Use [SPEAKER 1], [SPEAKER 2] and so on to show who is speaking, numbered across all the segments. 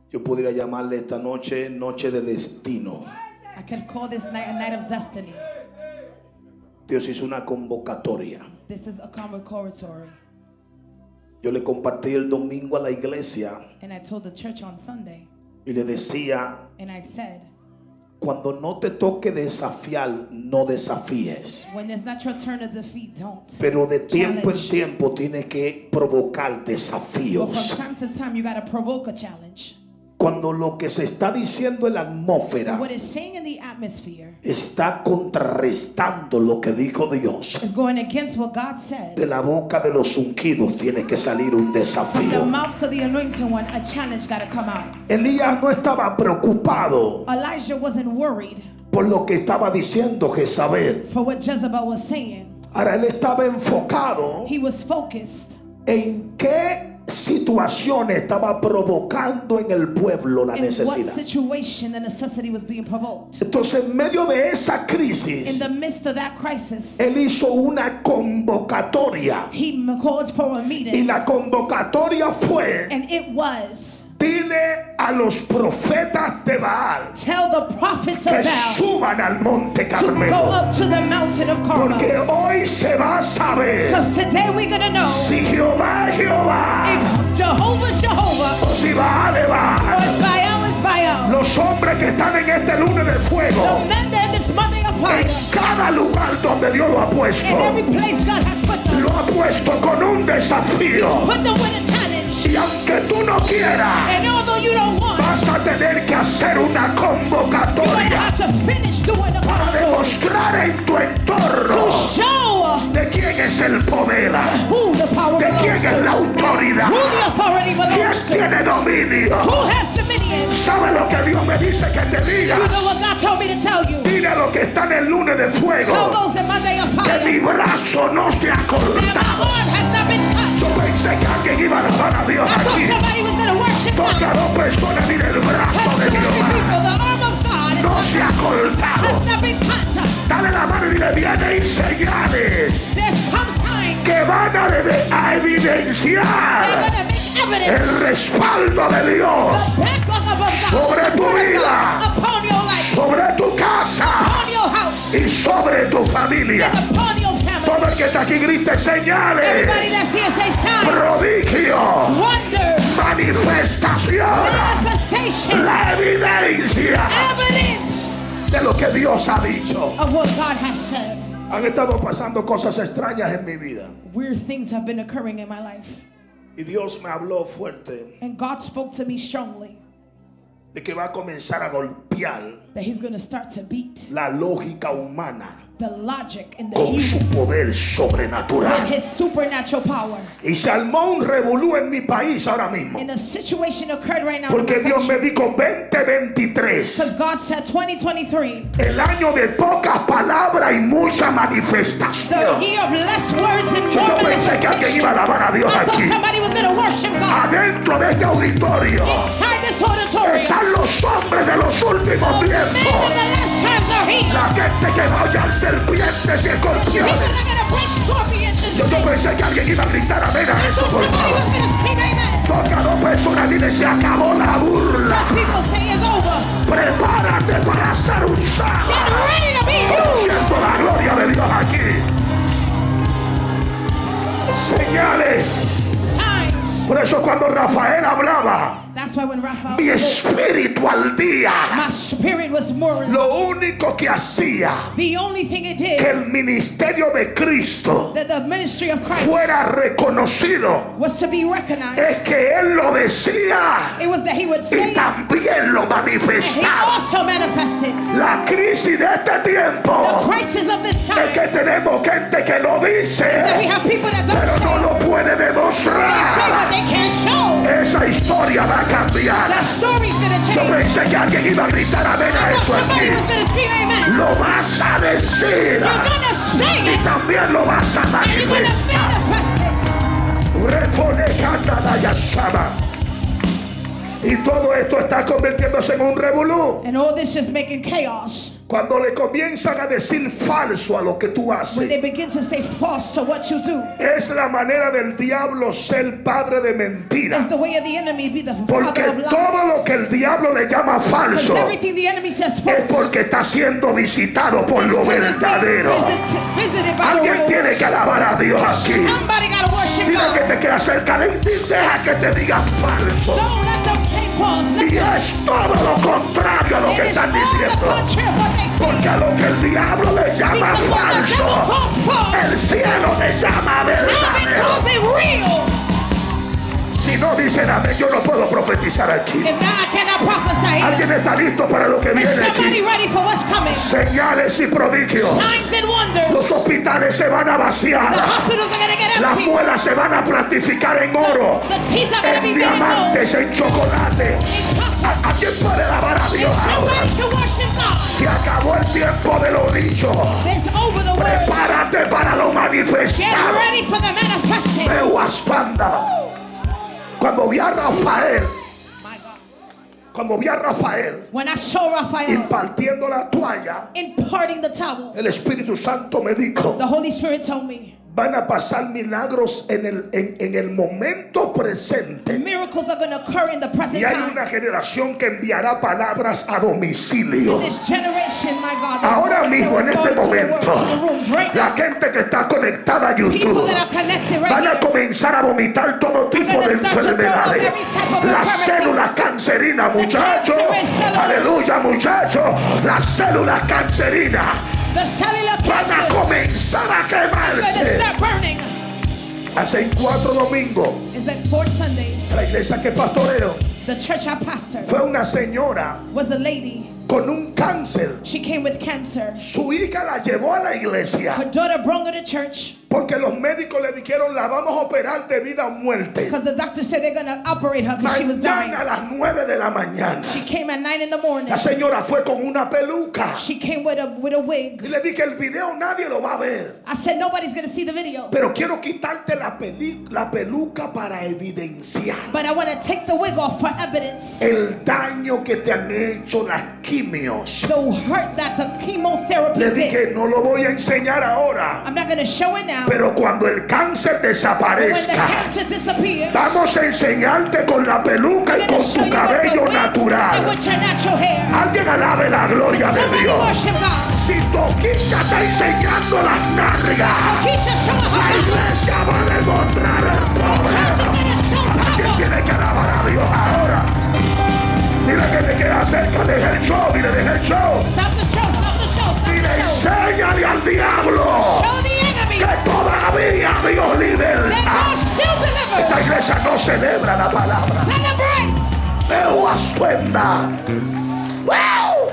[SPEAKER 1] Yo podría llamarle esta noche noche de destino.
[SPEAKER 2] I could call this night a night of destiny.
[SPEAKER 1] Dios hizo una convocatoria.
[SPEAKER 2] This is a convocatory.
[SPEAKER 1] Yo le compartí el domingo a la iglesia
[SPEAKER 2] And I told the church on Sunday,
[SPEAKER 1] y le decía,
[SPEAKER 2] and I said,
[SPEAKER 1] cuando no te toque desafiar, no desafíes.
[SPEAKER 2] when it's not your turn to defeat, don't.
[SPEAKER 1] Pero de tiempo en
[SPEAKER 2] Challenge.
[SPEAKER 1] tiempo tienes que provocar
[SPEAKER 2] But
[SPEAKER 1] desafíos.
[SPEAKER 2] from time to time, you got to provoke a challenge.
[SPEAKER 1] Cuando lo que se está diciendo en la atmósfera
[SPEAKER 2] What is saying in the atmosphere
[SPEAKER 1] está contrarrestando lo que dijo Dios,
[SPEAKER 2] is going against what God said.
[SPEAKER 1] de la boca de los ungidos tiene que salir un
[SPEAKER 2] From the
[SPEAKER 1] desafío.
[SPEAKER 2] mouths of the anointed one, a challenge got to come out.
[SPEAKER 1] Elías no estaba preocupado
[SPEAKER 2] Elijah wasn't worried
[SPEAKER 1] por lo que estaba diciendo Jezabel.
[SPEAKER 2] for what Jezebel was saying.
[SPEAKER 1] Ahora él estaba enfocado
[SPEAKER 2] He was focused
[SPEAKER 1] en qué situación estaba provocando en el pueblo la
[SPEAKER 2] in what
[SPEAKER 1] necesidad.
[SPEAKER 2] situation the necessity was being provoked.
[SPEAKER 1] Entonces, en medio de esa
[SPEAKER 2] In
[SPEAKER 1] crisis,
[SPEAKER 2] the midst of that crisis,
[SPEAKER 1] él hizo una convocatoria.
[SPEAKER 2] he called for a
[SPEAKER 1] Y
[SPEAKER 2] meeting,
[SPEAKER 1] la convocatoria fue:
[SPEAKER 2] and it was,
[SPEAKER 1] dile a los profetas de Baal
[SPEAKER 2] tell the prophets of
[SPEAKER 1] que
[SPEAKER 2] Baal
[SPEAKER 1] suban al monte
[SPEAKER 2] to go
[SPEAKER 1] Carmelo,
[SPEAKER 2] up to the mountain of Carmel.
[SPEAKER 1] porque hoy se va a saber
[SPEAKER 2] Because today we're going to know
[SPEAKER 1] si Jehová es Jehová
[SPEAKER 2] if Jehovah's Jehovah
[SPEAKER 1] o si Baal es
[SPEAKER 2] or
[SPEAKER 1] Baal.
[SPEAKER 2] if Baal is Baal.
[SPEAKER 1] Los hombres que están en este lunes de fuego,
[SPEAKER 2] The men there this Monday of fire,
[SPEAKER 1] en cada lugar donde Dios lo ha puesto,
[SPEAKER 2] in every place God has put them,
[SPEAKER 1] lo ha puesto con un desafío.
[SPEAKER 2] put them with a challenge.
[SPEAKER 1] Y aunque tú no quieras,
[SPEAKER 2] And although you don't want,
[SPEAKER 1] vas a tener que hacer una
[SPEAKER 2] you're going to
[SPEAKER 1] convocatoria
[SPEAKER 2] have to finish doing the
[SPEAKER 1] para
[SPEAKER 2] convocation
[SPEAKER 1] demostrar en tu
[SPEAKER 2] to
[SPEAKER 1] entorno
[SPEAKER 2] show
[SPEAKER 1] de quién es el poder,
[SPEAKER 2] who the power
[SPEAKER 1] de quién
[SPEAKER 2] belongs
[SPEAKER 1] es
[SPEAKER 2] to,
[SPEAKER 1] la autoridad,
[SPEAKER 2] who the authority
[SPEAKER 1] quién
[SPEAKER 2] belongs to,
[SPEAKER 1] tiene dominio.
[SPEAKER 2] who has dominion.
[SPEAKER 1] ¿Sabe lo que Dios me dice que te diga?
[SPEAKER 2] You know what God told me to tell you.
[SPEAKER 1] Dile a los que están en lunes de
[SPEAKER 2] Tell
[SPEAKER 1] fuego
[SPEAKER 2] those in Monday of
[SPEAKER 1] que
[SPEAKER 2] fire
[SPEAKER 1] mi brazo no se ha
[SPEAKER 2] that my
[SPEAKER 1] cortado.
[SPEAKER 2] arm has not been
[SPEAKER 1] Yo
[SPEAKER 2] cut.
[SPEAKER 1] pensé que alguien iba a alabar a Dios
[SPEAKER 2] I thought
[SPEAKER 1] aquí.
[SPEAKER 2] somebody was going to worship
[SPEAKER 1] Toca a
[SPEAKER 2] God.
[SPEAKER 1] dos personas, mire el brazo
[SPEAKER 2] Touch
[SPEAKER 1] de
[SPEAKER 2] two other
[SPEAKER 1] Jehová.
[SPEAKER 2] people. The arm of God is
[SPEAKER 1] No se ha cortado.
[SPEAKER 2] has not been cut.
[SPEAKER 1] Dale la mano y dile: vienen señales
[SPEAKER 2] There comes time
[SPEAKER 1] que van a evidenciar
[SPEAKER 2] they're going to make
[SPEAKER 1] el
[SPEAKER 2] evidence
[SPEAKER 1] respaldo de Dios
[SPEAKER 2] the backbone of God,
[SPEAKER 1] sobre
[SPEAKER 2] the
[SPEAKER 1] tu
[SPEAKER 2] support of
[SPEAKER 1] vida,
[SPEAKER 2] God, upon your life,
[SPEAKER 1] sobre tu casa
[SPEAKER 2] upon your house,
[SPEAKER 1] y sobre tu familia.
[SPEAKER 2] and upon your family.
[SPEAKER 1] Todo el que está aquí grite:
[SPEAKER 2] Everybody
[SPEAKER 1] señales,
[SPEAKER 2] that's here say signs,
[SPEAKER 1] prodigio,
[SPEAKER 2] wonders,
[SPEAKER 1] manifestación,
[SPEAKER 2] manifestation,
[SPEAKER 1] la evidencia
[SPEAKER 2] evidence
[SPEAKER 1] de lo que Dios ha dicho.
[SPEAKER 2] of what God has said.
[SPEAKER 1] Han estado pasando cosas extrañas en mi vida
[SPEAKER 2] Weird things have been occurring in my life.
[SPEAKER 1] y Dios me habló fuerte
[SPEAKER 2] And God spoke to me strongly
[SPEAKER 1] de que va a comenzar a golpear
[SPEAKER 2] that He's going to start to beat
[SPEAKER 1] la lógica humana
[SPEAKER 2] the logic in the
[SPEAKER 1] con su
[SPEAKER 2] human
[SPEAKER 1] poder
[SPEAKER 2] with
[SPEAKER 1] sobrenatural.
[SPEAKER 2] His supernatural power.
[SPEAKER 1] Y se armó un revolú en mi país ahora mismo,
[SPEAKER 2] And a situation occurred right now in
[SPEAKER 1] porque
[SPEAKER 2] my
[SPEAKER 1] Dios me
[SPEAKER 2] country.
[SPEAKER 1] dijo 2023,
[SPEAKER 2] Because God said 2023,
[SPEAKER 1] el año de pocas palabras y mucha
[SPEAKER 2] the
[SPEAKER 1] manifestación.
[SPEAKER 2] year of less words and
[SPEAKER 1] Yo
[SPEAKER 2] more
[SPEAKER 1] pensé que alguien iba a
[SPEAKER 2] manifestation.
[SPEAKER 1] alabar a Dios
[SPEAKER 2] I thought
[SPEAKER 1] aquí.
[SPEAKER 2] somebody was going to worship God.
[SPEAKER 1] Adentro de este auditorio
[SPEAKER 2] Inside this auditorium,
[SPEAKER 1] están los hombres de los últimos
[SPEAKER 2] the men in
[SPEAKER 1] tiempos,
[SPEAKER 2] the last times are here.
[SPEAKER 1] la gente que va a hallar serpientes y
[SPEAKER 2] There's people
[SPEAKER 1] escorpiones.
[SPEAKER 2] that are going to break scorpions and
[SPEAKER 1] Yo
[SPEAKER 2] snakes.
[SPEAKER 1] pensé que alguien iba a gritar amén a
[SPEAKER 2] I
[SPEAKER 1] eso,
[SPEAKER 2] thought
[SPEAKER 1] por
[SPEAKER 2] somebody was
[SPEAKER 1] favor.
[SPEAKER 2] going to scream amen.
[SPEAKER 1] Toca a dos personas, dile: se acabó la burla.
[SPEAKER 2] Those people say it's over.
[SPEAKER 1] Prepárate para ser
[SPEAKER 2] Get
[SPEAKER 1] usada.
[SPEAKER 2] ready to be used.
[SPEAKER 1] Siento la gloria de Dios aquí. Señales.
[SPEAKER 2] Signs.
[SPEAKER 1] Por eso cuando Rafael hablaba,
[SPEAKER 2] That's why when Raphael
[SPEAKER 1] mi
[SPEAKER 2] spoke,
[SPEAKER 1] espíritu al día,
[SPEAKER 2] my spirit was more.
[SPEAKER 1] lo único que hacía
[SPEAKER 2] The only thing it
[SPEAKER 1] que
[SPEAKER 2] did,
[SPEAKER 1] el ministerio de Cristo
[SPEAKER 2] that the ministry of Christ
[SPEAKER 1] fuera reconocido,
[SPEAKER 2] was to be
[SPEAKER 1] es
[SPEAKER 2] recognized.
[SPEAKER 1] que él lo decía
[SPEAKER 2] It was that he would
[SPEAKER 1] y
[SPEAKER 2] say it,
[SPEAKER 1] también lo
[SPEAKER 2] and he
[SPEAKER 1] manifestaba.
[SPEAKER 2] also manifested.
[SPEAKER 1] La crisis de este
[SPEAKER 2] The
[SPEAKER 1] tiempo
[SPEAKER 2] crisis of this
[SPEAKER 1] es
[SPEAKER 2] time
[SPEAKER 1] que tenemos gente que lo
[SPEAKER 2] is that we
[SPEAKER 1] dice,
[SPEAKER 2] have people that don't
[SPEAKER 1] pero no
[SPEAKER 2] say,
[SPEAKER 1] lo puede
[SPEAKER 2] they say what
[SPEAKER 1] demostrar.
[SPEAKER 2] they can't show.
[SPEAKER 1] Esa historia va a cambiar.
[SPEAKER 2] That story's gonna
[SPEAKER 1] Yo
[SPEAKER 2] change.
[SPEAKER 1] pensé que alguien iba a gritar amén a
[SPEAKER 2] I thought
[SPEAKER 1] eso
[SPEAKER 2] somebody
[SPEAKER 1] aquí.
[SPEAKER 2] was gonna scream amen.
[SPEAKER 1] Lo vas a decir
[SPEAKER 2] You're gonna say
[SPEAKER 1] y
[SPEAKER 2] it,
[SPEAKER 1] también lo vas a
[SPEAKER 2] and you're gonna
[SPEAKER 1] manifestar.
[SPEAKER 2] manifest it.
[SPEAKER 1] Repone canta ya sama. Y todo esto está convirtiéndose en un revolú.
[SPEAKER 2] And all this is making chaos.
[SPEAKER 1] Cuando le comienzan a decir falso a lo que tú
[SPEAKER 2] When
[SPEAKER 1] haces,
[SPEAKER 2] they begin to say false to what you do,
[SPEAKER 1] es la manera del diablo ser padre de
[SPEAKER 2] it's
[SPEAKER 1] mentira.
[SPEAKER 2] the way of the enemy be the
[SPEAKER 1] Porque
[SPEAKER 2] father of
[SPEAKER 1] todo lo
[SPEAKER 2] lies.
[SPEAKER 1] que el diablo le llama
[SPEAKER 2] Because
[SPEAKER 1] falso
[SPEAKER 2] everything the enemy says
[SPEAKER 1] es
[SPEAKER 2] false.
[SPEAKER 1] porque está siendo visitado por
[SPEAKER 2] It's
[SPEAKER 1] lo
[SPEAKER 2] because it's being
[SPEAKER 1] verdadero.
[SPEAKER 2] visited by the
[SPEAKER 1] Alguien
[SPEAKER 2] real
[SPEAKER 1] tiene
[SPEAKER 2] ones.
[SPEAKER 1] que alabar a Dios aquí.
[SPEAKER 2] Somebody gotta worship
[SPEAKER 1] Dile que
[SPEAKER 2] God.
[SPEAKER 1] te queda cerca de ti, deja que te digan falso.
[SPEAKER 2] Don't let them say false. Let
[SPEAKER 1] Y
[SPEAKER 2] them.
[SPEAKER 1] es todo lo contrario a lo
[SPEAKER 2] It
[SPEAKER 1] que
[SPEAKER 2] is
[SPEAKER 1] están
[SPEAKER 2] all the
[SPEAKER 1] diciendo.
[SPEAKER 2] contrary of what they say.
[SPEAKER 1] Porque a lo que el diablo le llama
[SPEAKER 2] Because what the devil
[SPEAKER 1] falso,
[SPEAKER 2] calls false,
[SPEAKER 1] el cielo le llama
[SPEAKER 2] heaven
[SPEAKER 1] verdadero.
[SPEAKER 2] calls it real.
[SPEAKER 1] Si no dicen amén, yo no puedo profetizar aquí.
[SPEAKER 2] If not, I cannot prophesy
[SPEAKER 1] Alguien
[SPEAKER 2] either.
[SPEAKER 1] está listo para lo que
[SPEAKER 2] Is
[SPEAKER 1] viene
[SPEAKER 2] somebody
[SPEAKER 1] aquí.
[SPEAKER 2] ready for what's coming?
[SPEAKER 1] Señales y prodigios.
[SPEAKER 2] Signs and wonders.
[SPEAKER 1] Los hospitales se van a
[SPEAKER 2] The
[SPEAKER 1] vaciar.
[SPEAKER 2] hospitals are gonna get
[SPEAKER 1] Las
[SPEAKER 2] empty.
[SPEAKER 1] muelas se van a plastificar en oro,
[SPEAKER 2] The teeth are gonna be
[SPEAKER 1] en
[SPEAKER 2] made in gold.
[SPEAKER 1] diamantes, en chocolate.
[SPEAKER 2] In chocolate.
[SPEAKER 1] ¿A quién puede alabar a Dios
[SPEAKER 2] If
[SPEAKER 1] ahora?
[SPEAKER 2] somebody can worship God.
[SPEAKER 1] Se acabó el tiempo de lo dicho.
[SPEAKER 2] It's over the words.
[SPEAKER 1] Prepárate para lo
[SPEAKER 2] Get
[SPEAKER 1] manifestado.
[SPEAKER 2] ready for the manifesting.
[SPEAKER 1] Euaspanda. Cuando vi a Rafael,
[SPEAKER 2] My God.
[SPEAKER 1] cuando vi a Rafael
[SPEAKER 2] When I saw Raphael
[SPEAKER 1] impartiendo la toalla,
[SPEAKER 2] imparting the towel,
[SPEAKER 1] el Espíritu Santo me dijo:
[SPEAKER 2] the Holy Spirit told me,
[SPEAKER 1] van a pasar milagros en el momento presente.
[SPEAKER 2] miracles are going to occur in the present
[SPEAKER 1] Y hay
[SPEAKER 2] time.
[SPEAKER 1] una generación que enviará palabras a domicilio.
[SPEAKER 2] This generation, my God,
[SPEAKER 1] Ahora
[SPEAKER 2] those
[SPEAKER 1] mismo, en
[SPEAKER 2] that
[SPEAKER 1] este
[SPEAKER 2] will go to the work,
[SPEAKER 1] momento,
[SPEAKER 2] to the rooms right
[SPEAKER 1] la
[SPEAKER 2] now.
[SPEAKER 1] gente que está conectada a
[SPEAKER 2] People
[SPEAKER 1] YouTube
[SPEAKER 2] that are connected right
[SPEAKER 1] van a
[SPEAKER 2] here.
[SPEAKER 1] comenzar a vomitar todo tipo de
[SPEAKER 2] gonna start to throw up
[SPEAKER 1] enfermedades.
[SPEAKER 2] every type of
[SPEAKER 1] La
[SPEAKER 2] infirmity.
[SPEAKER 1] célula cancerina, muchachos.
[SPEAKER 2] cancerous cellulose.
[SPEAKER 1] Aleluya, muchachos. La célula cancerina
[SPEAKER 2] The cellular
[SPEAKER 1] van a
[SPEAKER 2] cancer
[SPEAKER 1] comenzar a
[SPEAKER 2] is going to
[SPEAKER 1] quemarse.
[SPEAKER 2] start burning.
[SPEAKER 1] Hace 4 domingos,
[SPEAKER 2] It's like 4 Sundays.
[SPEAKER 1] la iglesia que pastoreo
[SPEAKER 2] The church I pastored
[SPEAKER 1] fue una señora
[SPEAKER 2] was a lady.
[SPEAKER 1] con un cáncer.
[SPEAKER 2] She came with cancer.
[SPEAKER 1] Su hija la llevó a la iglesia
[SPEAKER 2] Her daughter brought her to church
[SPEAKER 1] porque los médicos le dijeron: la vamos a operar de vida o muerte.
[SPEAKER 2] because the doctor said they're going to operate her because she was dying.
[SPEAKER 1] Mañana a las 9 de la mañana.
[SPEAKER 2] She came at 9 in the morning.
[SPEAKER 1] La señora fue con una peluca.
[SPEAKER 2] She came with a wig.
[SPEAKER 1] Y le dije: el video nadie lo va a ver,
[SPEAKER 2] I said nobody's going to see the video,
[SPEAKER 1] pero quiero quitarte la peluca para evidenciar
[SPEAKER 2] but I want to take the wig off for evidence.
[SPEAKER 1] el daño que te han hecho las quimios.
[SPEAKER 2] The hurt that the chemotherapy
[SPEAKER 1] Le
[SPEAKER 2] did.
[SPEAKER 1] dije: no lo voy a enseñar ahora,
[SPEAKER 2] I'm not going to show it now.
[SPEAKER 1] pero cuando el cáncer
[SPEAKER 2] When the
[SPEAKER 1] desaparezca,
[SPEAKER 2] cancer disappears,
[SPEAKER 1] vamos a enseñarte con la peluca
[SPEAKER 2] I'm
[SPEAKER 1] y
[SPEAKER 2] going
[SPEAKER 1] con
[SPEAKER 2] to show
[SPEAKER 1] tu
[SPEAKER 2] you with the
[SPEAKER 1] cabello
[SPEAKER 2] wig and
[SPEAKER 1] natural.
[SPEAKER 2] with your natural hair.
[SPEAKER 1] Alguien alabe la gloria de
[SPEAKER 2] Somebody
[SPEAKER 1] Dios.
[SPEAKER 2] worship God.
[SPEAKER 1] Si Toquilla está enseñando las nalgas,
[SPEAKER 2] Keisha's showing
[SPEAKER 1] la
[SPEAKER 2] her power.
[SPEAKER 1] iglesia va a demostrar el
[SPEAKER 2] Church is
[SPEAKER 1] poder.
[SPEAKER 2] going to show
[SPEAKER 1] Alguien
[SPEAKER 2] power.
[SPEAKER 1] tiene que alabar a Dios ahora. Dile que te queda cerca, deja el show, dile, deja el show.
[SPEAKER 2] Stop the show, stop the show, stop
[SPEAKER 1] Dile,
[SPEAKER 2] the show.
[SPEAKER 1] enséñale al diablo
[SPEAKER 2] Show the enemy
[SPEAKER 1] que todavía Dios
[SPEAKER 2] that
[SPEAKER 1] libera.
[SPEAKER 2] God still
[SPEAKER 1] Esta
[SPEAKER 2] delivers.
[SPEAKER 1] iglesia no celebra la palabra.
[SPEAKER 2] Celebrate.
[SPEAKER 1] Veo a suenda. ¡Wow!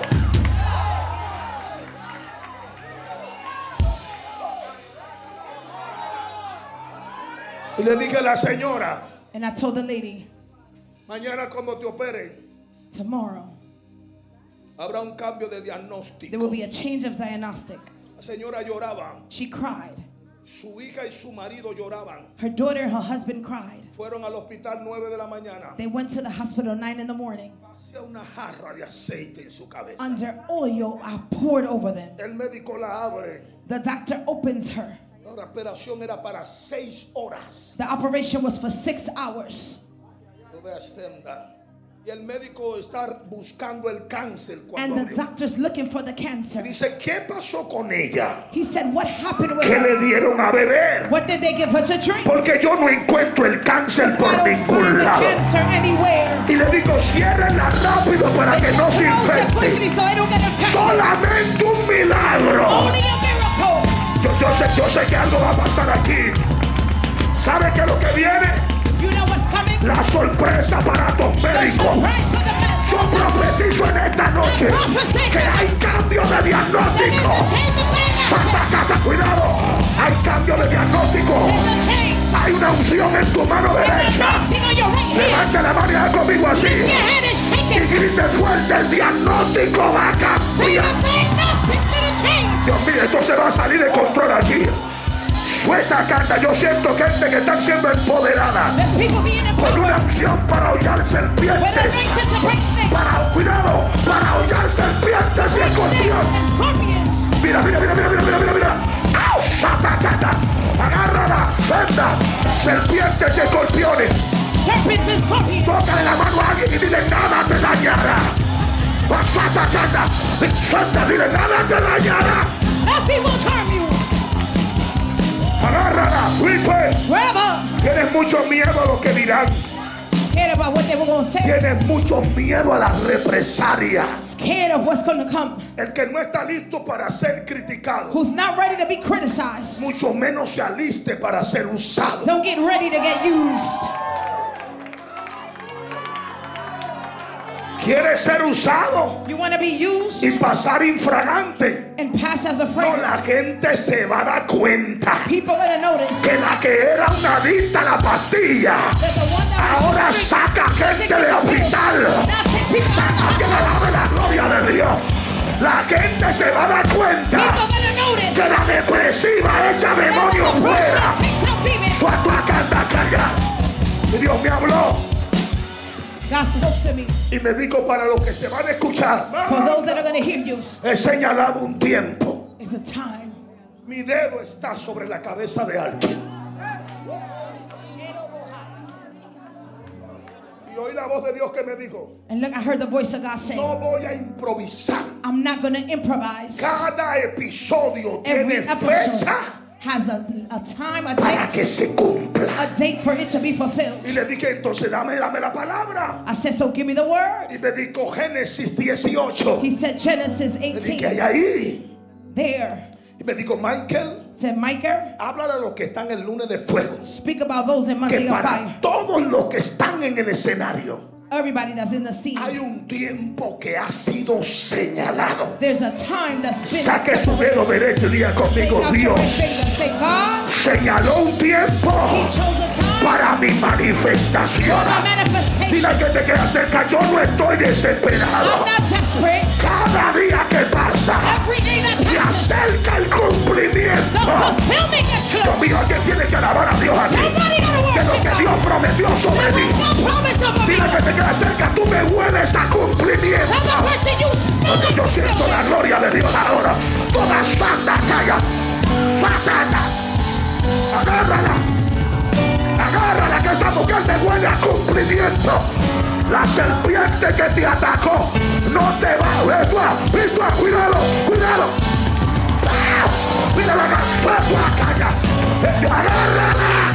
[SPEAKER 1] Y le dije a la señora:
[SPEAKER 2] And I told the lady,
[SPEAKER 1] mañana cuando te operen,
[SPEAKER 2] tomorrow
[SPEAKER 1] habrá un cambio de
[SPEAKER 2] there
[SPEAKER 1] diagnóstico.
[SPEAKER 2] will be a change of diagnostic.
[SPEAKER 1] La señora lloraba.
[SPEAKER 2] She cried.
[SPEAKER 1] Su hija y su marido lloraban.
[SPEAKER 2] Her daughter and her husband cried.
[SPEAKER 1] Fueron al hospital 9 de la mañana.
[SPEAKER 2] They went to the hospital 9 in the morning.
[SPEAKER 1] Hacía una jarra de aceite en su cabeza.
[SPEAKER 2] Under oil I poured over them.
[SPEAKER 1] El médico la abre.
[SPEAKER 2] The doctor opens her.
[SPEAKER 1] La operación era para 6 horas.
[SPEAKER 2] The operation was for 6 hours.
[SPEAKER 1] No veas tenda. Y el médico está buscando el cáncer
[SPEAKER 2] And
[SPEAKER 1] cuando
[SPEAKER 2] the
[SPEAKER 1] abrió.
[SPEAKER 2] doctor's looking for the cancer.
[SPEAKER 1] Dice: ¿qué pasó con ella?
[SPEAKER 2] He said, what happened with
[SPEAKER 1] ¿Qué le
[SPEAKER 2] her?
[SPEAKER 1] dieron a beber?
[SPEAKER 2] What did they give her to drink?
[SPEAKER 1] Porque yo no encuentro el cáncer por
[SPEAKER 2] I don't
[SPEAKER 1] ningún
[SPEAKER 2] find the
[SPEAKER 1] lado.
[SPEAKER 2] cancer anywhere.
[SPEAKER 1] Y le digo: ciérrenla rápido para que no se
[SPEAKER 2] Close it
[SPEAKER 1] infecte.
[SPEAKER 2] quickly so it don't get infected.
[SPEAKER 1] Solamente un milagro.
[SPEAKER 2] Only a miracle.
[SPEAKER 1] Yo sé que algo va a pasar aquí. ¿Sabe qué es lo que viene?
[SPEAKER 2] You know what's coming?
[SPEAKER 1] La sorpresa para tus
[SPEAKER 2] The
[SPEAKER 1] médicos.
[SPEAKER 2] surprise for the
[SPEAKER 1] Yo profetizo en esta noche que hay cambio de diagnóstico. Satacata, cuidado. Hay cambio de diagnóstico.
[SPEAKER 2] There's a change.
[SPEAKER 1] Hay una unción en tu mano
[SPEAKER 2] There's
[SPEAKER 1] derecha.
[SPEAKER 2] a anointing on your right hand.
[SPEAKER 1] Levanta la mano y haz conmigo así.
[SPEAKER 2] Your hand is
[SPEAKER 1] Y
[SPEAKER 2] shaking.
[SPEAKER 1] grite fuerte: el diagnóstico va a
[SPEAKER 2] See
[SPEAKER 1] cambiar.
[SPEAKER 2] the diagnostics gonna change.
[SPEAKER 1] Dios mío, esto se va a salir de control aquí. Suelta, canta. Yo siento gente que está siendo empoderada
[SPEAKER 2] There's people being
[SPEAKER 1] por una
[SPEAKER 2] empowered
[SPEAKER 1] unción para hollar
[SPEAKER 2] with
[SPEAKER 1] serpientes.
[SPEAKER 2] anointing to break snakes.
[SPEAKER 1] Para, cuidado, para hollar serpientes y
[SPEAKER 2] Break snakes
[SPEAKER 1] escorpiones.
[SPEAKER 2] and scorpions.
[SPEAKER 1] Mira, mira, mira, mira, mira, mira, mira, mira. ¡Au! ¡Satacata! Agárrala, senda, serpientes y escorpiones.
[SPEAKER 2] Serpents and scorpions.
[SPEAKER 1] Tócale la mano a alguien y dile: nada te dañará. Santa, dile, nada te dañará.
[SPEAKER 2] Nothing will harm you.
[SPEAKER 1] Agárrala, Felipe.
[SPEAKER 2] Grab up.
[SPEAKER 1] Tienes mucho miedo a lo que dirán.
[SPEAKER 2] Scared about what they were going to say.
[SPEAKER 1] Tienes mucho miedo a la represalia.
[SPEAKER 2] Scared of what's going to come.
[SPEAKER 1] El que no está listo para ser criticado,
[SPEAKER 2] Who's not ready to be criticized.
[SPEAKER 1] mucho menos se aliste para ser usado.
[SPEAKER 2] Don't get ready to get used.
[SPEAKER 1] ¿Quieres ser usado
[SPEAKER 2] You want to be used
[SPEAKER 1] y pasar infragante?
[SPEAKER 2] and pass as a
[SPEAKER 1] No,
[SPEAKER 2] friend.
[SPEAKER 1] la gente se va a dar cuenta
[SPEAKER 2] People are going to notice
[SPEAKER 1] que la que era una adicta a la pastilla
[SPEAKER 2] that the one that was
[SPEAKER 1] ahora
[SPEAKER 2] strict
[SPEAKER 1] saca gente
[SPEAKER 2] addicted
[SPEAKER 1] de
[SPEAKER 2] to pills
[SPEAKER 1] hospital.
[SPEAKER 2] now takes people out of
[SPEAKER 1] Que
[SPEAKER 2] the hospital.
[SPEAKER 1] alabe la gloria de Dios. La gente se va a dar cuenta
[SPEAKER 2] People are going to notice
[SPEAKER 1] que la depresiva echa
[SPEAKER 2] that
[SPEAKER 1] demonios
[SPEAKER 2] the
[SPEAKER 1] fuera.
[SPEAKER 2] depression takes out demons.
[SPEAKER 1] Cuando acá calla. Y Dios me habló
[SPEAKER 2] God spoke to me.
[SPEAKER 1] y me dijo, para los que te van a escuchar,
[SPEAKER 2] For those that are going to hear you,
[SPEAKER 1] he señalado un tiempo.
[SPEAKER 2] it's a time.
[SPEAKER 1] Mi dedo está sobre la cabeza de alguien. Y oí la voz de Dios que me dijo,
[SPEAKER 2] And look, I heard the voice of God saying,
[SPEAKER 1] no voy a improvisar.
[SPEAKER 2] I'm not going to improvise.
[SPEAKER 1] Cada episodio
[SPEAKER 2] Every
[SPEAKER 1] tiene
[SPEAKER 2] episode
[SPEAKER 1] fecha
[SPEAKER 2] has a time, a
[SPEAKER 1] para
[SPEAKER 2] date,
[SPEAKER 1] que se cumpla.
[SPEAKER 2] a date for it to be fulfilled.
[SPEAKER 1] Y le dije, entonces dame la palabra.
[SPEAKER 2] I said, so give me the word.
[SPEAKER 1] Y me dijo Génesis 18.
[SPEAKER 2] He said, Genesis
[SPEAKER 1] Le dije,
[SPEAKER 2] 18.
[SPEAKER 1] ahí.
[SPEAKER 2] There.
[SPEAKER 1] Y me dijo, Michael,
[SPEAKER 2] Said, Micah,
[SPEAKER 1] háblale a los que están en lunes de fuego.
[SPEAKER 2] speak about those in Monday
[SPEAKER 1] Que
[SPEAKER 2] of
[SPEAKER 1] para
[SPEAKER 2] Fire.
[SPEAKER 1] todos los que están en el escenario,
[SPEAKER 2] Everybody that's in the scene.
[SPEAKER 1] hay un tiempo que ha sido señalado.
[SPEAKER 2] There's a time that's been
[SPEAKER 1] Saque su dedo derecho y diga
[SPEAKER 2] Take
[SPEAKER 1] conmigo,
[SPEAKER 2] out your right
[SPEAKER 1] Dios
[SPEAKER 2] finger. Say, God,
[SPEAKER 1] señaló un tiempo
[SPEAKER 2] He chose a time
[SPEAKER 1] para mi manifestación.
[SPEAKER 2] for my manifestation.
[SPEAKER 1] Dile que te queda cerca, yo no estoy desesperado.
[SPEAKER 2] I'm not desperate.
[SPEAKER 1] Cada día que pasa
[SPEAKER 2] Every day that
[SPEAKER 1] se
[SPEAKER 2] passes,
[SPEAKER 1] acerca el
[SPEAKER 2] the
[SPEAKER 1] cumplimiento.
[SPEAKER 2] fulfillment gets
[SPEAKER 1] Dios
[SPEAKER 2] close.
[SPEAKER 1] mío, alguien tiene que alabar a Dios aquí.
[SPEAKER 2] Somebody gotta
[SPEAKER 1] Que lo
[SPEAKER 2] worship
[SPEAKER 1] que
[SPEAKER 2] God.
[SPEAKER 1] Dios prometió sobre
[SPEAKER 2] That
[SPEAKER 1] mí.
[SPEAKER 2] what God promised over me.
[SPEAKER 1] Dile que te queda cerca, tú me hueles a cumplimiento.
[SPEAKER 2] Tell the person you smell
[SPEAKER 1] Porque
[SPEAKER 2] like
[SPEAKER 1] yo siento la gloria de Dios ahora. Toda santa calla. Satana. Agárrala. Agárrala, que esa mujer me huele a cumplimiento. La serpiente que te atacó no te va. Esto, cuidado, cuidado. ¡Ah! Mira la gaspata, calla. Agárrala.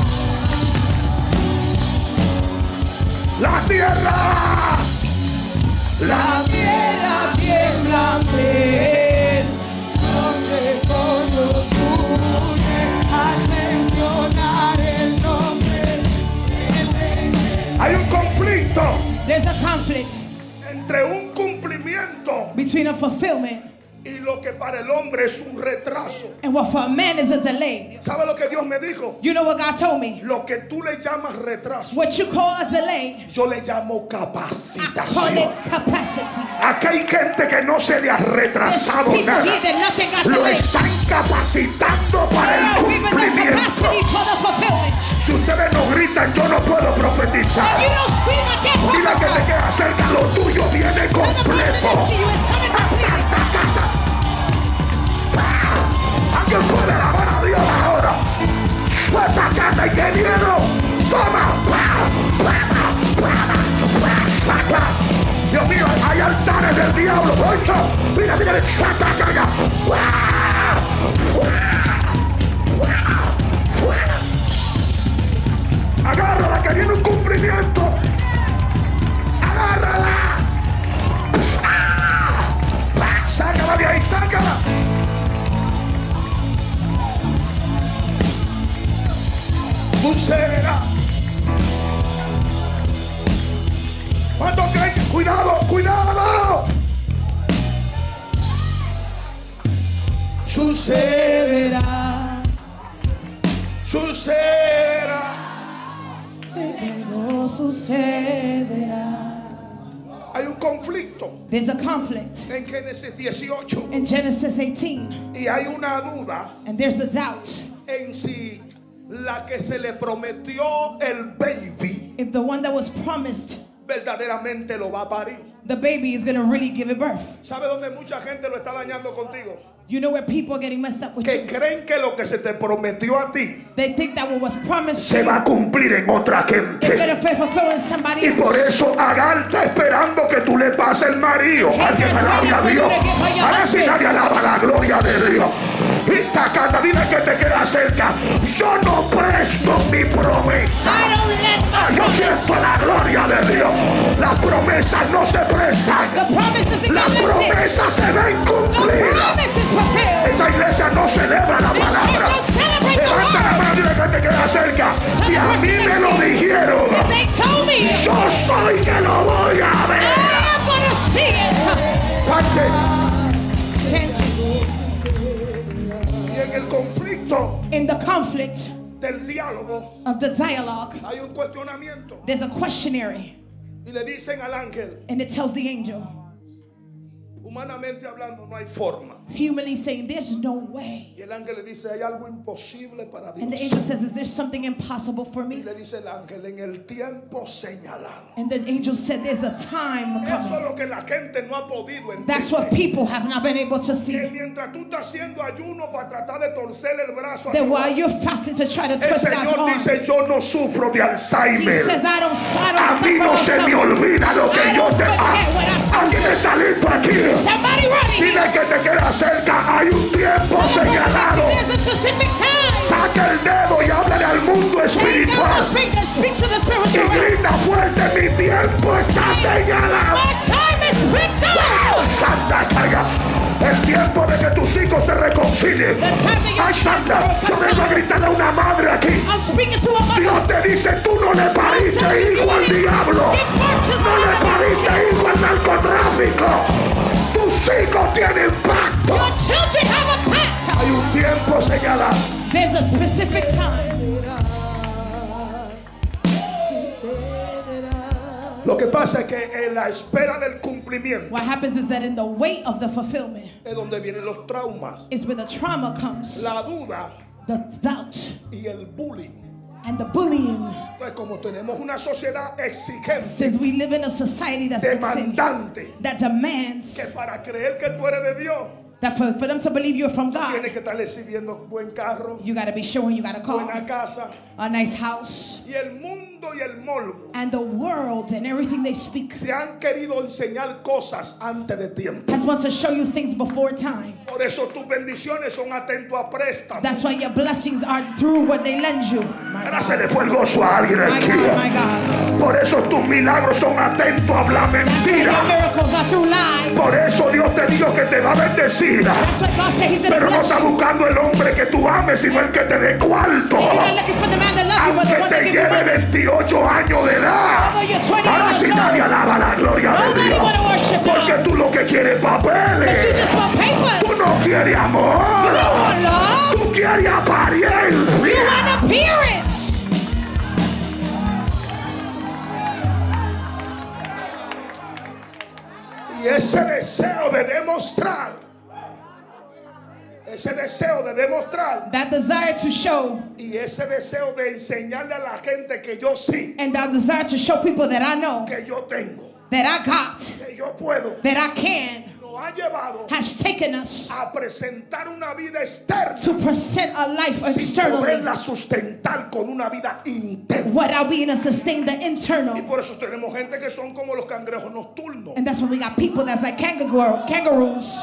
[SPEAKER 1] La tierra.
[SPEAKER 2] La tierra tiembla ante él, donde todos huyen al mencionar el nombre del Rey.
[SPEAKER 1] Hay un conflicto
[SPEAKER 2] There's a conflict
[SPEAKER 1] entre un cumplimiento
[SPEAKER 2] between a fulfillment
[SPEAKER 1] y lo que para el hombre es un retraso.
[SPEAKER 2] and what for a man is a delay.
[SPEAKER 1] ¿Sabe lo que Dios me dijo?
[SPEAKER 2] You know what God told me?
[SPEAKER 1] Lo que tú le llamas retraso,
[SPEAKER 2] What you call a delay,
[SPEAKER 1] yo le llamo
[SPEAKER 2] I call
[SPEAKER 1] capacitación.
[SPEAKER 2] it capacity.
[SPEAKER 1] Aquí hay gente que no se le ha
[SPEAKER 2] There's
[SPEAKER 1] retrasado
[SPEAKER 2] people
[SPEAKER 1] nada.
[SPEAKER 2] here that nothing got
[SPEAKER 1] Lo
[SPEAKER 2] delayed.
[SPEAKER 1] están capacitando para
[SPEAKER 2] They
[SPEAKER 1] el
[SPEAKER 2] are given the
[SPEAKER 1] cumplimiento.
[SPEAKER 2] capacity for the fulfillment.
[SPEAKER 1] Si ustedes no gritan, yo no puedo profetizar.
[SPEAKER 2] You don't scream, I can't
[SPEAKER 1] Dile que te
[SPEAKER 2] prophesy.
[SPEAKER 1] queda cerca, lo tuyo viene
[SPEAKER 2] Tell the person
[SPEAKER 1] completo.
[SPEAKER 2] next to you is coming completely.
[SPEAKER 1] Alguien puede alabar a Dios ahora. Suelta carta, ingeniero. Toma. Dios mío, hay altares del diablo. Oiga, mira, suelta carga. Agárrala, que viene un cumplimiento. Agárrala. Sácala de ahí, sácala. Sucederá. ¿Cuánto creen que? Cuidado, cuidado. Sucederá. Sucederá.
[SPEAKER 2] No sucederá.
[SPEAKER 1] Hay un conflicto
[SPEAKER 2] There's a conflict
[SPEAKER 1] en Génesis 18
[SPEAKER 2] in Genesis 18,
[SPEAKER 1] y hay una duda
[SPEAKER 2] and there's a doubt
[SPEAKER 1] en si la que se le prometió el baby
[SPEAKER 2] if the one that was promised
[SPEAKER 1] verdaderamente lo va a parir.
[SPEAKER 2] the baby is going to really give it birth.
[SPEAKER 1] ¿Sabe dónde mucha gente lo está dañando contigo?
[SPEAKER 2] You know where people are getting messed up with
[SPEAKER 1] Que
[SPEAKER 2] you?
[SPEAKER 1] creen que lo que se te prometió a ti
[SPEAKER 2] They think that what was promised
[SPEAKER 1] se
[SPEAKER 2] to you
[SPEAKER 1] va a cumplir en otra
[SPEAKER 2] is going
[SPEAKER 1] gente.
[SPEAKER 2] to fulfill in somebody
[SPEAKER 1] Y por
[SPEAKER 2] else.
[SPEAKER 1] eso Agar está esperando que tú le pases el marido. Alguien alabe a Dios. Ahora sí nadie alaba la gloria de Dios. Y tacata, dile que te queda cerca. Yo no presto mi promesa. Yo siento la gloria de Dios. Las promesas no se prestan. Las promesas se ven cumplidas. Esta iglesia no celebra la palabra. Levanta la mano y dile que te queda cerca. Si a mí me lo dijeron, yo soy que lo voy a ver. Sánchez. Y en el conflicto,
[SPEAKER 2] in the conflict
[SPEAKER 1] del diálogo,
[SPEAKER 2] of the dialogue,
[SPEAKER 1] hay un cuestionamiento.
[SPEAKER 2] there's a questionary,
[SPEAKER 1] Y le dicen al ángel,
[SPEAKER 2] and it tells the angel,
[SPEAKER 1] humanamente hablando, no hay forma.
[SPEAKER 2] humanly saying, there's no way.
[SPEAKER 1] Y el ángel le dice, hay algo imposible para
[SPEAKER 2] And the
[SPEAKER 1] Dios.
[SPEAKER 2] angel says, is there something impossible for
[SPEAKER 1] Y
[SPEAKER 2] me?
[SPEAKER 1] le dice el ángel, en el tiempo señalado.
[SPEAKER 2] And the angel said, there's a time
[SPEAKER 1] Eso es
[SPEAKER 2] coming.
[SPEAKER 1] lo que la gente no ha podido
[SPEAKER 2] That's what
[SPEAKER 1] entender.
[SPEAKER 2] people have not been able to
[SPEAKER 1] Que
[SPEAKER 2] see.
[SPEAKER 1] mientras tú estás haciendo ayuno para tratar de torcer el brazo a
[SPEAKER 2] That
[SPEAKER 1] Dios,
[SPEAKER 2] while you're fasting to try to
[SPEAKER 1] el
[SPEAKER 2] twist God's
[SPEAKER 1] Señor
[SPEAKER 2] arm,
[SPEAKER 1] dice, yo no sufro de
[SPEAKER 2] he
[SPEAKER 1] Alzheimer.
[SPEAKER 2] says, I don't
[SPEAKER 1] A mí no se
[SPEAKER 2] suffer
[SPEAKER 1] me
[SPEAKER 2] from
[SPEAKER 1] olvida lo que
[SPEAKER 2] I
[SPEAKER 1] yo
[SPEAKER 2] don't
[SPEAKER 1] te
[SPEAKER 2] forget what I told
[SPEAKER 1] alguien
[SPEAKER 2] you.
[SPEAKER 1] está listo aquí.
[SPEAKER 2] Somebody running.
[SPEAKER 1] Dile que te queda cerca. Hay un tiempo señalado.
[SPEAKER 2] There's a specific time.
[SPEAKER 1] Saca el dedo y háblale al mundo
[SPEAKER 2] Take
[SPEAKER 1] espiritual.
[SPEAKER 2] out the finger, speak to the
[SPEAKER 1] Y
[SPEAKER 2] spiritual realm.
[SPEAKER 1] grita fuerte, mi tiempo está señalado.
[SPEAKER 2] My time is picked
[SPEAKER 1] ¡Wow!
[SPEAKER 2] out.
[SPEAKER 1] Santa calla. El tiempo de que tus hijos se reconcilien.
[SPEAKER 2] The time that your
[SPEAKER 1] Ay, Santa, yo vengo a gritarle a una madre aquí.
[SPEAKER 2] I'm speaking to a mother.
[SPEAKER 1] Dios te dice, tú no le pariste hijo al diablo. No le pariste hijo al narcotráfico. Tus hijos tienen pacto.
[SPEAKER 2] Your children have a pact.
[SPEAKER 1] Hay un tiempo señalado.
[SPEAKER 2] There's a specific time.
[SPEAKER 1] Lo que pasa es que en la espera del cumplimiento
[SPEAKER 2] What happens is that in the weight of the fulfillment
[SPEAKER 1] es donde vienen los traumas,
[SPEAKER 2] is where the trauma comes,
[SPEAKER 1] la duda
[SPEAKER 2] the doubt,
[SPEAKER 1] y el bullying.
[SPEAKER 2] and the bullying.
[SPEAKER 1] Pues como tenemos una sociedad exigente,
[SPEAKER 2] Since we live in a society that's
[SPEAKER 1] demandante,
[SPEAKER 2] that demands
[SPEAKER 1] que para creer que tú eres de Dios,
[SPEAKER 2] that for them to believe you're from God,
[SPEAKER 1] tienes que estar recibiendo buen carro,
[SPEAKER 2] you got to be showing you got a car,
[SPEAKER 1] buena casa,
[SPEAKER 2] a nice house,
[SPEAKER 1] y el mundo y el morbo
[SPEAKER 2] and the world and everything they speak
[SPEAKER 1] te han querido enseñar cosas antes de tiempo.
[SPEAKER 2] has want to show you things before time.
[SPEAKER 1] Por eso tus bendiciones son atentos a préstamos.
[SPEAKER 2] That's why your blessings are through what they lend you. My
[SPEAKER 1] Ahora se
[SPEAKER 2] God,
[SPEAKER 1] le fue el gozo a alguien
[SPEAKER 2] my
[SPEAKER 1] aquí.
[SPEAKER 2] God, my God.
[SPEAKER 1] Por eso tus milagros son atentos a hablar
[SPEAKER 2] That's why your
[SPEAKER 1] mentira.
[SPEAKER 2] miracles are through lies.
[SPEAKER 1] Por eso Dios te dijo que te va a bendecir.
[SPEAKER 2] That's why God said He's going to
[SPEAKER 1] Pero no
[SPEAKER 2] bless
[SPEAKER 1] está
[SPEAKER 2] you.
[SPEAKER 1] buscando el hombre que tú ames, sino el que te dé cuarto.
[SPEAKER 2] You're not looking for the man that loves you, but the
[SPEAKER 1] Aunque
[SPEAKER 2] one
[SPEAKER 1] te
[SPEAKER 2] that gives you
[SPEAKER 1] lleve
[SPEAKER 2] money.
[SPEAKER 1] 28 años de edad.
[SPEAKER 2] Although you're 20
[SPEAKER 1] Ahora
[SPEAKER 2] years
[SPEAKER 1] sí
[SPEAKER 2] old,
[SPEAKER 1] nadie alaba la gloria de
[SPEAKER 2] nobody
[SPEAKER 1] Dios.
[SPEAKER 2] wanna worship
[SPEAKER 1] Porque
[SPEAKER 2] God.
[SPEAKER 1] tú lo que quieres es
[SPEAKER 2] But you
[SPEAKER 1] papeles.
[SPEAKER 2] just want papers.
[SPEAKER 1] Tú no quieres
[SPEAKER 2] You
[SPEAKER 1] amor.
[SPEAKER 2] don't want love.
[SPEAKER 1] Tú quieres
[SPEAKER 2] You
[SPEAKER 1] apariencia.
[SPEAKER 2] want appearance.
[SPEAKER 1] Y ese deseo de demostrar, ese deseo de demostrar
[SPEAKER 2] That desire to show
[SPEAKER 1] y ese deseo de enseñarle a la gente que yo sí,
[SPEAKER 2] and that desire to show people that I know,
[SPEAKER 1] que yo tengo,
[SPEAKER 2] that I got,
[SPEAKER 1] que yo puedo,
[SPEAKER 2] that I can,
[SPEAKER 1] nos ha llevado
[SPEAKER 2] has taken us
[SPEAKER 1] a presentar una vida externa
[SPEAKER 2] to present a life
[SPEAKER 1] sin
[SPEAKER 2] externally
[SPEAKER 1] poderla sustentar con una vida interna.
[SPEAKER 2] without being able to sustain the internal.
[SPEAKER 1] Y por eso tenemos gente que son como los cangrejos nocturnos.
[SPEAKER 2] And that's when we got people that's like kangaroos.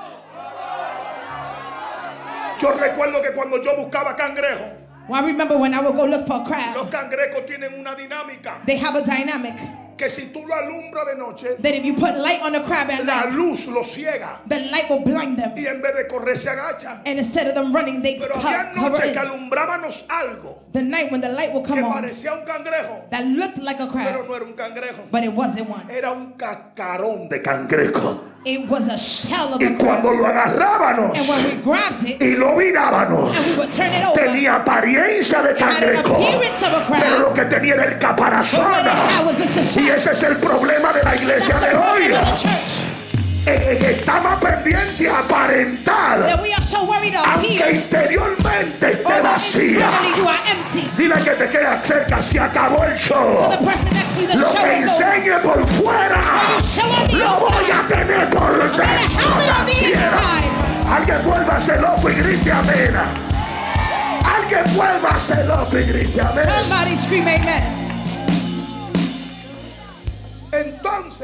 [SPEAKER 1] Yo recuerdo que cuando yo buscaba cangrejo,
[SPEAKER 2] Well, I remember when I would go look for a crab,
[SPEAKER 1] los cangrejos tienen una dinámica
[SPEAKER 2] they have a dynamic
[SPEAKER 1] que si tú lo alumbras de noche,
[SPEAKER 2] that if you put light on the crab at
[SPEAKER 1] la
[SPEAKER 2] night,
[SPEAKER 1] luz lo ciega
[SPEAKER 2] the light will blind them.
[SPEAKER 1] y en vez de correr se agacha.
[SPEAKER 2] And instead of them running, they
[SPEAKER 1] Pero había
[SPEAKER 2] cover
[SPEAKER 1] noches que
[SPEAKER 2] in.
[SPEAKER 1] alumbrábamos algo
[SPEAKER 2] The night when the light will
[SPEAKER 1] que
[SPEAKER 2] come on,
[SPEAKER 1] parecía un cangrejo,
[SPEAKER 2] that looked like a
[SPEAKER 1] pero
[SPEAKER 2] crab,
[SPEAKER 1] no era un cangrejo,
[SPEAKER 2] but it wasn't one.
[SPEAKER 1] era un cascarón de cangrejo.
[SPEAKER 2] It was a shell of
[SPEAKER 1] Y
[SPEAKER 2] a
[SPEAKER 1] cuando
[SPEAKER 2] crab.
[SPEAKER 1] lo agarrábamos
[SPEAKER 2] And when we grabbed it
[SPEAKER 1] y lo mirábamos,
[SPEAKER 2] and we would turn it over,
[SPEAKER 1] tenía apariencia de
[SPEAKER 2] it had an
[SPEAKER 1] cangrejo,
[SPEAKER 2] appearance of a
[SPEAKER 1] pero
[SPEAKER 2] crab,
[SPEAKER 1] lo que tenía era el
[SPEAKER 2] but what it had
[SPEAKER 1] caparazón.
[SPEAKER 2] was just a
[SPEAKER 1] Y
[SPEAKER 2] shell.
[SPEAKER 1] ese es el problema de la iglesia
[SPEAKER 2] That's
[SPEAKER 1] de
[SPEAKER 2] the problem
[SPEAKER 1] hoy.
[SPEAKER 2] of the church.
[SPEAKER 1] Que está más pendiente a aparentar,
[SPEAKER 2] That we are so worried to
[SPEAKER 1] aunque
[SPEAKER 2] appear,
[SPEAKER 1] interiormente esté
[SPEAKER 2] although
[SPEAKER 1] vacía.
[SPEAKER 2] internally you are empty.
[SPEAKER 1] Dile que te queda cerca, se acabó el show.
[SPEAKER 2] For the person next to you, the
[SPEAKER 1] Lo
[SPEAKER 2] show
[SPEAKER 1] que
[SPEAKER 2] is over.
[SPEAKER 1] enseñe por fuera,
[SPEAKER 2] When you show on the
[SPEAKER 1] lo voy a
[SPEAKER 2] outside,
[SPEAKER 1] tener por
[SPEAKER 2] I'm
[SPEAKER 1] dentro.
[SPEAKER 2] gonna have it on the
[SPEAKER 1] también.
[SPEAKER 2] inside.
[SPEAKER 1] Alguien vuelva a ser loco y grite amén. Alguien vuelva a ser loco y grite amén.
[SPEAKER 2] Somebody scream amen.
[SPEAKER 1] Entonces,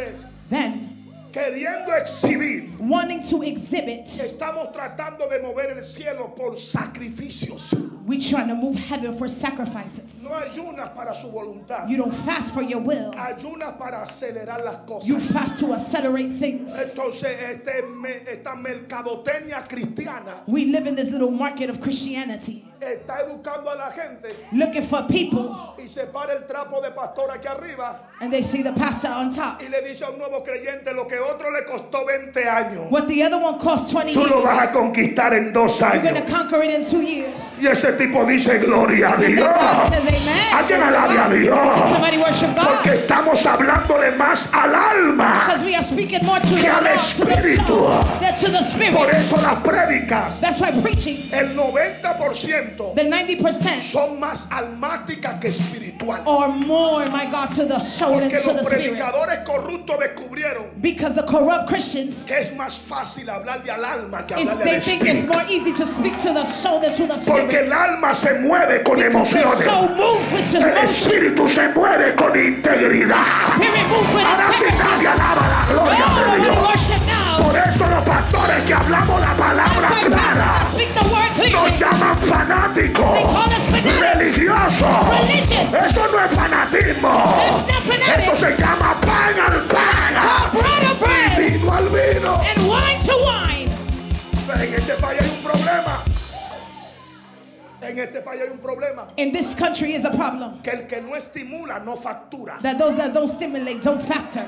[SPEAKER 2] Then,
[SPEAKER 1] queriendo exhibir,
[SPEAKER 2] wanting to exhibit,
[SPEAKER 1] estamos tratando de mover el cielo por sacrificios.
[SPEAKER 2] we trying to move heaven for sacrifices.
[SPEAKER 1] No ayunas para su voluntad.
[SPEAKER 2] You don't fast for your will.
[SPEAKER 1] Ayunas para acelerar las
[SPEAKER 2] You
[SPEAKER 1] cosas.
[SPEAKER 2] fast to accelerate things.
[SPEAKER 1] Entonces, esta mercadotecnia cristiana
[SPEAKER 2] We live in this little market of Christianity,
[SPEAKER 1] está educando a la gente
[SPEAKER 2] looking for people,
[SPEAKER 1] y se para el trapo de pastor aquí arriba
[SPEAKER 2] and they see the pastor on top.
[SPEAKER 1] y le dice a un nuevo creyente lo que otro le costó 20 años.
[SPEAKER 2] What the other one cost 20
[SPEAKER 1] Tú lo
[SPEAKER 2] years,
[SPEAKER 1] vas a conquistar en 2
[SPEAKER 2] you're going
[SPEAKER 1] años.
[SPEAKER 2] to conquer it in 2 years.
[SPEAKER 1] Y ese tipo dice gloria a
[SPEAKER 2] And then
[SPEAKER 1] Dios.
[SPEAKER 2] God says amen.
[SPEAKER 1] Alguien alabe a Dios.
[SPEAKER 2] Somebody worship
[SPEAKER 1] Porque
[SPEAKER 2] God.
[SPEAKER 1] estamos hablándole más al alma
[SPEAKER 2] Because we are speaking more to the
[SPEAKER 1] que al
[SPEAKER 2] Lord, to the
[SPEAKER 1] espíritu.
[SPEAKER 2] soul, than to the
[SPEAKER 1] Por
[SPEAKER 2] spirit.
[SPEAKER 1] eso las prédicas,
[SPEAKER 2] That's why preaching,
[SPEAKER 1] el 90%
[SPEAKER 2] the 90%
[SPEAKER 1] son más almáticas que espirituales.
[SPEAKER 2] or more, my God, to the soul and
[SPEAKER 1] Porque
[SPEAKER 2] to
[SPEAKER 1] los
[SPEAKER 2] the spirit.
[SPEAKER 1] predicadores corruptos descubrieron
[SPEAKER 2] Because the corrupt Christians,
[SPEAKER 1] que es más fácil hablarle al alma que hablarle
[SPEAKER 2] they
[SPEAKER 1] al
[SPEAKER 2] think it's
[SPEAKER 1] espíritu.
[SPEAKER 2] more easy to speak to the soul than to the
[SPEAKER 1] Porque
[SPEAKER 2] spirit.
[SPEAKER 1] el alma se mueve con
[SPEAKER 2] The
[SPEAKER 1] emociones.
[SPEAKER 2] soul moves with
[SPEAKER 1] El
[SPEAKER 2] emotion.
[SPEAKER 1] espíritu se mueve con integridad.
[SPEAKER 2] Spirit moves with
[SPEAKER 1] Ahora sí
[SPEAKER 2] integrity.
[SPEAKER 1] nadie alaba la
[SPEAKER 2] No,
[SPEAKER 1] gloria de
[SPEAKER 2] nobody
[SPEAKER 1] Dios.
[SPEAKER 2] worship now.
[SPEAKER 1] Por eso los pastores que hablamos la palabra
[SPEAKER 2] That's why pastors
[SPEAKER 1] clara
[SPEAKER 2] that speak the word clearly.
[SPEAKER 1] nos llaman fanáticos,
[SPEAKER 2] They call us fanatics.
[SPEAKER 1] religiosos.
[SPEAKER 2] Religious.
[SPEAKER 1] Esto no es fanatismo.
[SPEAKER 2] That's not fanatics.
[SPEAKER 1] Eso se llama pan al pan
[SPEAKER 2] Called bread of
[SPEAKER 1] y
[SPEAKER 2] bread
[SPEAKER 1] vino al vino.
[SPEAKER 2] and wine to wine.
[SPEAKER 1] En este país hay un problema. En este país hay un problema.
[SPEAKER 2] In this country is a problem
[SPEAKER 1] Que el que no estimula no factura.
[SPEAKER 2] that those that don't stimulate don't factor.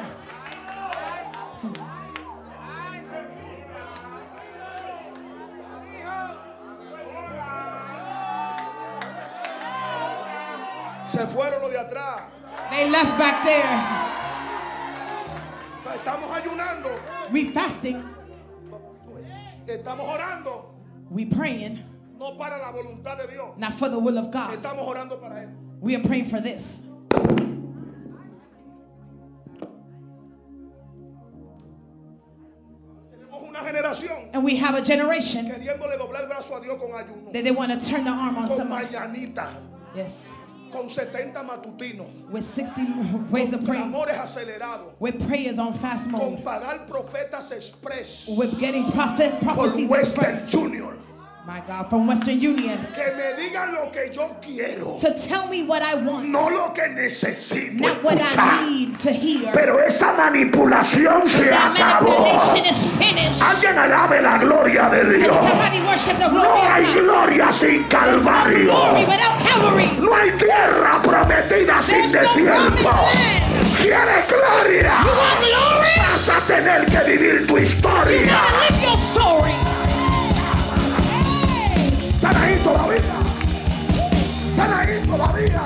[SPEAKER 1] Se fueron los de atrás.
[SPEAKER 2] They left back there.
[SPEAKER 1] Estamos ayunando.
[SPEAKER 2] We fasting.
[SPEAKER 1] Estamos orando.
[SPEAKER 2] We praying.
[SPEAKER 1] No para la voluntad de Dios.
[SPEAKER 2] Not for the will of God.
[SPEAKER 1] Estamos orando para Él.
[SPEAKER 2] We are praying for this.
[SPEAKER 1] Tenemos una generación
[SPEAKER 2] And we have a generation
[SPEAKER 1] queriéndole doblar el brazo a Dios con ayuno.
[SPEAKER 2] that they want to turn the arm on
[SPEAKER 1] Con
[SPEAKER 2] somebody.
[SPEAKER 1] mañanita.
[SPEAKER 2] Yes.
[SPEAKER 1] Con 70 matutinos.
[SPEAKER 2] With 60 ways of praying.
[SPEAKER 1] Clamores acelerados.
[SPEAKER 2] With prayers on fast mode.
[SPEAKER 1] Con pagar profetas express.
[SPEAKER 2] With getting
[SPEAKER 1] Por
[SPEAKER 2] prophecies
[SPEAKER 1] Western
[SPEAKER 2] expressed.
[SPEAKER 1] Junior.
[SPEAKER 2] My God, from Western Union.
[SPEAKER 1] Que me digan lo que yo quiero.
[SPEAKER 2] To tell me what I want.
[SPEAKER 1] No lo que necesito
[SPEAKER 2] Not what I
[SPEAKER 1] escuchar.
[SPEAKER 2] need to hear.
[SPEAKER 1] Pero esa manipulación se
[SPEAKER 2] That
[SPEAKER 1] acabó.
[SPEAKER 2] manipulation is finished.
[SPEAKER 1] Alguien alabe la gloria de
[SPEAKER 2] Can
[SPEAKER 1] Dios.
[SPEAKER 2] somebody worship the glory
[SPEAKER 1] No
[SPEAKER 2] of
[SPEAKER 1] hay
[SPEAKER 2] God?
[SPEAKER 1] gloria sin
[SPEAKER 2] There's no glory
[SPEAKER 1] Calvario.
[SPEAKER 2] without Calvary.
[SPEAKER 1] No hay tierra prometida sin
[SPEAKER 2] There's no promised
[SPEAKER 1] desierto.
[SPEAKER 2] land.
[SPEAKER 1] ¿Quieres gloria?
[SPEAKER 2] You want glory?
[SPEAKER 1] Vas a tener que vivir tu
[SPEAKER 2] You
[SPEAKER 1] historia.
[SPEAKER 2] gotta live your story.
[SPEAKER 1] Están ahí todavía. Están ahí todavía.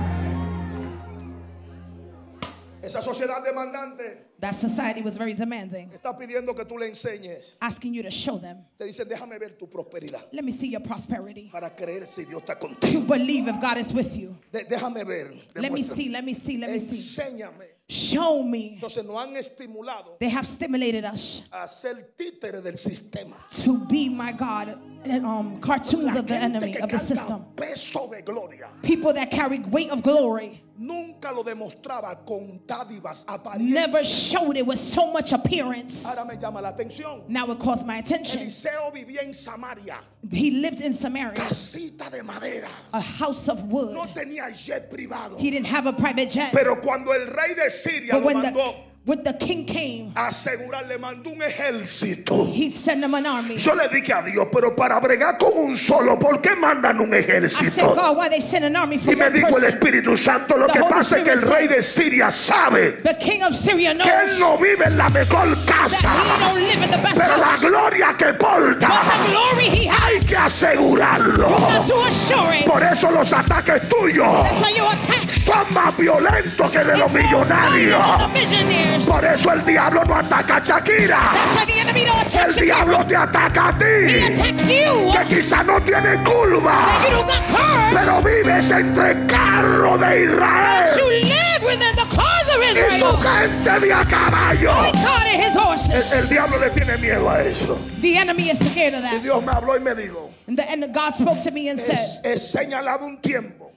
[SPEAKER 1] Esa sociedad demandante
[SPEAKER 2] That society was very demanding,
[SPEAKER 1] está pidiendo que tú le enseñes.
[SPEAKER 2] asking you to show them.
[SPEAKER 1] Te dicen, déjame ver tu prosperidad
[SPEAKER 2] Let me see your prosperity.
[SPEAKER 1] para creer si Dios está
[SPEAKER 2] To
[SPEAKER 1] contigo.
[SPEAKER 2] believe if God is with you.
[SPEAKER 1] Déjame ver.
[SPEAKER 2] Let me
[SPEAKER 1] demuéstrame.
[SPEAKER 2] see, let me see, let me see.
[SPEAKER 1] Enséñame.
[SPEAKER 2] Show me.
[SPEAKER 1] Entonces nos han estimulado
[SPEAKER 2] They have stimulated us
[SPEAKER 1] a ser títere del sistema.
[SPEAKER 2] to be, my God, cartoons
[SPEAKER 1] La
[SPEAKER 2] of the
[SPEAKER 1] gente
[SPEAKER 2] enemy,
[SPEAKER 1] que
[SPEAKER 2] of the
[SPEAKER 1] carga
[SPEAKER 2] system.
[SPEAKER 1] peso de gloria
[SPEAKER 2] People that carry weight of glory
[SPEAKER 1] nunca lo demostraba con dádivas,
[SPEAKER 2] never
[SPEAKER 1] apariencias.
[SPEAKER 2] showed it with so much appearance.
[SPEAKER 1] Ahora me llama la atención.
[SPEAKER 2] Now it caught my attention.
[SPEAKER 1] Eliseo vivía en Samaria,
[SPEAKER 2] He lived in Samaria,
[SPEAKER 1] casita de madera.
[SPEAKER 2] a house of wood.
[SPEAKER 1] No tenía jet privado.
[SPEAKER 2] He didn't have a private jet.
[SPEAKER 1] Pero cuando el rey de Siria
[SPEAKER 2] But
[SPEAKER 1] lo
[SPEAKER 2] when
[SPEAKER 1] mandó
[SPEAKER 2] the king came,
[SPEAKER 1] a asegurar, le mandó un ejército.
[SPEAKER 2] he sent them an army.
[SPEAKER 1] Yo le dije a Dios, pero para bregar con un solo, ¿por qué mandan un
[SPEAKER 2] I said,
[SPEAKER 1] ejército?
[SPEAKER 2] God, why they send an army for
[SPEAKER 1] Y me
[SPEAKER 2] one
[SPEAKER 1] dijo el
[SPEAKER 2] person?
[SPEAKER 1] Espíritu Santo, lo
[SPEAKER 2] The
[SPEAKER 1] que
[SPEAKER 2] Holy
[SPEAKER 1] pasa es que el
[SPEAKER 2] Spirit
[SPEAKER 1] rey de Siria sabe
[SPEAKER 2] The king of Syria
[SPEAKER 1] que él
[SPEAKER 2] knows
[SPEAKER 1] no vive en la mejor
[SPEAKER 2] that
[SPEAKER 1] casa,
[SPEAKER 2] he don't live in the best
[SPEAKER 1] pero la
[SPEAKER 2] house.
[SPEAKER 1] gloria que porta
[SPEAKER 2] But the glory he
[SPEAKER 1] hay
[SPEAKER 2] has,
[SPEAKER 1] que asegurarlo.
[SPEAKER 2] got to assure it.
[SPEAKER 1] Por eso los ataques tuyos
[SPEAKER 2] That's why you attack.
[SPEAKER 1] son más violentos que de los
[SPEAKER 2] It's more violent
[SPEAKER 1] millonarios.
[SPEAKER 2] than the visionaries.
[SPEAKER 1] Por eso el diablo no ataca a Shakira.
[SPEAKER 2] That's why the enemy don't attack
[SPEAKER 1] El
[SPEAKER 2] Shakira.
[SPEAKER 1] diablo te ataca a
[SPEAKER 2] He
[SPEAKER 1] ti,
[SPEAKER 2] attacks you.
[SPEAKER 1] que quizá no tiene
[SPEAKER 2] That
[SPEAKER 1] culpa,
[SPEAKER 2] you don't got curse.
[SPEAKER 1] pero vives entre carros de
[SPEAKER 2] But you
[SPEAKER 1] Israel
[SPEAKER 2] live within the cause of
[SPEAKER 1] y su
[SPEAKER 2] Israel.
[SPEAKER 1] gente de a caballo.
[SPEAKER 2] He caught in his horses.
[SPEAKER 1] El diablo le tiene miedo a eso.
[SPEAKER 2] The enemy is scared of
[SPEAKER 1] Y
[SPEAKER 2] that.
[SPEAKER 1] Dios me habló y me dijo,
[SPEAKER 2] And God spoke to me and said,
[SPEAKER 1] es señalado un tiempo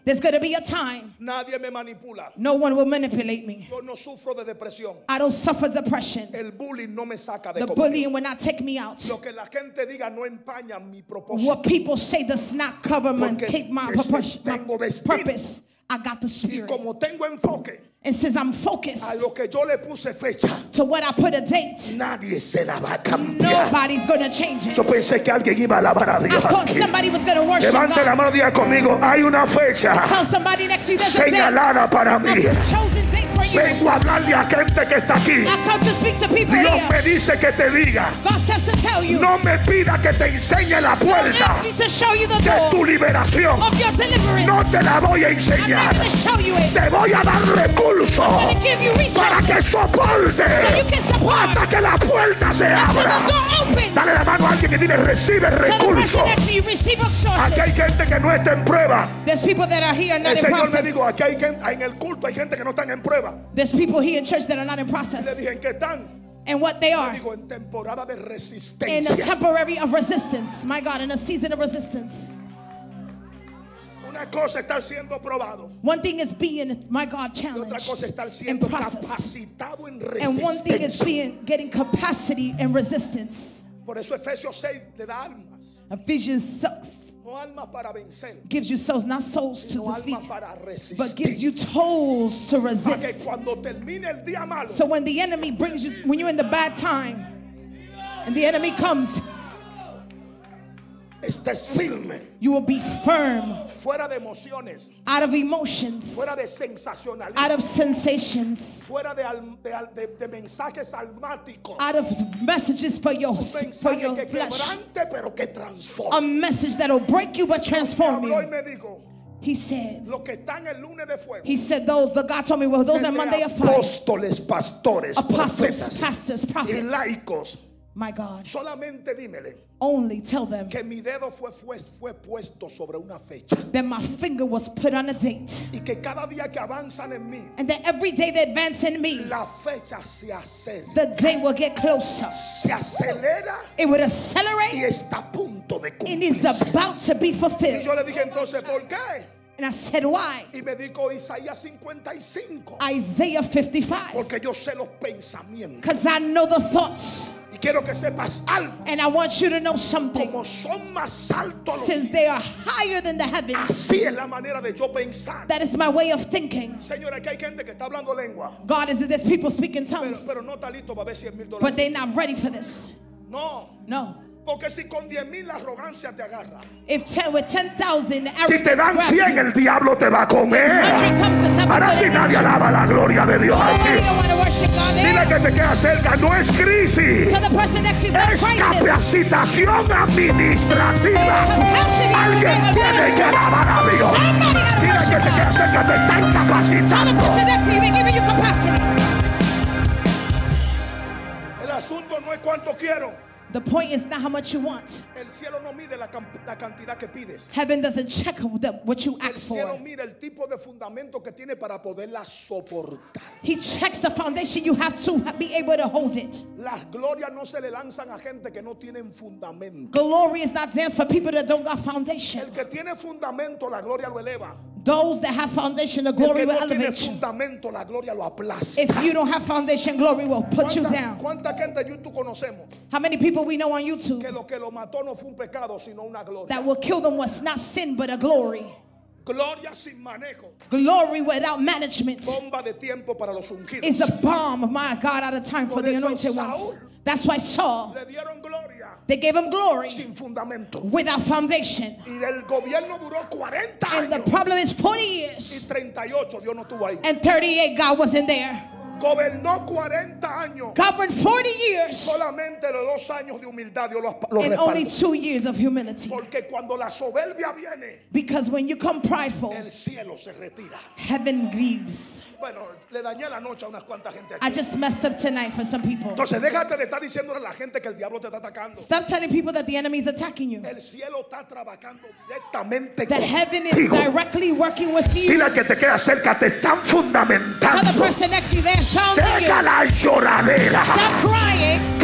[SPEAKER 2] There's going to be a time.
[SPEAKER 1] Nadie me manipula.
[SPEAKER 2] No one will manipulate me.
[SPEAKER 1] Yo no sufro de depresión.
[SPEAKER 2] I don't suffer depression.
[SPEAKER 1] El bullying no me saca de
[SPEAKER 2] The
[SPEAKER 1] comunión.
[SPEAKER 2] bullying will not take me out.
[SPEAKER 1] Lo que la gente diga no empaña mi propósito.
[SPEAKER 2] What people say does not cover my
[SPEAKER 1] tengo destino.
[SPEAKER 2] purpose. I got the
[SPEAKER 1] Y
[SPEAKER 2] spirit.
[SPEAKER 1] como tengo enfoque
[SPEAKER 2] And since I'm
[SPEAKER 1] a
[SPEAKER 2] focused
[SPEAKER 1] lo que yo le puse fecha,
[SPEAKER 2] to what I put a date,
[SPEAKER 1] nadie se la va a cambiar.
[SPEAKER 2] nobody's going to change it.
[SPEAKER 1] Yo pensé que alguien iba a alabar a
[SPEAKER 2] I
[SPEAKER 1] Dios
[SPEAKER 2] thought
[SPEAKER 1] aquí.
[SPEAKER 2] somebody was going to worship
[SPEAKER 1] Levante la
[SPEAKER 2] God.
[SPEAKER 1] mano, diga conmigo, hay una fecha
[SPEAKER 2] Tell somebody next to you there's a date,
[SPEAKER 1] señalada para mí.
[SPEAKER 2] a chosen date for you.
[SPEAKER 1] Vengo a hablarle a gente que está aquí.
[SPEAKER 2] I come to speak to people
[SPEAKER 1] Dios
[SPEAKER 2] here.
[SPEAKER 1] me dice que te diga,
[SPEAKER 2] God says to tell you.
[SPEAKER 1] no me pida que te enseñe la
[SPEAKER 2] Don't
[SPEAKER 1] puerta
[SPEAKER 2] ask me to show you the
[SPEAKER 1] de tu
[SPEAKER 2] door
[SPEAKER 1] liberación.
[SPEAKER 2] of your deliverance.
[SPEAKER 1] No te la voy a
[SPEAKER 2] I'm
[SPEAKER 1] enseñar.
[SPEAKER 2] not going to show you it.
[SPEAKER 1] Te voy a dar
[SPEAKER 2] I'm
[SPEAKER 1] recursos
[SPEAKER 2] going to give you
[SPEAKER 1] para que
[SPEAKER 2] resources
[SPEAKER 1] soporte
[SPEAKER 2] so you can support
[SPEAKER 1] hasta que la puerta se
[SPEAKER 2] until the
[SPEAKER 1] abra.
[SPEAKER 2] door opens.
[SPEAKER 1] Dale la mano a alguien que tiene, recibe
[SPEAKER 2] Tell the person
[SPEAKER 1] recursos.
[SPEAKER 2] next to you, receive
[SPEAKER 1] Aquí
[SPEAKER 2] resources.
[SPEAKER 1] hay gente que no está en prueba.
[SPEAKER 2] There's people that are here
[SPEAKER 1] El
[SPEAKER 2] not in
[SPEAKER 1] Señor me
[SPEAKER 2] process.
[SPEAKER 1] dijo, aquí hay gente, en el culto hay gente que no están en prueba.
[SPEAKER 2] There's people here in church that are not in
[SPEAKER 1] Y le
[SPEAKER 2] process.
[SPEAKER 1] dije, ¿en qué están?
[SPEAKER 2] And what they
[SPEAKER 1] Le
[SPEAKER 2] are
[SPEAKER 1] digo, en temporada de
[SPEAKER 2] in a
[SPEAKER 1] resistencia.
[SPEAKER 2] temporary of resistance. My God, in a season of resistance.
[SPEAKER 1] Una cosa es estar siendo probado.
[SPEAKER 2] One thing is being, my God,
[SPEAKER 1] Y otra
[SPEAKER 2] challenged
[SPEAKER 1] cosa es estar
[SPEAKER 2] in
[SPEAKER 1] siendo
[SPEAKER 2] process.
[SPEAKER 1] capacitado en
[SPEAKER 2] And one thing is
[SPEAKER 1] resistencia.
[SPEAKER 2] getting capacity and resistance.
[SPEAKER 1] Por eso Efesios 6 le da almas.
[SPEAKER 2] Ephesians 6
[SPEAKER 1] No almas para vencer,
[SPEAKER 2] gives you souls, not souls to
[SPEAKER 1] sino
[SPEAKER 2] defeat,
[SPEAKER 1] almas para
[SPEAKER 2] but gives
[SPEAKER 1] resistir.
[SPEAKER 2] you tools to
[SPEAKER 1] Para que
[SPEAKER 2] resist.
[SPEAKER 1] cuando termine el día malo,
[SPEAKER 2] So when the enemy brings you, when you're in the bad time, and the enemy comes,
[SPEAKER 1] estés firme,
[SPEAKER 2] you will be firm,
[SPEAKER 1] fuera de emociones,
[SPEAKER 2] out of emotions,
[SPEAKER 1] fuera de sensacionalismo,
[SPEAKER 2] out of sensations,
[SPEAKER 1] fuera de mensajes almáticos.
[SPEAKER 2] out of messages for your
[SPEAKER 1] Un mensaje que
[SPEAKER 2] flesh.
[SPEAKER 1] quebrante pero que
[SPEAKER 2] A
[SPEAKER 1] transforma.
[SPEAKER 2] message that'll break you but transform
[SPEAKER 1] Habló y
[SPEAKER 2] you.
[SPEAKER 1] me dijo,
[SPEAKER 2] He said,
[SPEAKER 1] los que están el lunes de fuego,
[SPEAKER 2] those, the God told me, well, those are Monday of fire.
[SPEAKER 1] apóstoles, pastores,
[SPEAKER 2] Apostles,
[SPEAKER 1] profetas
[SPEAKER 2] pastors,
[SPEAKER 1] y
[SPEAKER 2] prophets.
[SPEAKER 1] laicos,
[SPEAKER 2] My God,
[SPEAKER 1] solamente dímele
[SPEAKER 2] only tell them
[SPEAKER 1] que mi dedo fue puesto sobre una fecha
[SPEAKER 2] that my finger was put on a date.
[SPEAKER 1] y que cada día que avanzan en mí,
[SPEAKER 2] And that every day they advance in me,
[SPEAKER 1] la fecha se acelera,
[SPEAKER 2] the day will get closer.
[SPEAKER 1] se acelera
[SPEAKER 2] It would
[SPEAKER 1] y
[SPEAKER 2] accelerate
[SPEAKER 1] está a punto de
[SPEAKER 2] and is
[SPEAKER 1] cumplirse.
[SPEAKER 2] about to be
[SPEAKER 1] Y
[SPEAKER 2] fulfilled.
[SPEAKER 1] yo le dije entonces, ¿por qué?
[SPEAKER 2] And I said, why?
[SPEAKER 1] Y me dijo Isaías 55,
[SPEAKER 2] Isaiah 55.
[SPEAKER 1] porque yo sé los pensamientos.
[SPEAKER 2] Because I know the thoughts.
[SPEAKER 1] Y quiero que sepas algo,
[SPEAKER 2] And I want you to know something.
[SPEAKER 1] como son más altos los
[SPEAKER 2] Since they are higher than the heavens,
[SPEAKER 1] así es la manera de yo pensar.
[SPEAKER 2] that is my way of thinking.
[SPEAKER 1] Señora, aquí hay gente que está hablando lengua,
[SPEAKER 2] God is that there's people speaking tongues,
[SPEAKER 1] pero no está listo para ver $100,000.
[SPEAKER 2] but they're not ready for this.
[SPEAKER 1] No,
[SPEAKER 2] No.
[SPEAKER 1] porque si con 10,000 la arrogancia te agarra,
[SPEAKER 2] If with 10,000
[SPEAKER 1] si te dan 100 el diablo te va a comer. Ahora sí nadie alaba la gloria de Dios
[SPEAKER 2] Nobody
[SPEAKER 1] aquí.
[SPEAKER 2] don't want to worship God
[SPEAKER 1] Dile
[SPEAKER 2] there.
[SPEAKER 1] que te queda cerca, no es crisis,
[SPEAKER 2] To the person next to you, it's
[SPEAKER 1] es
[SPEAKER 2] not crisis.
[SPEAKER 1] capacitación administrativa. Alguien tiene que alabar a Dios.
[SPEAKER 2] Somebody gotta
[SPEAKER 1] Dile que
[SPEAKER 2] worship
[SPEAKER 1] te queda
[SPEAKER 2] God.
[SPEAKER 1] cerca, te están
[SPEAKER 2] Tell the
[SPEAKER 1] capacitando.
[SPEAKER 2] person next to you, they're giving you capacity.
[SPEAKER 1] El asunto no es cuánto quiero.
[SPEAKER 2] The point is not how much you want.
[SPEAKER 1] El cielo no mide la cantidad que pides.
[SPEAKER 2] Heaven doesn't check what you
[SPEAKER 1] El
[SPEAKER 2] ask
[SPEAKER 1] cielo
[SPEAKER 2] for.
[SPEAKER 1] mira el tipo de fundamento que tiene para poderla soportar.
[SPEAKER 2] He checks the foundation. You have to be able to hold it.
[SPEAKER 1] Las glorias no se le lanzan a gente que no tienen fundamento.
[SPEAKER 2] Glory is not dance for people that don't got foundation.
[SPEAKER 1] El que tiene fundamento, la gloria lo eleva.
[SPEAKER 2] Those that have foundation, the
[SPEAKER 1] El
[SPEAKER 2] glory
[SPEAKER 1] que
[SPEAKER 2] will
[SPEAKER 1] no tiene
[SPEAKER 2] elevate you.
[SPEAKER 1] fundamento, la gloria lo aplasta.
[SPEAKER 2] If you don't have foundation, glory will put you down.
[SPEAKER 1] ¿Cuánta gente en YouTube conocemos
[SPEAKER 2] How many people we know on YouTube
[SPEAKER 1] que lo mató no fue un pecado, sino una gloria?
[SPEAKER 2] that will kill them was not sin but a glory?
[SPEAKER 1] Gloria sin manejo.
[SPEAKER 2] Glory without management
[SPEAKER 1] Bomba de tiempo para los ungidos.
[SPEAKER 2] is a bomb, my God, out of time for
[SPEAKER 1] Por
[SPEAKER 2] the
[SPEAKER 1] eso
[SPEAKER 2] anointed ones.
[SPEAKER 1] Saúl
[SPEAKER 2] That's why Saul,
[SPEAKER 1] Le dieron gloria
[SPEAKER 2] they gave him glory
[SPEAKER 1] sin fundamento.
[SPEAKER 2] without foundation.
[SPEAKER 1] Y el gobierno duró 40
[SPEAKER 2] And the
[SPEAKER 1] años.
[SPEAKER 2] problem is 40
[SPEAKER 1] Y
[SPEAKER 2] years
[SPEAKER 1] 38 Dios no estuvo ahí.
[SPEAKER 2] and 38 God wasn't there.
[SPEAKER 1] Gobernó 40 años.
[SPEAKER 2] Governed 40 years
[SPEAKER 1] Solamente los 2 años de humildad Dios los
[SPEAKER 2] and only
[SPEAKER 1] respaldó.
[SPEAKER 2] 2 years of humility.
[SPEAKER 1] Porque cuando la soberbia viene,
[SPEAKER 2] Because when you come prideful,
[SPEAKER 1] el cielo se retira.
[SPEAKER 2] heaven grieves.
[SPEAKER 1] Bueno, le dañé la noche a unas cuantas gente
[SPEAKER 2] I
[SPEAKER 1] aquí.
[SPEAKER 2] just messed up tonight for some people.
[SPEAKER 1] Entonces déjate de estar diciéndole a la gente que el diablo te está atacando.
[SPEAKER 2] Stop telling people that the enemy is attacking you.
[SPEAKER 1] El cielo está trabajando directamente
[SPEAKER 2] The heaven is
[SPEAKER 1] contigo.
[SPEAKER 2] directly working with you.
[SPEAKER 1] Dile que te queda cerca, te están
[SPEAKER 2] Tell the
[SPEAKER 1] fundamentando.
[SPEAKER 2] person next to you, they're founding you.
[SPEAKER 1] Deja la lloradera.
[SPEAKER 2] Stop crying.
[SPEAKER 1] Que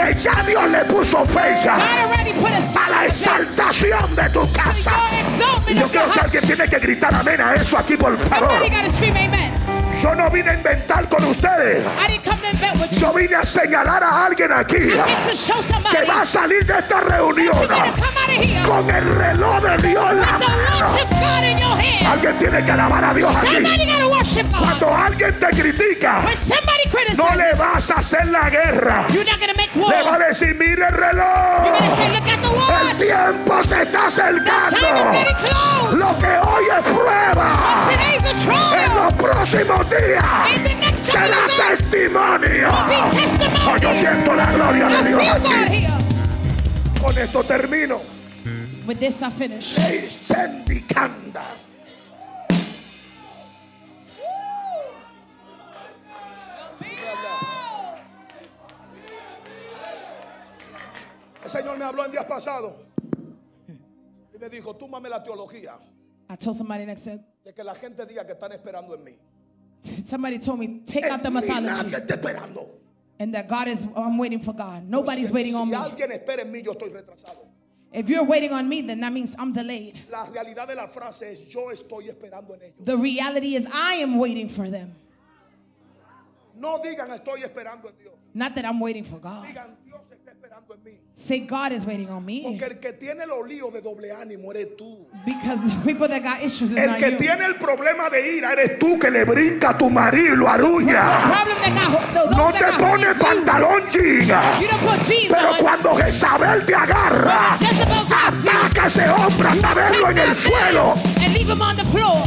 [SPEAKER 1] que ya Dios le puso fecha
[SPEAKER 2] God already put a
[SPEAKER 1] a
[SPEAKER 2] sign
[SPEAKER 1] la
[SPEAKER 2] on the
[SPEAKER 1] exaltación de tu casa.
[SPEAKER 2] exaltment
[SPEAKER 1] Y yo
[SPEAKER 2] of your
[SPEAKER 1] quiero que alguien
[SPEAKER 2] house.
[SPEAKER 1] tiene que gritar amén a eso aquí, por favor.
[SPEAKER 2] Somebody gotta scream amen.
[SPEAKER 1] Yo no vine a inventar con ustedes.
[SPEAKER 2] I didn't come to invent with you.
[SPEAKER 1] Yo vine a señalar a alguien aquí
[SPEAKER 2] I came to show somebody
[SPEAKER 1] que va a salir de esta reunión
[SPEAKER 2] you're gonna come out of here
[SPEAKER 1] con el reloj de Dios en la
[SPEAKER 2] with the
[SPEAKER 1] mano.
[SPEAKER 2] watch of God in your hand.
[SPEAKER 1] Alguien tiene que alabar a Dios aquí.
[SPEAKER 2] Somebody gotta worship God.
[SPEAKER 1] Cuando alguien te critica,
[SPEAKER 2] When somebody
[SPEAKER 1] no
[SPEAKER 2] criticizes,
[SPEAKER 1] le vas a hacer la guerra.
[SPEAKER 2] you're not gonna make war.
[SPEAKER 1] Le va a decir, mire el reloj.
[SPEAKER 2] You're gonna say, look at the
[SPEAKER 1] El
[SPEAKER 2] watch.
[SPEAKER 1] tiempo se está
[SPEAKER 2] The time is
[SPEAKER 1] acercando.
[SPEAKER 2] getting close.
[SPEAKER 1] Lo que hoy es prueba,
[SPEAKER 2] Today's the
[SPEAKER 1] en
[SPEAKER 2] trial.
[SPEAKER 1] los próximos días
[SPEAKER 2] In the next couple
[SPEAKER 1] será
[SPEAKER 2] of days,
[SPEAKER 1] testimonio.
[SPEAKER 2] will be testimony.
[SPEAKER 1] Oh, yo siento la gloria
[SPEAKER 2] I
[SPEAKER 1] de Dios
[SPEAKER 2] feel God
[SPEAKER 1] aquí.
[SPEAKER 2] here.
[SPEAKER 1] Con esto termino.
[SPEAKER 2] With this, I finish.
[SPEAKER 1] Sendicanda. El Señor me habló en días pasados y me dijo, túmame la teología
[SPEAKER 2] I told somebody next to
[SPEAKER 1] de que la gente diga que están esperando en mí.
[SPEAKER 2] somebody told me, take out the
[SPEAKER 1] En mí
[SPEAKER 2] mythology
[SPEAKER 1] nadie está esperando.
[SPEAKER 2] and that God is, I'm waiting for God. Nobody's waiting on
[SPEAKER 1] Si
[SPEAKER 2] me.
[SPEAKER 1] alguien espera en mí, yo estoy retrasado.
[SPEAKER 2] If you're waiting on me, then that means I'm delayed.
[SPEAKER 1] La realidad de la frase es, yo estoy esperando en ellos.
[SPEAKER 2] The reality is I am waiting for them.
[SPEAKER 1] No digan estoy esperando en Dios.
[SPEAKER 2] Not that I'm waiting for God.
[SPEAKER 1] Digan Dios está esperando en mí.
[SPEAKER 2] Say God is waiting on me.
[SPEAKER 1] Porque el que tiene los líos de doble ánimo eres tú.
[SPEAKER 2] Because the people that got issues is
[SPEAKER 1] El
[SPEAKER 2] not
[SPEAKER 1] que
[SPEAKER 2] you.
[SPEAKER 1] tiene el problema de ira eres tú, que le brinca a tu marido y lo
[SPEAKER 2] The
[SPEAKER 1] aruña.
[SPEAKER 2] problem that got those
[SPEAKER 1] No
[SPEAKER 2] that
[SPEAKER 1] te
[SPEAKER 2] got
[SPEAKER 1] pone
[SPEAKER 2] holy is you.
[SPEAKER 1] pantalón jean.
[SPEAKER 2] You don't put jeans
[SPEAKER 1] Pero
[SPEAKER 2] on.
[SPEAKER 1] cuando Jezabel te agarra,
[SPEAKER 2] Jezebel grabs you.
[SPEAKER 1] ataca a ese hombre hasta verlo en el suelo.
[SPEAKER 2] And leave him on the floor.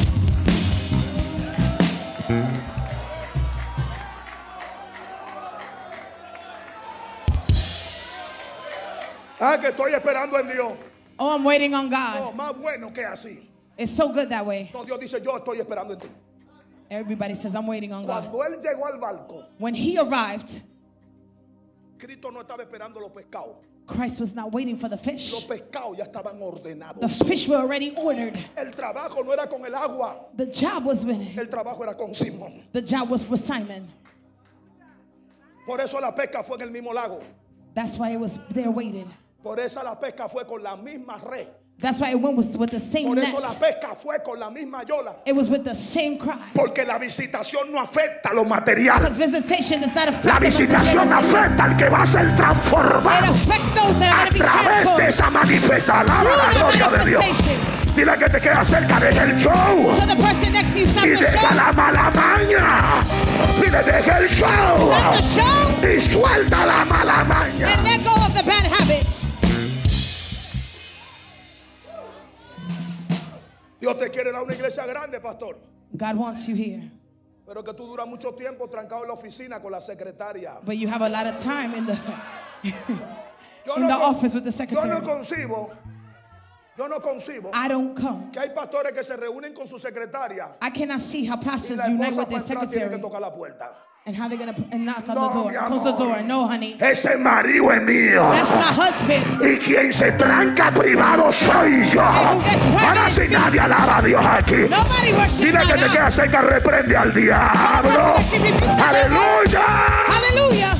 [SPEAKER 1] Ah, que estoy esperando en Dios.
[SPEAKER 2] Oh, I'm waiting on
[SPEAKER 1] No,
[SPEAKER 2] God.
[SPEAKER 1] más bueno que así.
[SPEAKER 2] It's so good that way.
[SPEAKER 1] No, Dios dice, yo estoy esperando en ti.
[SPEAKER 2] Everybody says, I'm waiting on God.
[SPEAKER 1] Cuando él llegó al barco,
[SPEAKER 2] When he arrived,
[SPEAKER 1] Cristo no estaba esperando los pescados.
[SPEAKER 2] Christ was not waiting for the
[SPEAKER 1] Los
[SPEAKER 2] fish.
[SPEAKER 1] pescados ya estaban ordenados.
[SPEAKER 2] The fish were already ordered.
[SPEAKER 1] El trabajo no era con el agua,
[SPEAKER 2] The job was with him.
[SPEAKER 1] el trabajo era con Simón.
[SPEAKER 2] The job was for Simon.
[SPEAKER 1] Por eso la pesca fue en el mismo lago.
[SPEAKER 2] That's why it was there waited.
[SPEAKER 1] Por eso la pesca fue con la misma red.
[SPEAKER 2] That's why it went with the same
[SPEAKER 1] Por eso la
[SPEAKER 2] net.
[SPEAKER 1] pesca fue con la misma yola.
[SPEAKER 2] It was with the same cry.
[SPEAKER 1] Porque la visitación no afecta lo material.
[SPEAKER 2] Because visitation does not affect
[SPEAKER 1] La
[SPEAKER 2] the
[SPEAKER 1] visitación
[SPEAKER 2] materialism.
[SPEAKER 1] afecta al que va a ser
[SPEAKER 2] It
[SPEAKER 1] transformado
[SPEAKER 2] affects those that
[SPEAKER 1] a
[SPEAKER 2] are going to be
[SPEAKER 1] través de
[SPEAKER 2] transformed
[SPEAKER 1] esa manifestación. Alaba la
[SPEAKER 2] through
[SPEAKER 1] gloria
[SPEAKER 2] the
[SPEAKER 1] de Dios.
[SPEAKER 2] manifestation.
[SPEAKER 1] Dile que te queda cerca, deja el show.
[SPEAKER 2] So the person next to you, stop
[SPEAKER 1] Y
[SPEAKER 2] the
[SPEAKER 1] deja
[SPEAKER 2] show.
[SPEAKER 1] la mala maña. Dile, deja el show.
[SPEAKER 2] Stop the show
[SPEAKER 1] Y suelta la mala maña.
[SPEAKER 2] and let go of the bad habits.
[SPEAKER 1] Dios te quiere dar una iglesia grande, pastor.
[SPEAKER 2] God wants you here.
[SPEAKER 1] Pero que tú duras mucho tiempo trancado en la oficina con la secretaria.
[SPEAKER 2] But you have a lot of time in the
[SPEAKER 1] Yo
[SPEAKER 2] in the
[SPEAKER 1] con-
[SPEAKER 2] office with the
[SPEAKER 1] Yo no
[SPEAKER 2] secretary.
[SPEAKER 1] concibo
[SPEAKER 2] I don't come.
[SPEAKER 1] que hay pastores que se reúnen con su secretaria
[SPEAKER 2] I cannot see how
[SPEAKER 1] y
[SPEAKER 2] pastors
[SPEAKER 1] la
[SPEAKER 2] unite
[SPEAKER 1] esposa
[SPEAKER 2] with their
[SPEAKER 1] para entrar tiene que
[SPEAKER 2] secretary
[SPEAKER 1] tocar la puerta.
[SPEAKER 2] and how they're going to knock on
[SPEAKER 1] No,
[SPEAKER 2] the door.
[SPEAKER 1] mi
[SPEAKER 2] Close the
[SPEAKER 1] amor.
[SPEAKER 2] door. No, honey.
[SPEAKER 1] Ese marido es mío.
[SPEAKER 2] That's my husband.
[SPEAKER 1] Y quien se tranca privado soy yo. Ahora si nadie alaba a Dios aquí.
[SPEAKER 2] Nobody worships
[SPEAKER 1] Dile que
[SPEAKER 2] God
[SPEAKER 1] te
[SPEAKER 2] now.
[SPEAKER 1] queda cerca, reprende al diablo. Aleluya.
[SPEAKER 2] Hallelujah.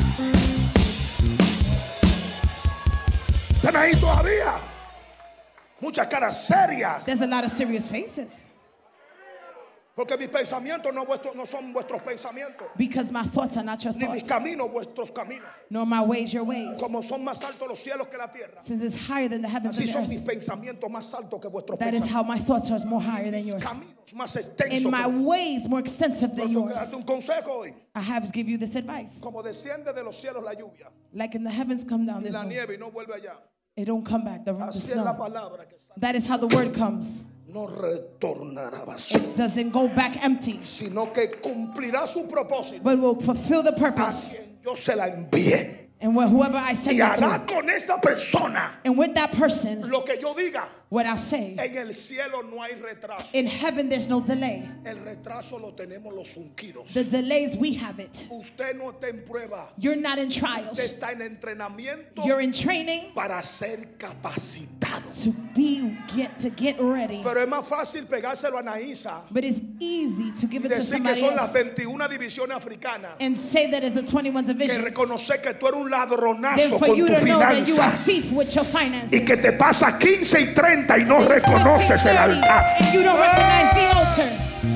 [SPEAKER 1] Están ahí todavía. Muchas caras serias.
[SPEAKER 2] There's a lot of serious faces
[SPEAKER 1] Porque mis pensamientos no son vuestros pensamientos.
[SPEAKER 2] because my thoughts are not your
[SPEAKER 1] Ni mis
[SPEAKER 2] thoughts,
[SPEAKER 1] caminos vuestros caminos.
[SPEAKER 2] nor my ways your ways.
[SPEAKER 1] Como son más altos los cielos que la tierra.
[SPEAKER 2] Since it's higher than the heavens
[SPEAKER 1] Así
[SPEAKER 2] and
[SPEAKER 1] son
[SPEAKER 2] the
[SPEAKER 1] mis
[SPEAKER 2] earth,
[SPEAKER 1] pensamientos más altos que vuestros
[SPEAKER 2] that is
[SPEAKER 1] pensamientos.
[SPEAKER 2] how my thoughts are more higher than yours.
[SPEAKER 1] Caminos más
[SPEAKER 2] And
[SPEAKER 1] extensos.
[SPEAKER 2] my ways more extensive than
[SPEAKER 1] Tengo que
[SPEAKER 2] yours.
[SPEAKER 1] darte un consejo hoy.
[SPEAKER 2] I have to give you this advice.
[SPEAKER 1] Como desciende de los cielos la lluvia
[SPEAKER 2] Like in the heavens come down
[SPEAKER 1] y
[SPEAKER 2] this
[SPEAKER 1] la
[SPEAKER 2] way,
[SPEAKER 1] nieve y no vuelve allá.
[SPEAKER 2] it don't come back. The
[SPEAKER 1] Así es la
[SPEAKER 2] snow.
[SPEAKER 1] palabra que sale.
[SPEAKER 2] That is how the word comes.
[SPEAKER 1] No retornará vacío,
[SPEAKER 2] It doesn't go back empty,
[SPEAKER 1] sino que cumplirá su propósito
[SPEAKER 2] but will fulfill the
[SPEAKER 1] a
[SPEAKER 2] purpose.
[SPEAKER 1] quien yo se la envié.
[SPEAKER 2] And whoever I send
[SPEAKER 1] Y
[SPEAKER 2] it
[SPEAKER 1] hará
[SPEAKER 2] to,
[SPEAKER 1] con esa persona
[SPEAKER 2] and with that person,
[SPEAKER 1] lo que yo diga.
[SPEAKER 2] what I'll say.
[SPEAKER 1] En el cielo no hay retraso.
[SPEAKER 2] In heaven, there's no delay.
[SPEAKER 1] El retraso lo tenemos los ungidos.
[SPEAKER 2] The delays, we have it.
[SPEAKER 1] Usted no está en prueba.
[SPEAKER 2] You're not in
[SPEAKER 1] Usted
[SPEAKER 2] trials.
[SPEAKER 1] está en entrenamiento
[SPEAKER 2] You're in training
[SPEAKER 1] para ser capacitado.
[SPEAKER 2] to get ready.
[SPEAKER 1] Pero es más fácil pegárselo a Anaísa
[SPEAKER 2] But it's easy to give
[SPEAKER 1] y
[SPEAKER 2] it to
[SPEAKER 1] decir que
[SPEAKER 2] somebody
[SPEAKER 1] son las
[SPEAKER 2] else
[SPEAKER 1] 21 divisiones africanas,
[SPEAKER 2] and say that it's the 21
[SPEAKER 1] que
[SPEAKER 2] divisions.
[SPEAKER 1] reconocer que tú eres un
[SPEAKER 2] Then
[SPEAKER 1] ladronazo
[SPEAKER 2] for
[SPEAKER 1] con
[SPEAKER 2] you
[SPEAKER 1] tus
[SPEAKER 2] to know that you are
[SPEAKER 1] finanzas
[SPEAKER 2] thief with your finances.
[SPEAKER 1] y que te pasa 15 y 30 y no
[SPEAKER 2] And
[SPEAKER 1] reconoces el
[SPEAKER 2] 30,
[SPEAKER 1] altar.
[SPEAKER 2] and you don't recognize the altar.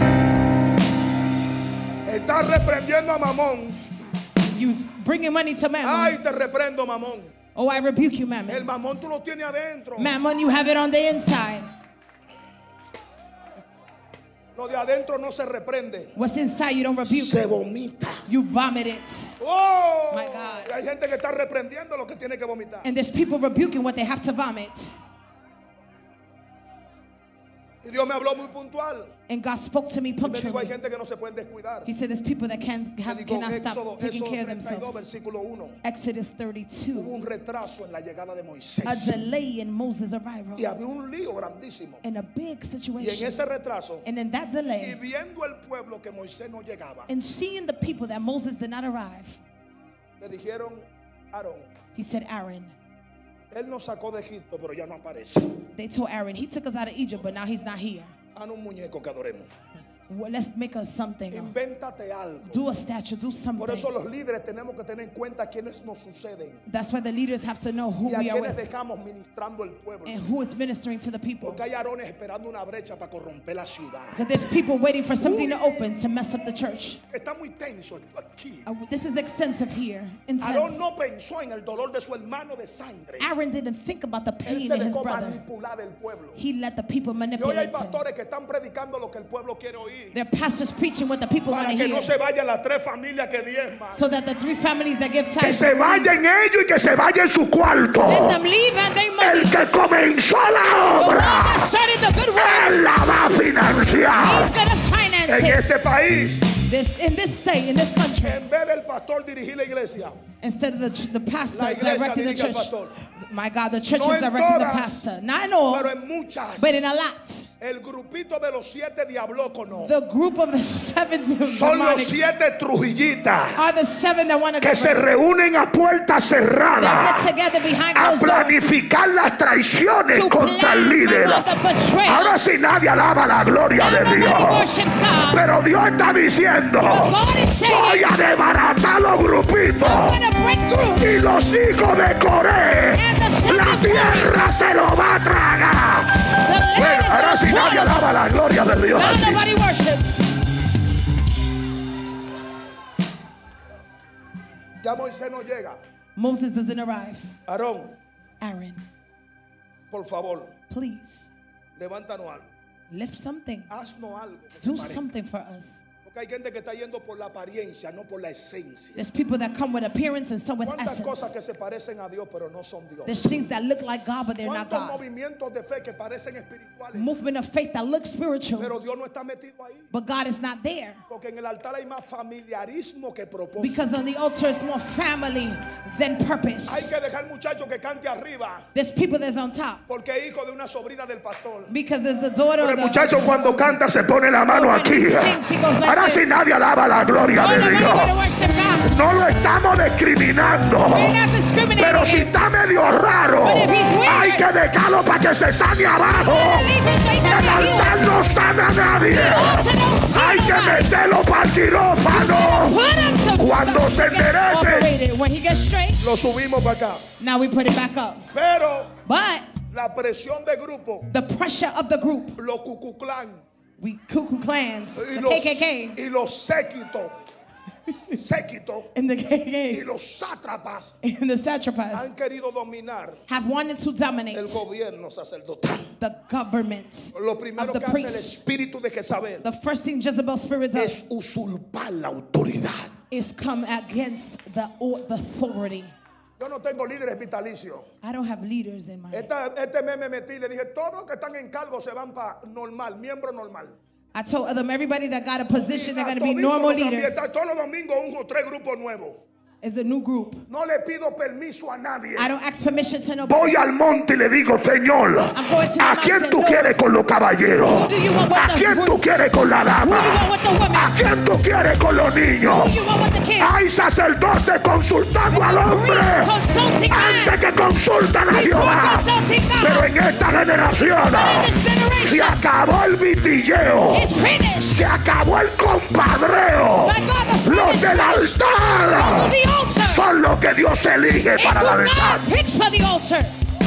[SPEAKER 1] Estás reprendiendo a Mamón.
[SPEAKER 2] You bringing money to Mammon.
[SPEAKER 1] Ay, te reprendo, Mamón.
[SPEAKER 2] Oh, I rebuke you,
[SPEAKER 1] El
[SPEAKER 2] Mammon.
[SPEAKER 1] Mamón tú lo tienes adentro.
[SPEAKER 2] Mammon, you have it on the inside.
[SPEAKER 1] Lo de adentro no se reprende,
[SPEAKER 2] What's inside, you don't rebuke.
[SPEAKER 1] se vomita.
[SPEAKER 2] You vomit it.
[SPEAKER 1] Oh,
[SPEAKER 2] My God.
[SPEAKER 1] hay gente que está reprendiendo lo que tiene que vomitar.
[SPEAKER 2] And there's people rebuking what they have to vomit.
[SPEAKER 1] Y Dios me habló muy puntual.
[SPEAKER 2] And God spoke to me
[SPEAKER 1] Me dijo, hay
[SPEAKER 2] punctually.
[SPEAKER 1] gente que no se pueden descuidar.
[SPEAKER 2] He said there's people that
[SPEAKER 1] Me
[SPEAKER 2] cannot
[SPEAKER 1] dijo,
[SPEAKER 2] stop taking care of
[SPEAKER 1] 32,
[SPEAKER 2] themselves.
[SPEAKER 1] versículo 1.
[SPEAKER 2] Exodus
[SPEAKER 1] Hubo
[SPEAKER 2] 32.
[SPEAKER 1] un retraso en la llegada de
[SPEAKER 2] A
[SPEAKER 1] Moisés.
[SPEAKER 2] delay in Moses' arrival.
[SPEAKER 1] Y había un lío grandísimo.
[SPEAKER 2] In a big
[SPEAKER 1] Y en
[SPEAKER 2] situation.
[SPEAKER 1] ese retraso,
[SPEAKER 2] And in that
[SPEAKER 1] y
[SPEAKER 2] delay,
[SPEAKER 1] viendo el pueblo que Moisés no llegaba,
[SPEAKER 2] and seeing the people that Moses did not arrive,
[SPEAKER 1] le dijeron a Aarón,
[SPEAKER 2] he said, Aaron.
[SPEAKER 1] él nos sacó de Egipto, pero ya no aparece.
[SPEAKER 2] They told Aaron, he took us out of Egypt, but now he's not here.
[SPEAKER 1] Haz un muñeco que adoremos.
[SPEAKER 2] Well, let's make us something.
[SPEAKER 1] Invéntate algo.
[SPEAKER 2] Do a statue, do
[SPEAKER 1] Por
[SPEAKER 2] something.
[SPEAKER 1] eso los líderes tenemos que tener en cuenta quiénes nos suceden
[SPEAKER 2] That's why the leaders have to know who
[SPEAKER 1] y a
[SPEAKER 2] we are
[SPEAKER 1] quienes
[SPEAKER 2] with
[SPEAKER 1] dejamos ministrando el pueblo.
[SPEAKER 2] and who is ministering to the people.
[SPEAKER 1] Porque hay Aarones esperando una brecha para corromper la ciudad.
[SPEAKER 2] Because there's people waiting for something to open to mess up the church.
[SPEAKER 1] Está muy tenso esto aquí.
[SPEAKER 2] This is extensive here.
[SPEAKER 1] Aarón
[SPEAKER 2] Intense.
[SPEAKER 1] no pensó en el dolor de su hermano de sangre.
[SPEAKER 2] Aaron didn't think about the
[SPEAKER 1] Él
[SPEAKER 2] pain
[SPEAKER 1] se
[SPEAKER 2] in his
[SPEAKER 1] dejó
[SPEAKER 2] brother.
[SPEAKER 1] manipular del pueblo.
[SPEAKER 2] He let the people
[SPEAKER 1] Y hoy hay
[SPEAKER 2] manipulate him.
[SPEAKER 1] pastores que están predicando lo que el pueblo quiere oír.
[SPEAKER 2] Their pastors preaching what the people want
[SPEAKER 1] Para
[SPEAKER 2] to
[SPEAKER 1] que
[SPEAKER 2] hear.
[SPEAKER 1] no se vayan las tres familias que diezman.
[SPEAKER 2] So that the 3 families that give
[SPEAKER 1] Que
[SPEAKER 2] tithes,
[SPEAKER 1] se vayan ellos y que se vaya en su cuarto.
[SPEAKER 2] let them leave and they money.
[SPEAKER 1] El que comenzó la
[SPEAKER 2] The one
[SPEAKER 1] obra,
[SPEAKER 2] that started the good work,
[SPEAKER 1] él la va a financiar.
[SPEAKER 2] he's going to finance
[SPEAKER 1] En
[SPEAKER 2] it.
[SPEAKER 1] este país,
[SPEAKER 2] In this state, in this country,
[SPEAKER 1] en vez del pastor dirigir la iglesia,
[SPEAKER 2] instead of the pastor
[SPEAKER 1] La iglesia
[SPEAKER 2] directing the
[SPEAKER 1] dirige al
[SPEAKER 2] church.
[SPEAKER 1] pastor.
[SPEAKER 2] My God, the church
[SPEAKER 1] No
[SPEAKER 2] is
[SPEAKER 1] en
[SPEAKER 2] directing the
[SPEAKER 1] todas,
[SPEAKER 2] pastor. Not in all,
[SPEAKER 1] pero en muchas,
[SPEAKER 2] but in a lot.
[SPEAKER 1] el grupito de los 7 diablóconos
[SPEAKER 2] The group of the 7
[SPEAKER 1] son los
[SPEAKER 2] demonic
[SPEAKER 1] 7 trujillitas
[SPEAKER 2] are the 7 that want to
[SPEAKER 1] que se reúnen a puerta
[SPEAKER 2] They
[SPEAKER 1] cerrada
[SPEAKER 2] get together behind
[SPEAKER 1] a
[SPEAKER 2] closed doors
[SPEAKER 1] planificar las traiciones
[SPEAKER 2] to
[SPEAKER 1] contra el
[SPEAKER 2] plan, my
[SPEAKER 1] líder.
[SPEAKER 2] God, the betrayal.
[SPEAKER 1] Ahora sí nadie alaba la gloria de
[SPEAKER 2] Nobody
[SPEAKER 1] Dios.
[SPEAKER 2] worships God.
[SPEAKER 1] Pero Dios está diciendo,
[SPEAKER 2] But God is saying,
[SPEAKER 1] voy a desbaratar los
[SPEAKER 2] I'm
[SPEAKER 1] grupitos
[SPEAKER 2] going to break groups.
[SPEAKER 1] y los hijos de Coré.
[SPEAKER 2] And the sons
[SPEAKER 1] La
[SPEAKER 2] of Coré,
[SPEAKER 1] tierra se lo va a tragar.
[SPEAKER 2] the land
[SPEAKER 1] Bueno,
[SPEAKER 2] is
[SPEAKER 1] ahora
[SPEAKER 2] gonna
[SPEAKER 1] sí nadie
[SPEAKER 2] swallow.
[SPEAKER 1] alaba la gloria de Dios.
[SPEAKER 2] Now
[SPEAKER 1] aquí.
[SPEAKER 2] nobody worships.
[SPEAKER 1] Ya Moisés no llega.
[SPEAKER 2] Moses doesn't arrive.
[SPEAKER 1] Aarón,
[SPEAKER 2] Aaron,
[SPEAKER 1] por favor,
[SPEAKER 2] please
[SPEAKER 1] levántanos algo.
[SPEAKER 2] lift something.
[SPEAKER 1] Haznos algo que se
[SPEAKER 2] Do
[SPEAKER 1] parezca.
[SPEAKER 2] something for us.
[SPEAKER 1] Porque hay gente que está yendo por la apariencia, no por la esencia.
[SPEAKER 2] There's people that come with appearance and some with
[SPEAKER 1] ¿Cuántas
[SPEAKER 2] essence.
[SPEAKER 1] cosas que se parecen a Dios pero no son Dios?
[SPEAKER 2] There's things that look like God, but they're not
[SPEAKER 1] ¿Cuántos
[SPEAKER 2] God.
[SPEAKER 1] movimientos de fe que parecen espirituales?
[SPEAKER 2] Movement of faith that looks spiritual,
[SPEAKER 1] Pero Dios no está metido ahí.
[SPEAKER 2] but God is not there.
[SPEAKER 1] Porque en el altar hay más familiarismo que propósito.
[SPEAKER 2] Because on the altar is more family than
[SPEAKER 1] Hay
[SPEAKER 2] purpose.
[SPEAKER 1] que dejar muchacho que cante arriba.
[SPEAKER 2] There's people that's on top.
[SPEAKER 1] Porque es hijo de una sobrina del pastor.
[SPEAKER 2] Because there's the daughter
[SPEAKER 1] Pero
[SPEAKER 2] of
[SPEAKER 1] el
[SPEAKER 2] the...
[SPEAKER 1] muchacho cuando canta se pone la mano
[SPEAKER 2] When he
[SPEAKER 1] aquí.
[SPEAKER 2] sings, he goes like
[SPEAKER 1] Ahora
[SPEAKER 2] this.
[SPEAKER 1] sí nadie alaba la gloria
[SPEAKER 2] Oh,
[SPEAKER 1] de
[SPEAKER 2] nobody gonna
[SPEAKER 1] Dios.
[SPEAKER 2] worship God.
[SPEAKER 1] No lo estamos discriminando.
[SPEAKER 2] We're not discriminating
[SPEAKER 1] Pero si
[SPEAKER 2] him.
[SPEAKER 1] está medio raro,
[SPEAKER 2] But if he's weird,
[SPEAKER 1] hay que dejarlo para que se sane abajo.
[SPEAKER 2] leave him so he
[SPEAKER 1] El
[SPEAKER 2] can get
[SPEAKER 1] altar
[SPEAKER 2] healed.
[SPEAKER 1] no sana a nadie.
[SPEAKER 2] altar don't save
[SPEAKER 1] Hay que
[SPEAKER 2] nobody.
[SPEAKER 1] meterlo para el quirófano.
[SPEAKER 2] Put him to
[SPEAKER 1] Cuando se
[SPEAKER 2] get
[SPEAKER 1] enderece.
[SPEAKER 2] operated. When he gets straight,
[SPEAKER 1] Lo subimos para acá.
[SPEAKER 2] now we put it back up.
[SPEAKER 1] Pero
[SPEAKER 2] But
[SPEAKER 1] la presión de grupo,
[SPEAKER 2] the pressure of the group,
[SPEAKER 1] los cucuclán
[SPEAKER 2] we Cuckoo clans,
[SPEAKER 1] y
[SPEAKER 2] the
[SPEAKER 1] los,
[SPEAKER 2] KKK,
[SPEAKER 1] y los séquitos,
[SPEAKER 2] and the
[SPEAKER 1] y
[SPEAKER 2] KKK,
[SPEAKER 1] los sátrapas
[SPEAKER 2] and the satrapas
[SPEAKER 1] han querido dominar
[SPEAKER 2] have wanted to dominate
[SPEAKER 1] el gobierno sacerdotal.
[SPEAKER 2] the government
[SPEAKER 1] Lo primero
[SPEAKER 2] of the
[SPEAKER 1] que hace el
[SPEAKER 2] priests.
[SPEAKER 1] espíritu de Jezabel
[SPEAKER 2] The first thing Jezebel's spirit does
[SPEAKER 1] es usurpar la autoridad.
[SPEAKER 2] is come against the authority.
[SPEAKER 1] Yo no tengo líderes vitalicios.
[SPEAKER 2] I don't have leaders in my life.
[SPEAKER 1] Este mes me metí y le dije, todos los que están en cargo se van para normal, miembro normal.
[SPEAKER 2] I told them everybody that got a position, they're going to be
[SPEAKER 1] Todito
[SPEAKER 2] normal
[SPEAKER 1] lo cambié.
[SPEAKER 2] leaders.
[SPEAKER 1] Todos los domingos 1 o 3 grupos nuevos.
[SPEAKER 2] is a new group.
[SPEAKER 1] No le pido permiso a nadie.
[SPEAKER 2] I don't ask permission to nobody.
[SPEAKER 1] Voy al monte y le digo, Señor,
[SPEAKER 2] I'm going to the
[SPEAKER 1] ¿a quién
[SPEAKER 2] mountain,
[SPEAKER 1] tú
[SPEAKER 2] Lord.
[SPEAKER 1] quieres con los caballeros?
[SPEAKER 2] Who do you want with
[SPEAKER 1] ¿A
[SPEAKER 2] the
[SPEAKER 1] quién tú
[SPEAKER 2] groups?
[SPEAKER 1] quieres con la
[SPEAKER 2] Who
[SPEAKER 1] dama?
[SPEAKER 2] do you want with the women?
[SPEAKER 1] ¿A quién tú quieres con los niños?
[SPEAKER 2] Who do you want with the kids?
[SPEAKER 1] Hay sacerdotes consultando al hombre
[SPEAKER 2] Consulting
[SPEAKER 1] antes
[SPEAKER 2] man.
[SPEAKER 1] que consultan a
[SPEAKER 2] Before
[SPEAKER 1] Jehová.
[SPEAKER 2] consulting God.
[SPEAKER 1] Pero en esta generación
[SPEAKER 2] But in this
[SPEAKER 1] se
[SPEAKER 2] generation,
[SPEAKER 1] acabó el vitilleo,
[SPEAKER 2] it's finished.
[SPEAKER 1] se acabó el compadreo.
[SPEAKER 2] My God, the
[SPEAKER 1] Los
[SPEAKER 2] finished
[SPEAKER 1] del
[SPEAKER 2] Those of
[SPEAKER 1] altar
[SPEAKER 2] the altar.
[SPEAKER 1] son los que Dios elige
[SPEAKER 2] It's
[SPEAKER 1] para la
[SPEAKER 2] what
[SPEAKER 1] verdad.
[SPEAKER 2] God picks for the altar.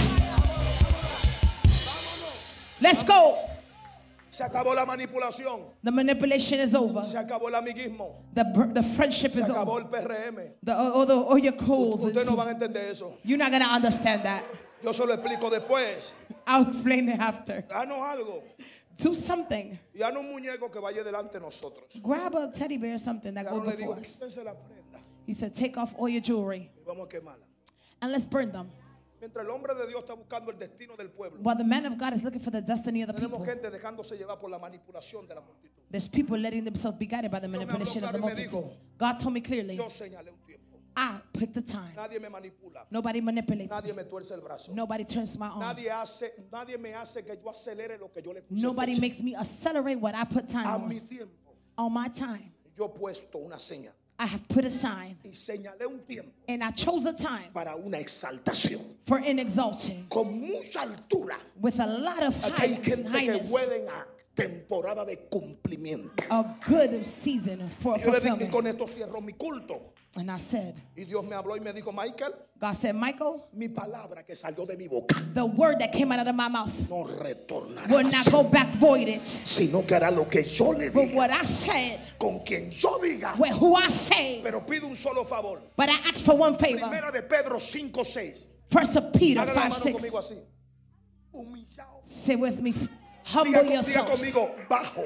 [SPEAKER 2] Let's go.
[SPEAKER 1] Se acabó la manipulación,
[SPEAKER 2] The manipulation is over.
[SPEAKER 1] se acabó el amiguismo,
[SPEAKER 2] The friendship
[SPEAKER 1] se
[SPEAKER 2] is
[SPEAKER 1] acabó
[SPEAKER 2] over.
[SPEAKER 1] el PRM.
[SPEAKER 2] All your calls.
[SPEAKER 1] Ustedes no van a entender eso.
[SPEAKER 2] You're not going to understand that.
[SPEAKER 1] Yo se lo explico después.
[SPEAKER 2] I'll explain it after.
[SPEAKER 1] Danos algo.
[SPEAKER 2] Do something.
[SPEAKER 1] Y danos un muñeco que vaya delante de nosotros.
[SPEAKER 2] Grab a teddy bear or something that
[SPEAKER 1] Ya
[SPEAKER 2] goes
[SPEAKER 1] no le digo,
[SPEAKER 2] before us.
[SPEAKER 1] quítense la prenda
[SPEAKER 2] He said, take off all your jewelry
[SPEAKER 1] y vamos a quemarla.
[SPEAKER 2] and let's burn them.
[SPEAKER 1] Mientras el hombre de Dios está buscando el destino del pueblo,
[SPEAKER 2] While the man of God is looking for the destiny of the
[SPEAKER 1] tenemos
[SPEAKER 2] people,
[SPEAKER 1] gente dejándose llevar por la manipulación de la multitud.
[SPEAKER 2] there's people letting themselves be guided by the manipulation of the
[SPEAKER 1] claro y me
[SPEAKER 2] multitude.
[SPEAKER 1] dijo,
[SPEAKER 2] God told me clearly,
[SPEAKER 1] Yo señalé un tiempo.
[SPEAKER 2] I picked the time.
[SPEAKER 1] Nadie me manipula.
[SPEAKER 2] Nobody manipulates
[SPEAKER 1] Nadie
[SPEAKER 2] me.
[SPEAKER 1] me tuerce el brazo.
[SPEAKER 2] Nobody turns my arm.
[SPEAKER 1] Nadie me hace que yo acelere lo que yo le puse
[SPEAKER 2] Nobody
[SPEAKER 1] fecha.
[SPEAKER 2] makes me accelerate what I put time
[SPEAKER 1] A mi
[SPEAKER 2] on.
[SPEAKER 1] tiempo,
[SPEAKER 2] On my time,
[SPEAKER 1] yo he puesto una señal
[SPEAKER 2] I have put a sign
[SPEAKER 1] y señalé un tiempo
[SPEAKER 2] and I chose a time
[SPEAKER 1] para una exaltación
[SPEAKER 2] for an exaltation
[SPEAKER 1] con mucha altura.
[SPEAKER 2] with a lot of
[SPEAKER 1] Aquí hay gente que
[SPEAKER 2] highness,
[SPEAKER 1] huelen a temporada de cumplimiento.
[SPEAKER 2] a good season for
[SPEAKER 1] Yo le dije, y
[SPEAKER 2] fulfillment.
[SPEAKER 1] con esto cierro mi culto.
[SPEAKER 2] And I said,
[SPEAKER 1] Y Dios me habló y me dijo, Michael,
[SPEAKER 2] God said, Michael,
[SPEAKER 1] mi palabra que salió de mi boca
[SPEAKER 2] the word that came out of my mouth
[SPEAKER 1] no retornará
[SPEAKER 2] will not
[SPEAKER 1] vacío,
[SPEAKER 2] go back voided.
[SPEAKER 1] sino que hará lo que yo le
[SPEAKER 2] But
[SPEAKER 1] diga,
[SPEAKER 2] what I said,
[SPEAKER 1] con quien yo diga.
[SPEAKER 2] with who I say,
[SPEAKER 1] Pero pido un solo favor.
[SPEAKER 2] but I asked for one favor.
[SPEAKER 1] Primera de Pedro 5:6.
[SPEAKER 2] First of Peter
[SPEAKER 1] Haga la
[SPEAKER 2] 5,
[SPEAKER 1] mano
[SPEAKER 2] 6.
[SPEAKER 1] conmigo así. Humillado.
[SPEAKER 2] Say with me,
[SPEAKER 1] Diga,
[SPEAKER 2] humble
[SPEAKER 1] diga
[SPEAKER 2] yourselves.
[SPEAKER 1] conmigo, bajo.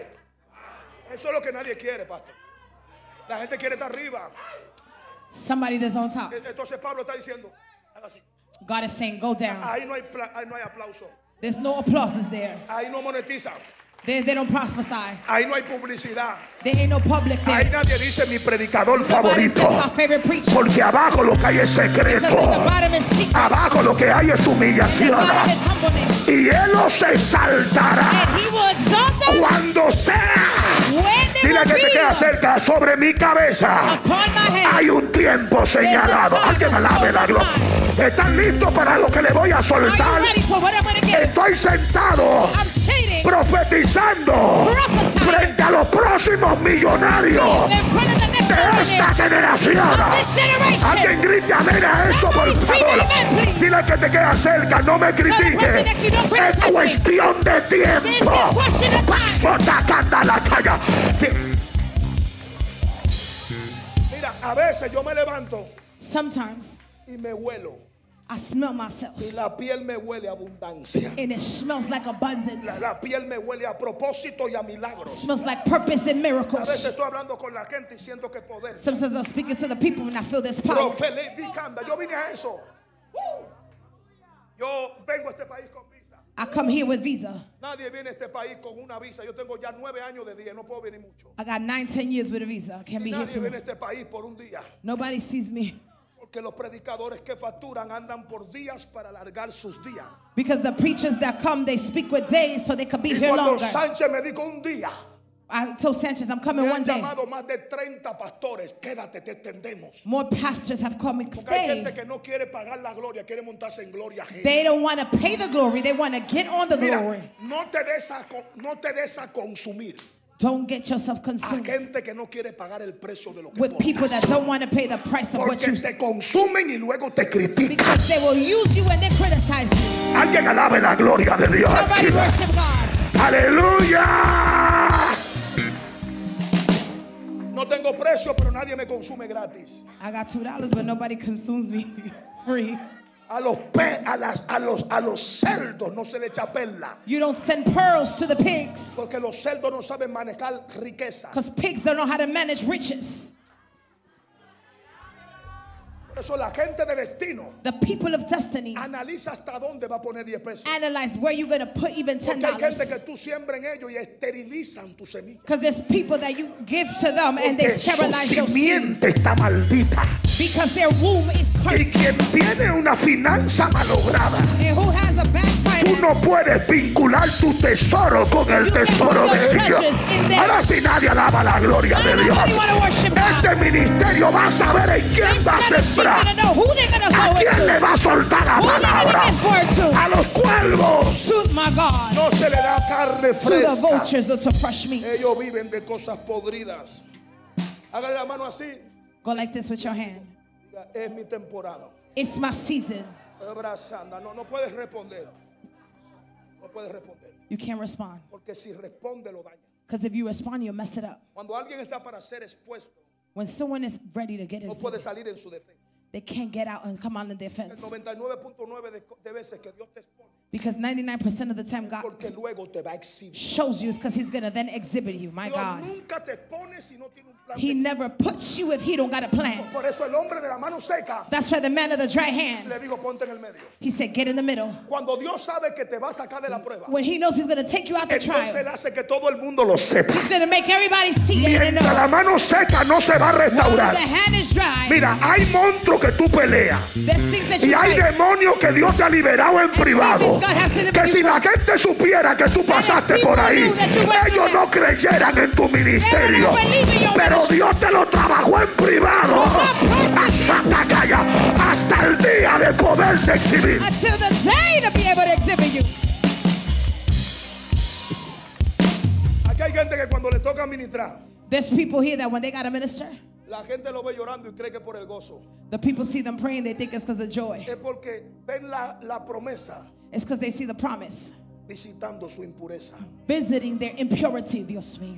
[SPEAKER 1] Eso es lo que nadie quiere, pastor. La gente quiere estar arriba.
[SPEAKER 2] Somebody that's on top.
[SPEAKER 1] Entonces Pablo está diciendo, haga así.
[SPEAKER 2] God is saying, go down.
[SPEAKER 1] Ahí no hay aplauso.
[SPEAKER 2] There's no applauses there.
[SPEAKER 1] Ahí no monetiza.
[SPEAKER 2] They don't prophesy.
[SPEAKER 1] Ahí no hay publicidad.
[SPEAKER 2] There ain't no public
[SPEAKER 1] Ahí
[SPEAKER 2] there.
[SPEAKER 1] nadie dice mi predicador
[SPEAKER 2] Nobody
[SPEAKER 1] favorito.
[SPEAKER 2] says my favorite preacher.
[SPEAKER 1] Porque abajo lo que hay es
[SPEAKER 2] Because at the
[SPEAKER 1] secreto.
[SPEAKER 2] bottom is secret.
[SPEAKER 1] Abajo lo que hay es
[SPEAKER 2] At the
[SPEAKER 1] humillación.
[SPEAKER 2] bottom is humbleness.
[SPEAKER 1] Y Él los exaltará
[SPEAKER 2] And he will exalt them
[SPEAKER 1] cuando sea.
[SPEAKER 2] when they
[SPEAKER 1] Dile
[SPEAKER 2] will
[SPEAKER 1] que te queda
[SPEAKER 2] be
[SPEAKER 1] cerca, sobre mi cabeza
[SPEAKER 2] upon my head.
[SPEAKER 1] hay un tiempo señalado. Alguien alabe la gloria. ¿Están listos para lo que le voy a
[SPEAKER 2] Are
[SPEAKER 1] soltar?
[SPEAKER 2] you ready for what I'm going to give?
[SPEAKER 1] Estoy sentado
[SPEAKER 2] I'm sitting
[SPEAKER 1] profetizando frente a los próximos millonarios
[SPEAKER 2] in front of the next
[SPEAKER 1] de esta
[SPEAKER 2] millionaires
[SPEAKER 1] generación.
[SPEAKER 2] of this generation.
[SPEAKER 1] Alguien grite amén a eso, por
[SPEAKER 2] Somebody scream
[SPEAKER 1] favor.
[SPEAKER 2] amen, please.
[SPEAKER 1] Dile que te queda cerca, no me critique.
[SPEAKER 2] person next to you, don't
[SPEAKER 1] Es
[SPEAKER 2] criticize me.
[SPEAKER 1] cuestión de
[SPEAKER 2] This
[SPEAKER 1] tiempo.
[SPEAKER 2] is question of time.
[SPEAKER 1] Sotacanda la calle. Mira, a veces yo me levanto
[SPEAKER 2] Sometimes
[SPEAKER 1] y me huelo.
[SPEAKER 2] I smell myself
[SPEAKER 1] Y la piel me huele a abundancia.
[SPEAKER 2] and it smells like abundance.
[SPEAKER 1] La piel me huele a propósito y a milagros.
[SPEAKER 2] Smells like purpose and
[SPEAKER 1] A veces
[SPEAKER 2] miracles.
[SPEAKER 1] estoy hablando con la gente y siento que poder.
[SPEAKER 2] Sometimes I'm speaking to the people and I feel this power.
[SPEAKER 1] Profeticanda. Yo vine a eso. Yo vengo a este país con visa.
[SPEAKER 2] I come here with visa.
[SPEAKER 1] Nadie viene a este país con una visa. Yo tengo ya 9 años de día. No puedo venir mucho.
[SPEAKER 2] I got 9-10 years with a visa. I can't be here
[SPEAKER 1] Nadie
[SPEAKER 2] too
[SPEAKER 1] viene a
[SPEAKER 2] much.
[SPEAKER 1] este país por un día.
[SPEAKER 2] Nobody sees me
[SPEAKER 1] Porque los predicadores que facturan andan por días para alargar sus días.
[SPEAKER 2] because the preachers that come, they speak with days so they could be
[SPEAKER 1] Y
[SPEAKER 2] here
[SPEAKER 1] cuando
[SPEAKER 2] longer.
[SPEAKER 1] Sánchez me dijo un día,
[SPEAKER 2] I told Sanchez, I'm coming
[SPEAKER 1] me
[SPEAKER 2] one
[SPEAKER 1] han
[SPEAKER 2] day.
[SPEAKER 1] llamado más de 30 pastores. Quédate, te extendemos.
[SPEAKER 2] More pastors have called me.
[SPEAKER 1] Porque hay gente
[SPEAKER 2] Stay.
[SPEAKER 1] que no quiere pagar la gloria, quiere montarse en gloria ajena.
[SPEAKER 2] They don't want to pay the glory. They want to get on the
[SPEAKER 1] Mira,
[SPEAKER 2] glory.
[SPEAKER 1] no te des a consumir
[SPEAKER 2] Don't get yourself
[SPEAKER 1] a
[SPEAKER 2] consumed
[SPEAKER 1] gente que no quiere pagar el precio de lo que
[SPEAKER 2] with people that
[SPEAKER 1] portas.
[SPEAKER 2] don't want to pay the price of what
[SPEAKER 1] Porque
[SPEAKER 2] you
[SPEAKER 1] te consumen y luego te critican.
[SPEAKER 2] because they will use you and they criticize you.
[SPEAKER 1] Alguien alabe la gloria de Dios.
[SPEAKER 2] Somebody worship God.
[SPEAKER 1] Aleluya. No tengo precio, pero nadie me consume gratis.
[SPEAKER 2] I got $2, but nobody consumes me free.
[SPEAKER 1] A los cerdos no se le echa perlas.
[SPEAKER 2] You don't send pearls to the pigs
[SPEAKER 1] Porque los cerdos no saben manejar riqueza.
[SPEAKER 2] because pigs don't know how to manage riches.
[SPEAKER 1] Por eso la gente de destino
[SPEAKER 2] The people of destiny
[SPEAKER 1] analiza hasta dónde va a poner 10 pesos.
[SPEAKER 2] analyze where you're going to put even
[SPEAKER 1] Porque hay gente
[SPEAKER 2] $10.
[SPEAKER 1] que tú siembras en ellos y esterilizan tu semilla.
[SPEAKER 2] Because there's people that you give to them and they
[SPEAKER 1] Porque su
[SPEAKER 2] sterilize your seed.
[SPEAKER 1] simiente está maldita.
[SPEAKER 2] Because their womb is
[SPEAKER 1] Y
[SPEAKER 2] cursed.
[SPEAKER 1] quien tiene una finanza malograda,
[SPEAKER 2] And who has a bad
[SPEAKER 1] tú no
[SPEAKER 2] finance?
[SPEAKER 1] puedes vincular tu tesoro con el tesoro de ellos. Ahora si nadie alaba la gloria de Dios.
[SPEAKER 2] Nobody want to worship God.
[SPEAKER 1] Este ministerio va a saber en quién va a
[SPEAKER 2] She's
[SPEAKER 1] sembrar,
[SPEAKER 2] going to know who they're going to
[SPEAKER 1] a
[SPEAKER 2] sow it
[SPEAKER 1] quién le
[SPEAKER 2] to.
[SPEAKER 1] va a soltar la
[SPEAKER 2] Who they're
[SPEAKER 1] palabra.
[SPEAKER 2] going to give word to.
[SPEAKER 1] A los cuervos
[SPEAKER 2] Truth, my God.
[SPEAKER 1] no se le da carne
[SPEAKER 2] To the
[SPEAKER 1] fresca.
[SPEAKER 2] vultures or to fresh meat.
[SPEAKER 1] Ellos viven de cosas podridas. Hágale la mano así.
[SPEAKER 2] Go like this with your hand.
[SPEAKER 1] Diga, es mi temporada.
[SPEAKER 2] It's my season.
[SPEAKER 1] Abrazando. No puedes responder. No puedes responder.
[SPEAKER 2] You can't respond.
[SPEAKER 1] Porque si responde lo daña.
[SPEAKER 2] Because if you respond, you'll mess it up.
[SPEAKER 1] Cuando alguien está para ser expuesto,
[SPEAKER 2] When someone is ready to get
[SPEAKER 1] no
[SPEAKER 2] in,
[SPEAKER 1] puede salir en su defensa.
[SPEAKER 2] they can't get out and come on in
[SPEAKER 1] El
[SPEAKER 2] defense.
[SPEAKER 1] 99.9 de veces que Dios te expone,
[SPEAKER 2] Because 99% of the time God
[SPEAKER 1] porque luego te va a exhibir.
[SPEAKER 2] shows you is because he's going to then exhibit you. My
[SPEAKER 1] Dios
[SPEAKER 2] God.
[SPEAKER 1] nunca te expone si no tiene un plan.
[SPEAKER 2] He never puts you if he don't got a plan.
[SPEAKER 1] Por eso el hombre de la mano seca
[SPEAKER 2] That's why the man of the dry hand,
[SPEAKER 1] le digo ponte en el medio.
[SPEAKER 2] he said, get in the middle.
[SPEAKER 1] Cuando Dios sabe que te va a sacar de la prueba,
[SPEAKER 2] When he knows he's going to take you out the
[SPEAKER 1] entonces
[SPEAKER 2] trial,
[SPEAKER 1] él hace que todo el mundo lo sepa.
[SPEAKER 2] he's going to make everybody see it and
[SPEAKER 1] Mientras la
[SPEAKER 2] know.
[SPEAKER 1] mano seca no se va a
[SPEAKER 2] While
[SPEAKER 1] restaurar.
[SPEAKER 2] the hand is dry,
[SPEAKER 1] Mira, hay monstruos que tú peleas
[SPEAKER 2] there's things that
[SPEAKER 1] y
[SPEAKER 2] you
[SPEAKER 1] hay
[SPEAKER 2] fight.
[SPEAKER 1] demonios que Dios te ha liberado en privado. Que si la gente supiera que tú pasaste por ahí, ellos no creyeran en tu ministerio. Pero Dios te lo trabajó en privado hasta el día de poderte exhibir.
[SPEAKER 2] Until the day to be able to exhibit you.
[SPEAKER 1] Aquí hay gente que cuando le toca ministrar,
[SPEAKER 2] There's people here that when they got to minister,
[SPEAKER 1] la gente lo ve llorando y cree que es por el gozo.
[SPEAKER 2] the people see them praying, they think it's because of joy.
[SPEAKER 1] Es porque ven la promesa
[SPEAKER 2] It's because they see the promise.
[SPEAKER 1] visitando su impureza.
[SPEAKER 2] Visiting their impurity, Dios mío.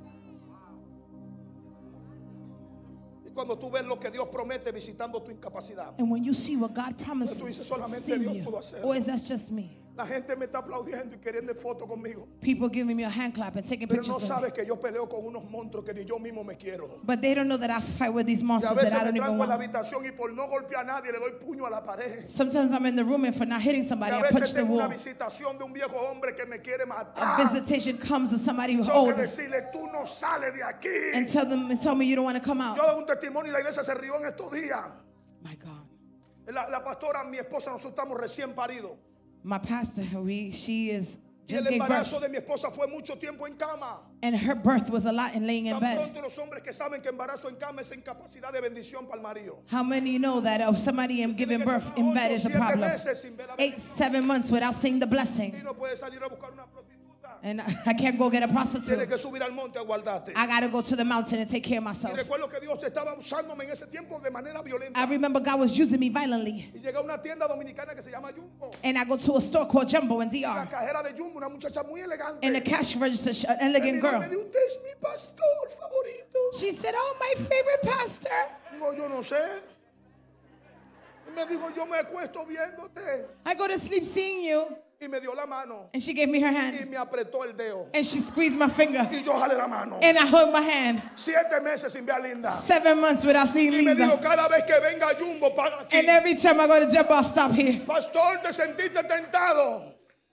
[SPEAKER 1] Y cuando tú ves lo que Dios promete visitando tu incapacidad,
[SPEAKER 2] And when you see what God promises,
[SPEAKER 1] Tú dices, solamente
[SPEAKER 2] it's in
[SPEAKER 1] Dios
[SPEAKER 2] you.
[SPEAKER 1] pudo hacerlo.
[SPEAKER 2] Or is that just me?
[SPEAKER 1] la gente me está aplaudiendo y queriendo foto conmigo.
[SPEAKER 2] People giving me a hand clap and taking
[SPEAKER 1] Pero
[SPEAKER 2] pictures
[SPEAKER 1] no
[SPEAKER 2] with me.
[SPEAKER 1] sabes que yo peleo con unos monstruos que ni yo mismo me quiero.
[SPEAKER 2] But they don't know that I fight with these
[SPEAKER 1] Y a
[SPEAKER 2] monsters
[SPEAKER 1] veces
[SPEAKER 2] that I
[SPEAKER 1] me
[SPEAKER 2] don't even
[SPEAKER 1] tranco en la
[SPEAKER 2] want.
[SPEAKER 1] habitación y por no golpear a nadie le doy puño a la pared.
[SPEAKER 2] Sometimes I'm in the room and for not hitting
[SPEAKER 1] Y
[SPEAKER 2] somebody,
[SPEAKER 1] a
[SPEAKER 2] I punch
[SPEAKER 1] veces
[SPEAKER 2] the
[SPEAKER 1] tengo una
[SPEAKER 2] wall.
[SPEAKER 1] visitación de un viejo hombre que me quiere
[SPEAKER 2] A
[SPEAKER 1] matar.
[SPEAKER 2] visitation comes to somebody who's
[SPEAKER 1] Tengo que
[SPEAKER 2] old
[SPEAKER 1] decirle, tú no sales de aquí.
[SPEAKER 2] and tell me you don't want to come out.
[SPEAKER 1] Yo doy un testimonio y la iglesia se rió en estos días.
[SPEAKER 2] My God.
[SPEAKER 1] La pastora, mi esposa, nosotros estamos recién paridos.
[SPEAKER 2] My pastor, she is
[SPEAKER 1] Y el
[SPEAKER 2] just gave
[SPEAKER 1] embarazo
[SPEAKER 2] birth.
[SPEAKER 1] de mi esposa fue mucho tiempo en cama.
[SPEAKER 2] And her birth was a lot in laying in
[SPEAKER 1] Tan
[SPEAKER 2] bed.
[SPEAKER 1] pronto los hombres que saben que embarazo en cama es incapacidad de bendición para el marido.
[SPEAKER 2] How many know that somebody giving birth in bed is a
[SPEAKER 1] 8 o 7
[SPEAKER 2] problem?
[SPEAKER 1] meses sin ver la
[SPEAKER 2] 8-7 months without seeing the blessing.
[SPEAKER 1] Y no puede salir a buscar una prostituta.
[SPEAKER 2] And I can't go get a
[SPEAKER 1] Tiene
[SPEAKER 2] prostitute.
[SPEAKER 1] que subir al monte a guardarte.
[SPEAKER 2] I gotta go to the mountain and take care of
[SPEAKER 1] Y
[SPEAKER 2] myself.
[SPEAKER 1] recuerdo que Dios estaba usándome en ese tiempo de manera violenta.
[SPEAKER 2] I remember God was using me violently.
[SPEAKER 1] Y llegué a una tienda dominicana que se llama Jumbo.
[SPEAKER 2] And I go to a store called Jumbo in
[SPEAKER 1] La
[SPEAKER 2] DR.
[SPEAKER 1] cajera de Jumbo, una muchacha muy elegante.
[SPEAKER 2] And the cash register, an
[SPEAKER 1] Me
[SPEAKER 2] elegant
[SPEAKER 1] dijo,
[SPEAKER 2] girl.
[SPEAKER 1] me dijo, usted es mi pastor favorito.
[SPEAKER 2] She said, oh, my favorite pastor.
[SPEAKER 1] Digo, yo no sé. Y me dijo, yo me acuesto viéndote.
[SPEAKER 2] I go to sleep seeing you.
[SPEAKER 1] Y me dio la mano.
[SPEAKER 2] And she gave me her
[SPEAKER 1] Y
[SPEAKER 2] hand.
[SPEAKER 1] me apretó el dedo.
[SPEAKER 2] And she squeezed my finger.
[SPEAKER 1] Y yo jalé la mano.
[SPEAKER 2] And I hugged my hand.
[SPEAKER 1] 7 meses sin ver a Linda.
[SPEAKER 2] 7 months without seeing
[SPEAKER 1] Y me dijo,
[SPEAKER 2] Lisa.
[SPEAKER 1] cada vez que venga Jumbo, paga aquí.
[SPEAKER 2] And every time I go to Jumbo, I'll stop here.
[SPEAKER 1] Pastor, ¿te sentiste tentado?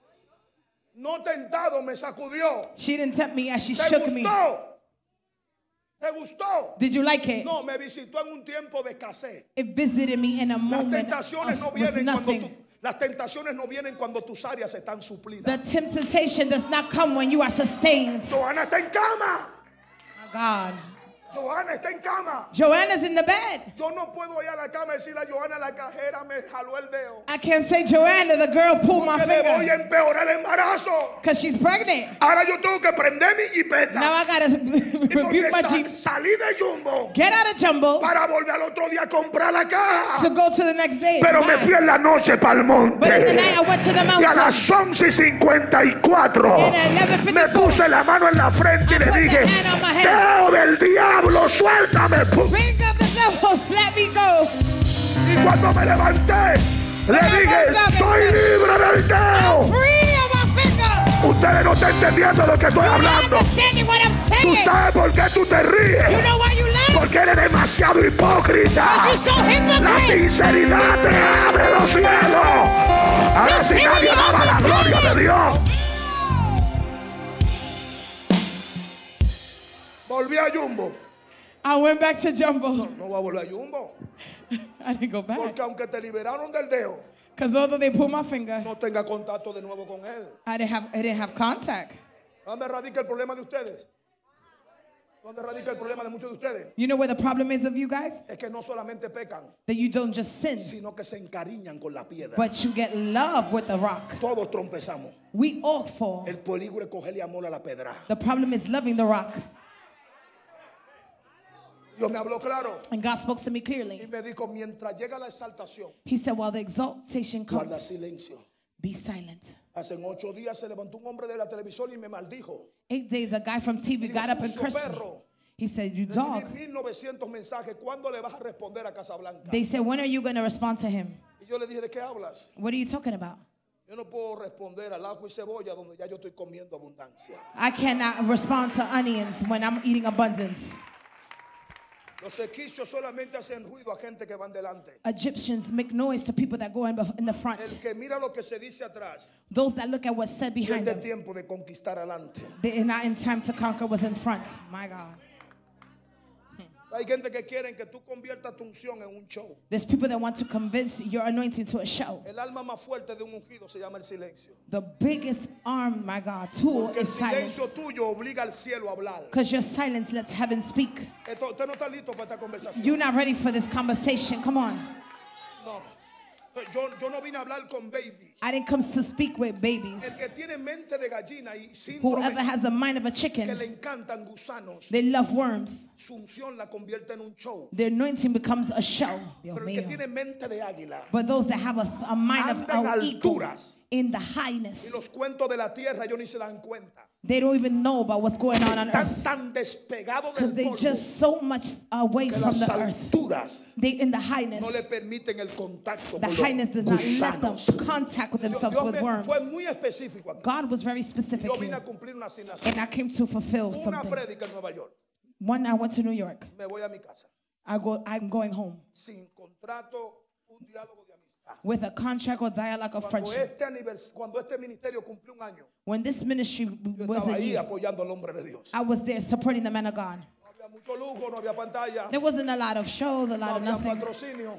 [SPEAKER 1] No tentado, me sacudió.
[SPEAKER 2] She didn't tempt me as she
[SPEAKER 1] ¿Te
[SPEAKER 2] shook me.
[SPEAKER 1] gustó? ¿Te gustó?
[SPEAKER 2] Did you like it?
[SPEAKER 1] No, me visitó en un tiempo de escasez.
[SPEAKER 2] It visited me in a
[SPEAKER 1] Las
[SPEAKER 2] moment
[SPEAKER 1] tentaciones no
[SPEAKER 2] with
[SPEAKER 1] vienen cuando
[SPEAKER 2] nothing.
[SPEAKER 1] las tentaciones no vienen cuando tus áreas están suplidas.
[SPEAKER 2] The temptation does not come when you are sustained.
[SPEAKER 1] Johanna está en cama.
[SPEAKER 2] Oh God.
[SPEAKER 1] Johanna está en cama.
[SPEAKER 2] Joanna's in the bed.
[SPEAKER 1] Yo no puedo ir a la cama y decirle a Johanna, la cajera me jaló el dedo.
[SPEAKER 2] I can't say Joanna, the girl pulled my
[SPEAKER 1] Porque le voy
[SPEAKER 2] finger
[SPEAKER 1] a empeorar el embarazo.
[SPEAKER 2] because she's pregnant.
[SPEAKER 1] Ahora yo tengo que prender mi jipeta.
[SPEAKER 2] Now I gotta
[SPEAKER 1] Y porque
[SPEAKER 2] rebuke my Jeep,
[SPEAKER 1] salí de Jumbo
[SPEAKER 2] get out of Jumbo
[SPEAKER 1] para volver al otro día a comprar la caja.
[SPEAKER 2] to go to the next day.
[SPEAKER 1] Pero me
[SPEAKER 2] Bye.
[SPEAKER 1] fui en la noche para el monte.
[SPEAKER 2] But in the night I went to the
[SPEAKER 1] Y a
[SPEAKER 2] mountain.
[SPEAKER 1] las 11:54
[SPEAKER 2] And at 11:54,
[SPEAKER 1] me puse la mano en la frente y
[SPEAKER 2] I
[SPEAKER 1] le
[SPEAKER 2] put the
[SPEAKER 1] dije,
[SPEAKER 2] hand on my head.
[SPEAKER 1] dedo del diablo, suéltame. Pum.
[SPEAKER 2] Finger of the devil, let me go.
[SPEAKER 1] Y cuando me levanté, le dije, soy libre del dedo.
[SPEAKER 2] Free of my finger.
[SPEAKER 1] Ustedes no están entendiendo lo que estoy
[SPEAKER 2] You're not
[SPEAKER 1] hablando.
[SPEAKER 2] understanding what I'm
[SPEAKER 1] ¿Tú
[SPEAKER 2] saying.
[SPEAKER 1] sabes por qué tú te
[SPEAKER 2] You
[SPEAKER 1] ríes?
[SPEAKER 2] know why you laugh?
[SPEAKER 1] Porque eres demasiado hipócrita.
[SPEAKER 2] You're so
[SPEAKER 1] La
[SPEAKER 2] hypocrite.
[SPEAKER 1] sinceridad te abre los cielos. Ahora si nadie alaba la gloria de Dios. Volví a Jumbo.
[SPEAKER 2] I went back to Jumbo.
[SPEAKER 1] No voy a volver a Jumbo.
[SPEAKER 2] I didn't go back.
[SPEAKER 1] Porque aunque te liberaron del dedo,
[SPEAKER 2] Because although they pulled my finger,
[SPEAKER 1] no tenga contacto de nuevo con él.
[SPEAKER 2] I didn't have contact.
[SPEAKER 1] ¿Dónde radica el problema de ustedes? ¿Dónde radica el problema de muchos de ustedes?
[SPEAKER 2] You know where the problem is of you guys?
[SPEAKER 1] Es que no solamente pecan,
[SPEAKER 2] That you don't just sin,
[SPEAKER 1] sino que se encariñan con la piedra.
[SPEAKER 2] but you get love with the rock.
[SPEAKER 1] Todos trompezamos.
[SPEAKER 2] We all fall.
[SPEAKER 1] El peligro es cogerle amor a la pedra.
[SPEAKER 2] The problem is loving the rock.
[SPEAKER 1] Dios me habló claro
[SPEAKER 2] And God spoke to me
[SPEAKER 1] y
[SPEAKER 2] clearly.
[SPEAKER 1] me dijo, mientras llega la exaltación,
[SPEAKER 2] He said, while the exaltation
[SPEAKER 1] guarda
[SPEAKER 2] comes,
[SPEAKER 1] silencio.
[SPEAKER 2] be silent.
[SPEAKER 1] Hace 8 días se levantó un hombre de la televisión y me maldijo.
[SPEAKER 2] 8 days, a guy from TV got up and
[SPEAKER 1] Sucio
[SPEAKER 2] cursed me.
[SPEAKER 1] perro.
[SPEAKER 2] He said, you dog.
[SPEAKER 1] Recibí 1900 mensajes. ¿Cuándo le vas a responder a Casablanca?
[SPEAKER 2] They said, when are you going to respond to him?
[SPEAKER 1] Y yo le dije, ¿de qué hablas?
[SPEAKER 2] What are you talking about?
[SPEAKER 1] Yo no puedo responder al ajo y cebolla donde ya yo estoy comiendo abundancia.
[SPEAKER 2] I cannot respond to onions when I'm eating abundance.
[SPEAKER 1] Los egipcios solamente hacen ruido a gente que van delante.
[SPEAKER 2] Egyptians make noise to people that go in the
[SPEAKER 1] El
[SPEAKER 2] front.
[SPEAKER 1] que mira lo que se dice atrás,
[SPEAKER 2] Those that look at what's said behind
[SPEAKER 1] pierde
[SPEAKER 2] them.
[SPEAKER 1] tiempo de conquistar adelante.
[SPEAKER 2] They are not in time to conquer what's in front. My God.
[SPEAKER 1] Hay gente que quieren que tú conviertas tu unción en un show.
[SPEAKER 2] There's people that want to convince your anointing to a show.
[SPEAKER 1] El alma más fuerte de un ungido se llama el silencio.
[SPEAKER 2] The biggest arm, my God, tool
[SPEAKER 1] Porque el
[SPEAKER 2] is silence.
[SPEAKER 1] silencio tuyo obliga al cielo a hablar.
[SPEAKER 2] Because your silence lets heaven speak.
[SPEAKER 1] Usted no está listo para esta conversación.
[SPEAKER 2] You're not ready for this conversation. Come on.
[SPEAKER 1] No. Yo no vine a hablar con babies.
[SPEAKER 2] I didn't come to speak with
[SPEAKER 1] El
[SPEAKER 2] babies.
[SPEAKER 1] que tiene mente de gallina y síndrome
[SPEAKER 2] Whoever has the mind of a
[SPEAKER 1] que
[SPEAKER 2] chicken,
[SPEAKER 1] le encantan gusanos,
[SPEAKER 2] they love worms.
[SPEAKER 1] su unción la convierte en un show.
[SPEAKER 2] Their anointing becomes a show. Dios
[SPEAKER 1] Pero el que
[SPEAKER 2] mío.
[SPEAKER 1] tiene mente de águila
[SPEAKER 2] But those that have a mind of
[SPEAKER 1] anda en
[SPEAKER 2] an eagle
[SPEAKER 1] alturas.
[SPEAKER 2] in the
[SPEAKER 1] Y
[SPEAKER 2] highness,
[SPEAKER 1] los cuentos de la tierra ellos ni se dan cuenta.
[SPEAKER 2] they don't even know about what's going on
[SPEAKER 1] Están
[SPEAKER 2] earth.
[SPEAKER 1] tan despegados
[SPEAKER 2] Because
[SPEAKER 1] del
[SPEAKER 2] they
[SPEAKER 1] polvo
[SPEAKER 2] just so much away
[SPEAKER 1] que
[SPEAKER 2] from
[SPEAKER 1] las
[SPEAKER 2] the earth.
[SPEAKER 1] alturas
[SPEAKER 2] They in the
[SPEAKER 1] no le
[SPEAKER 2] highness.
[SPEAKER 1] permiten el contacto
[SPEAKER 2] The
[SPEAKER 1] con
[SPEAKER 2] highness
[SPEAKER 1] los
[SPEAKER 2] does not let them
[SPEAKER 1] gusanos.
[SPEAKER 2] contact with themselves
[SPEAKER 1] Dios
[SPEAKER 2] with
[SPEAKER 1] me
[SPEAKER 2] worms.
[SPEAKER 1] fue muy específico aquí.
[SPEAKER 2] God was very specific
[SPEAKER 1] Yo vine
[SPEAKER 2] here.
[SPEAKER 1] a cumplir una asignación.
[SPEAKER 2] And I came to fulfill
[SPEAKER 1] Una
[SPEAKER 2] something.
[SPEAKER 1] prédica en Nueva York.
[SPEAKER 2] One, I went to New York.
[SPEAKER 1] Me voy a mi casa
[SPEAKER 2] I'm going home
[SPEAKER 1] sin contrato, un diálogo de amistad.
[SPEAKER 2] with a contract or dialogue of friendship.
[SPEAKER 1] Cuando este ministerio cumplió un año,
[SPEAKER 2] When this ministry
[SPEAKER 1] yo
[SPEAKER 2] was
[SPEAKER 1] estaba
[SPEAKER 2] a
[SPEAKER 1] ahí
[SPEAKER 2] year,
[SPEAKER 1] apoyando al hombre de Dios.
[SPEAKER 2] I was there supporting the man of God.
[SPEAKER 1] No había mucho lujo, no había pantalla,
[SPEAKER 2] There wasn't a lot of shows, a
[SPEAKER 1] no
[SPEAKER 2] lot of
[SPEAKER 1] había
[SPEAKER 2] nothing.
[SPEAKER 1] patrocinio,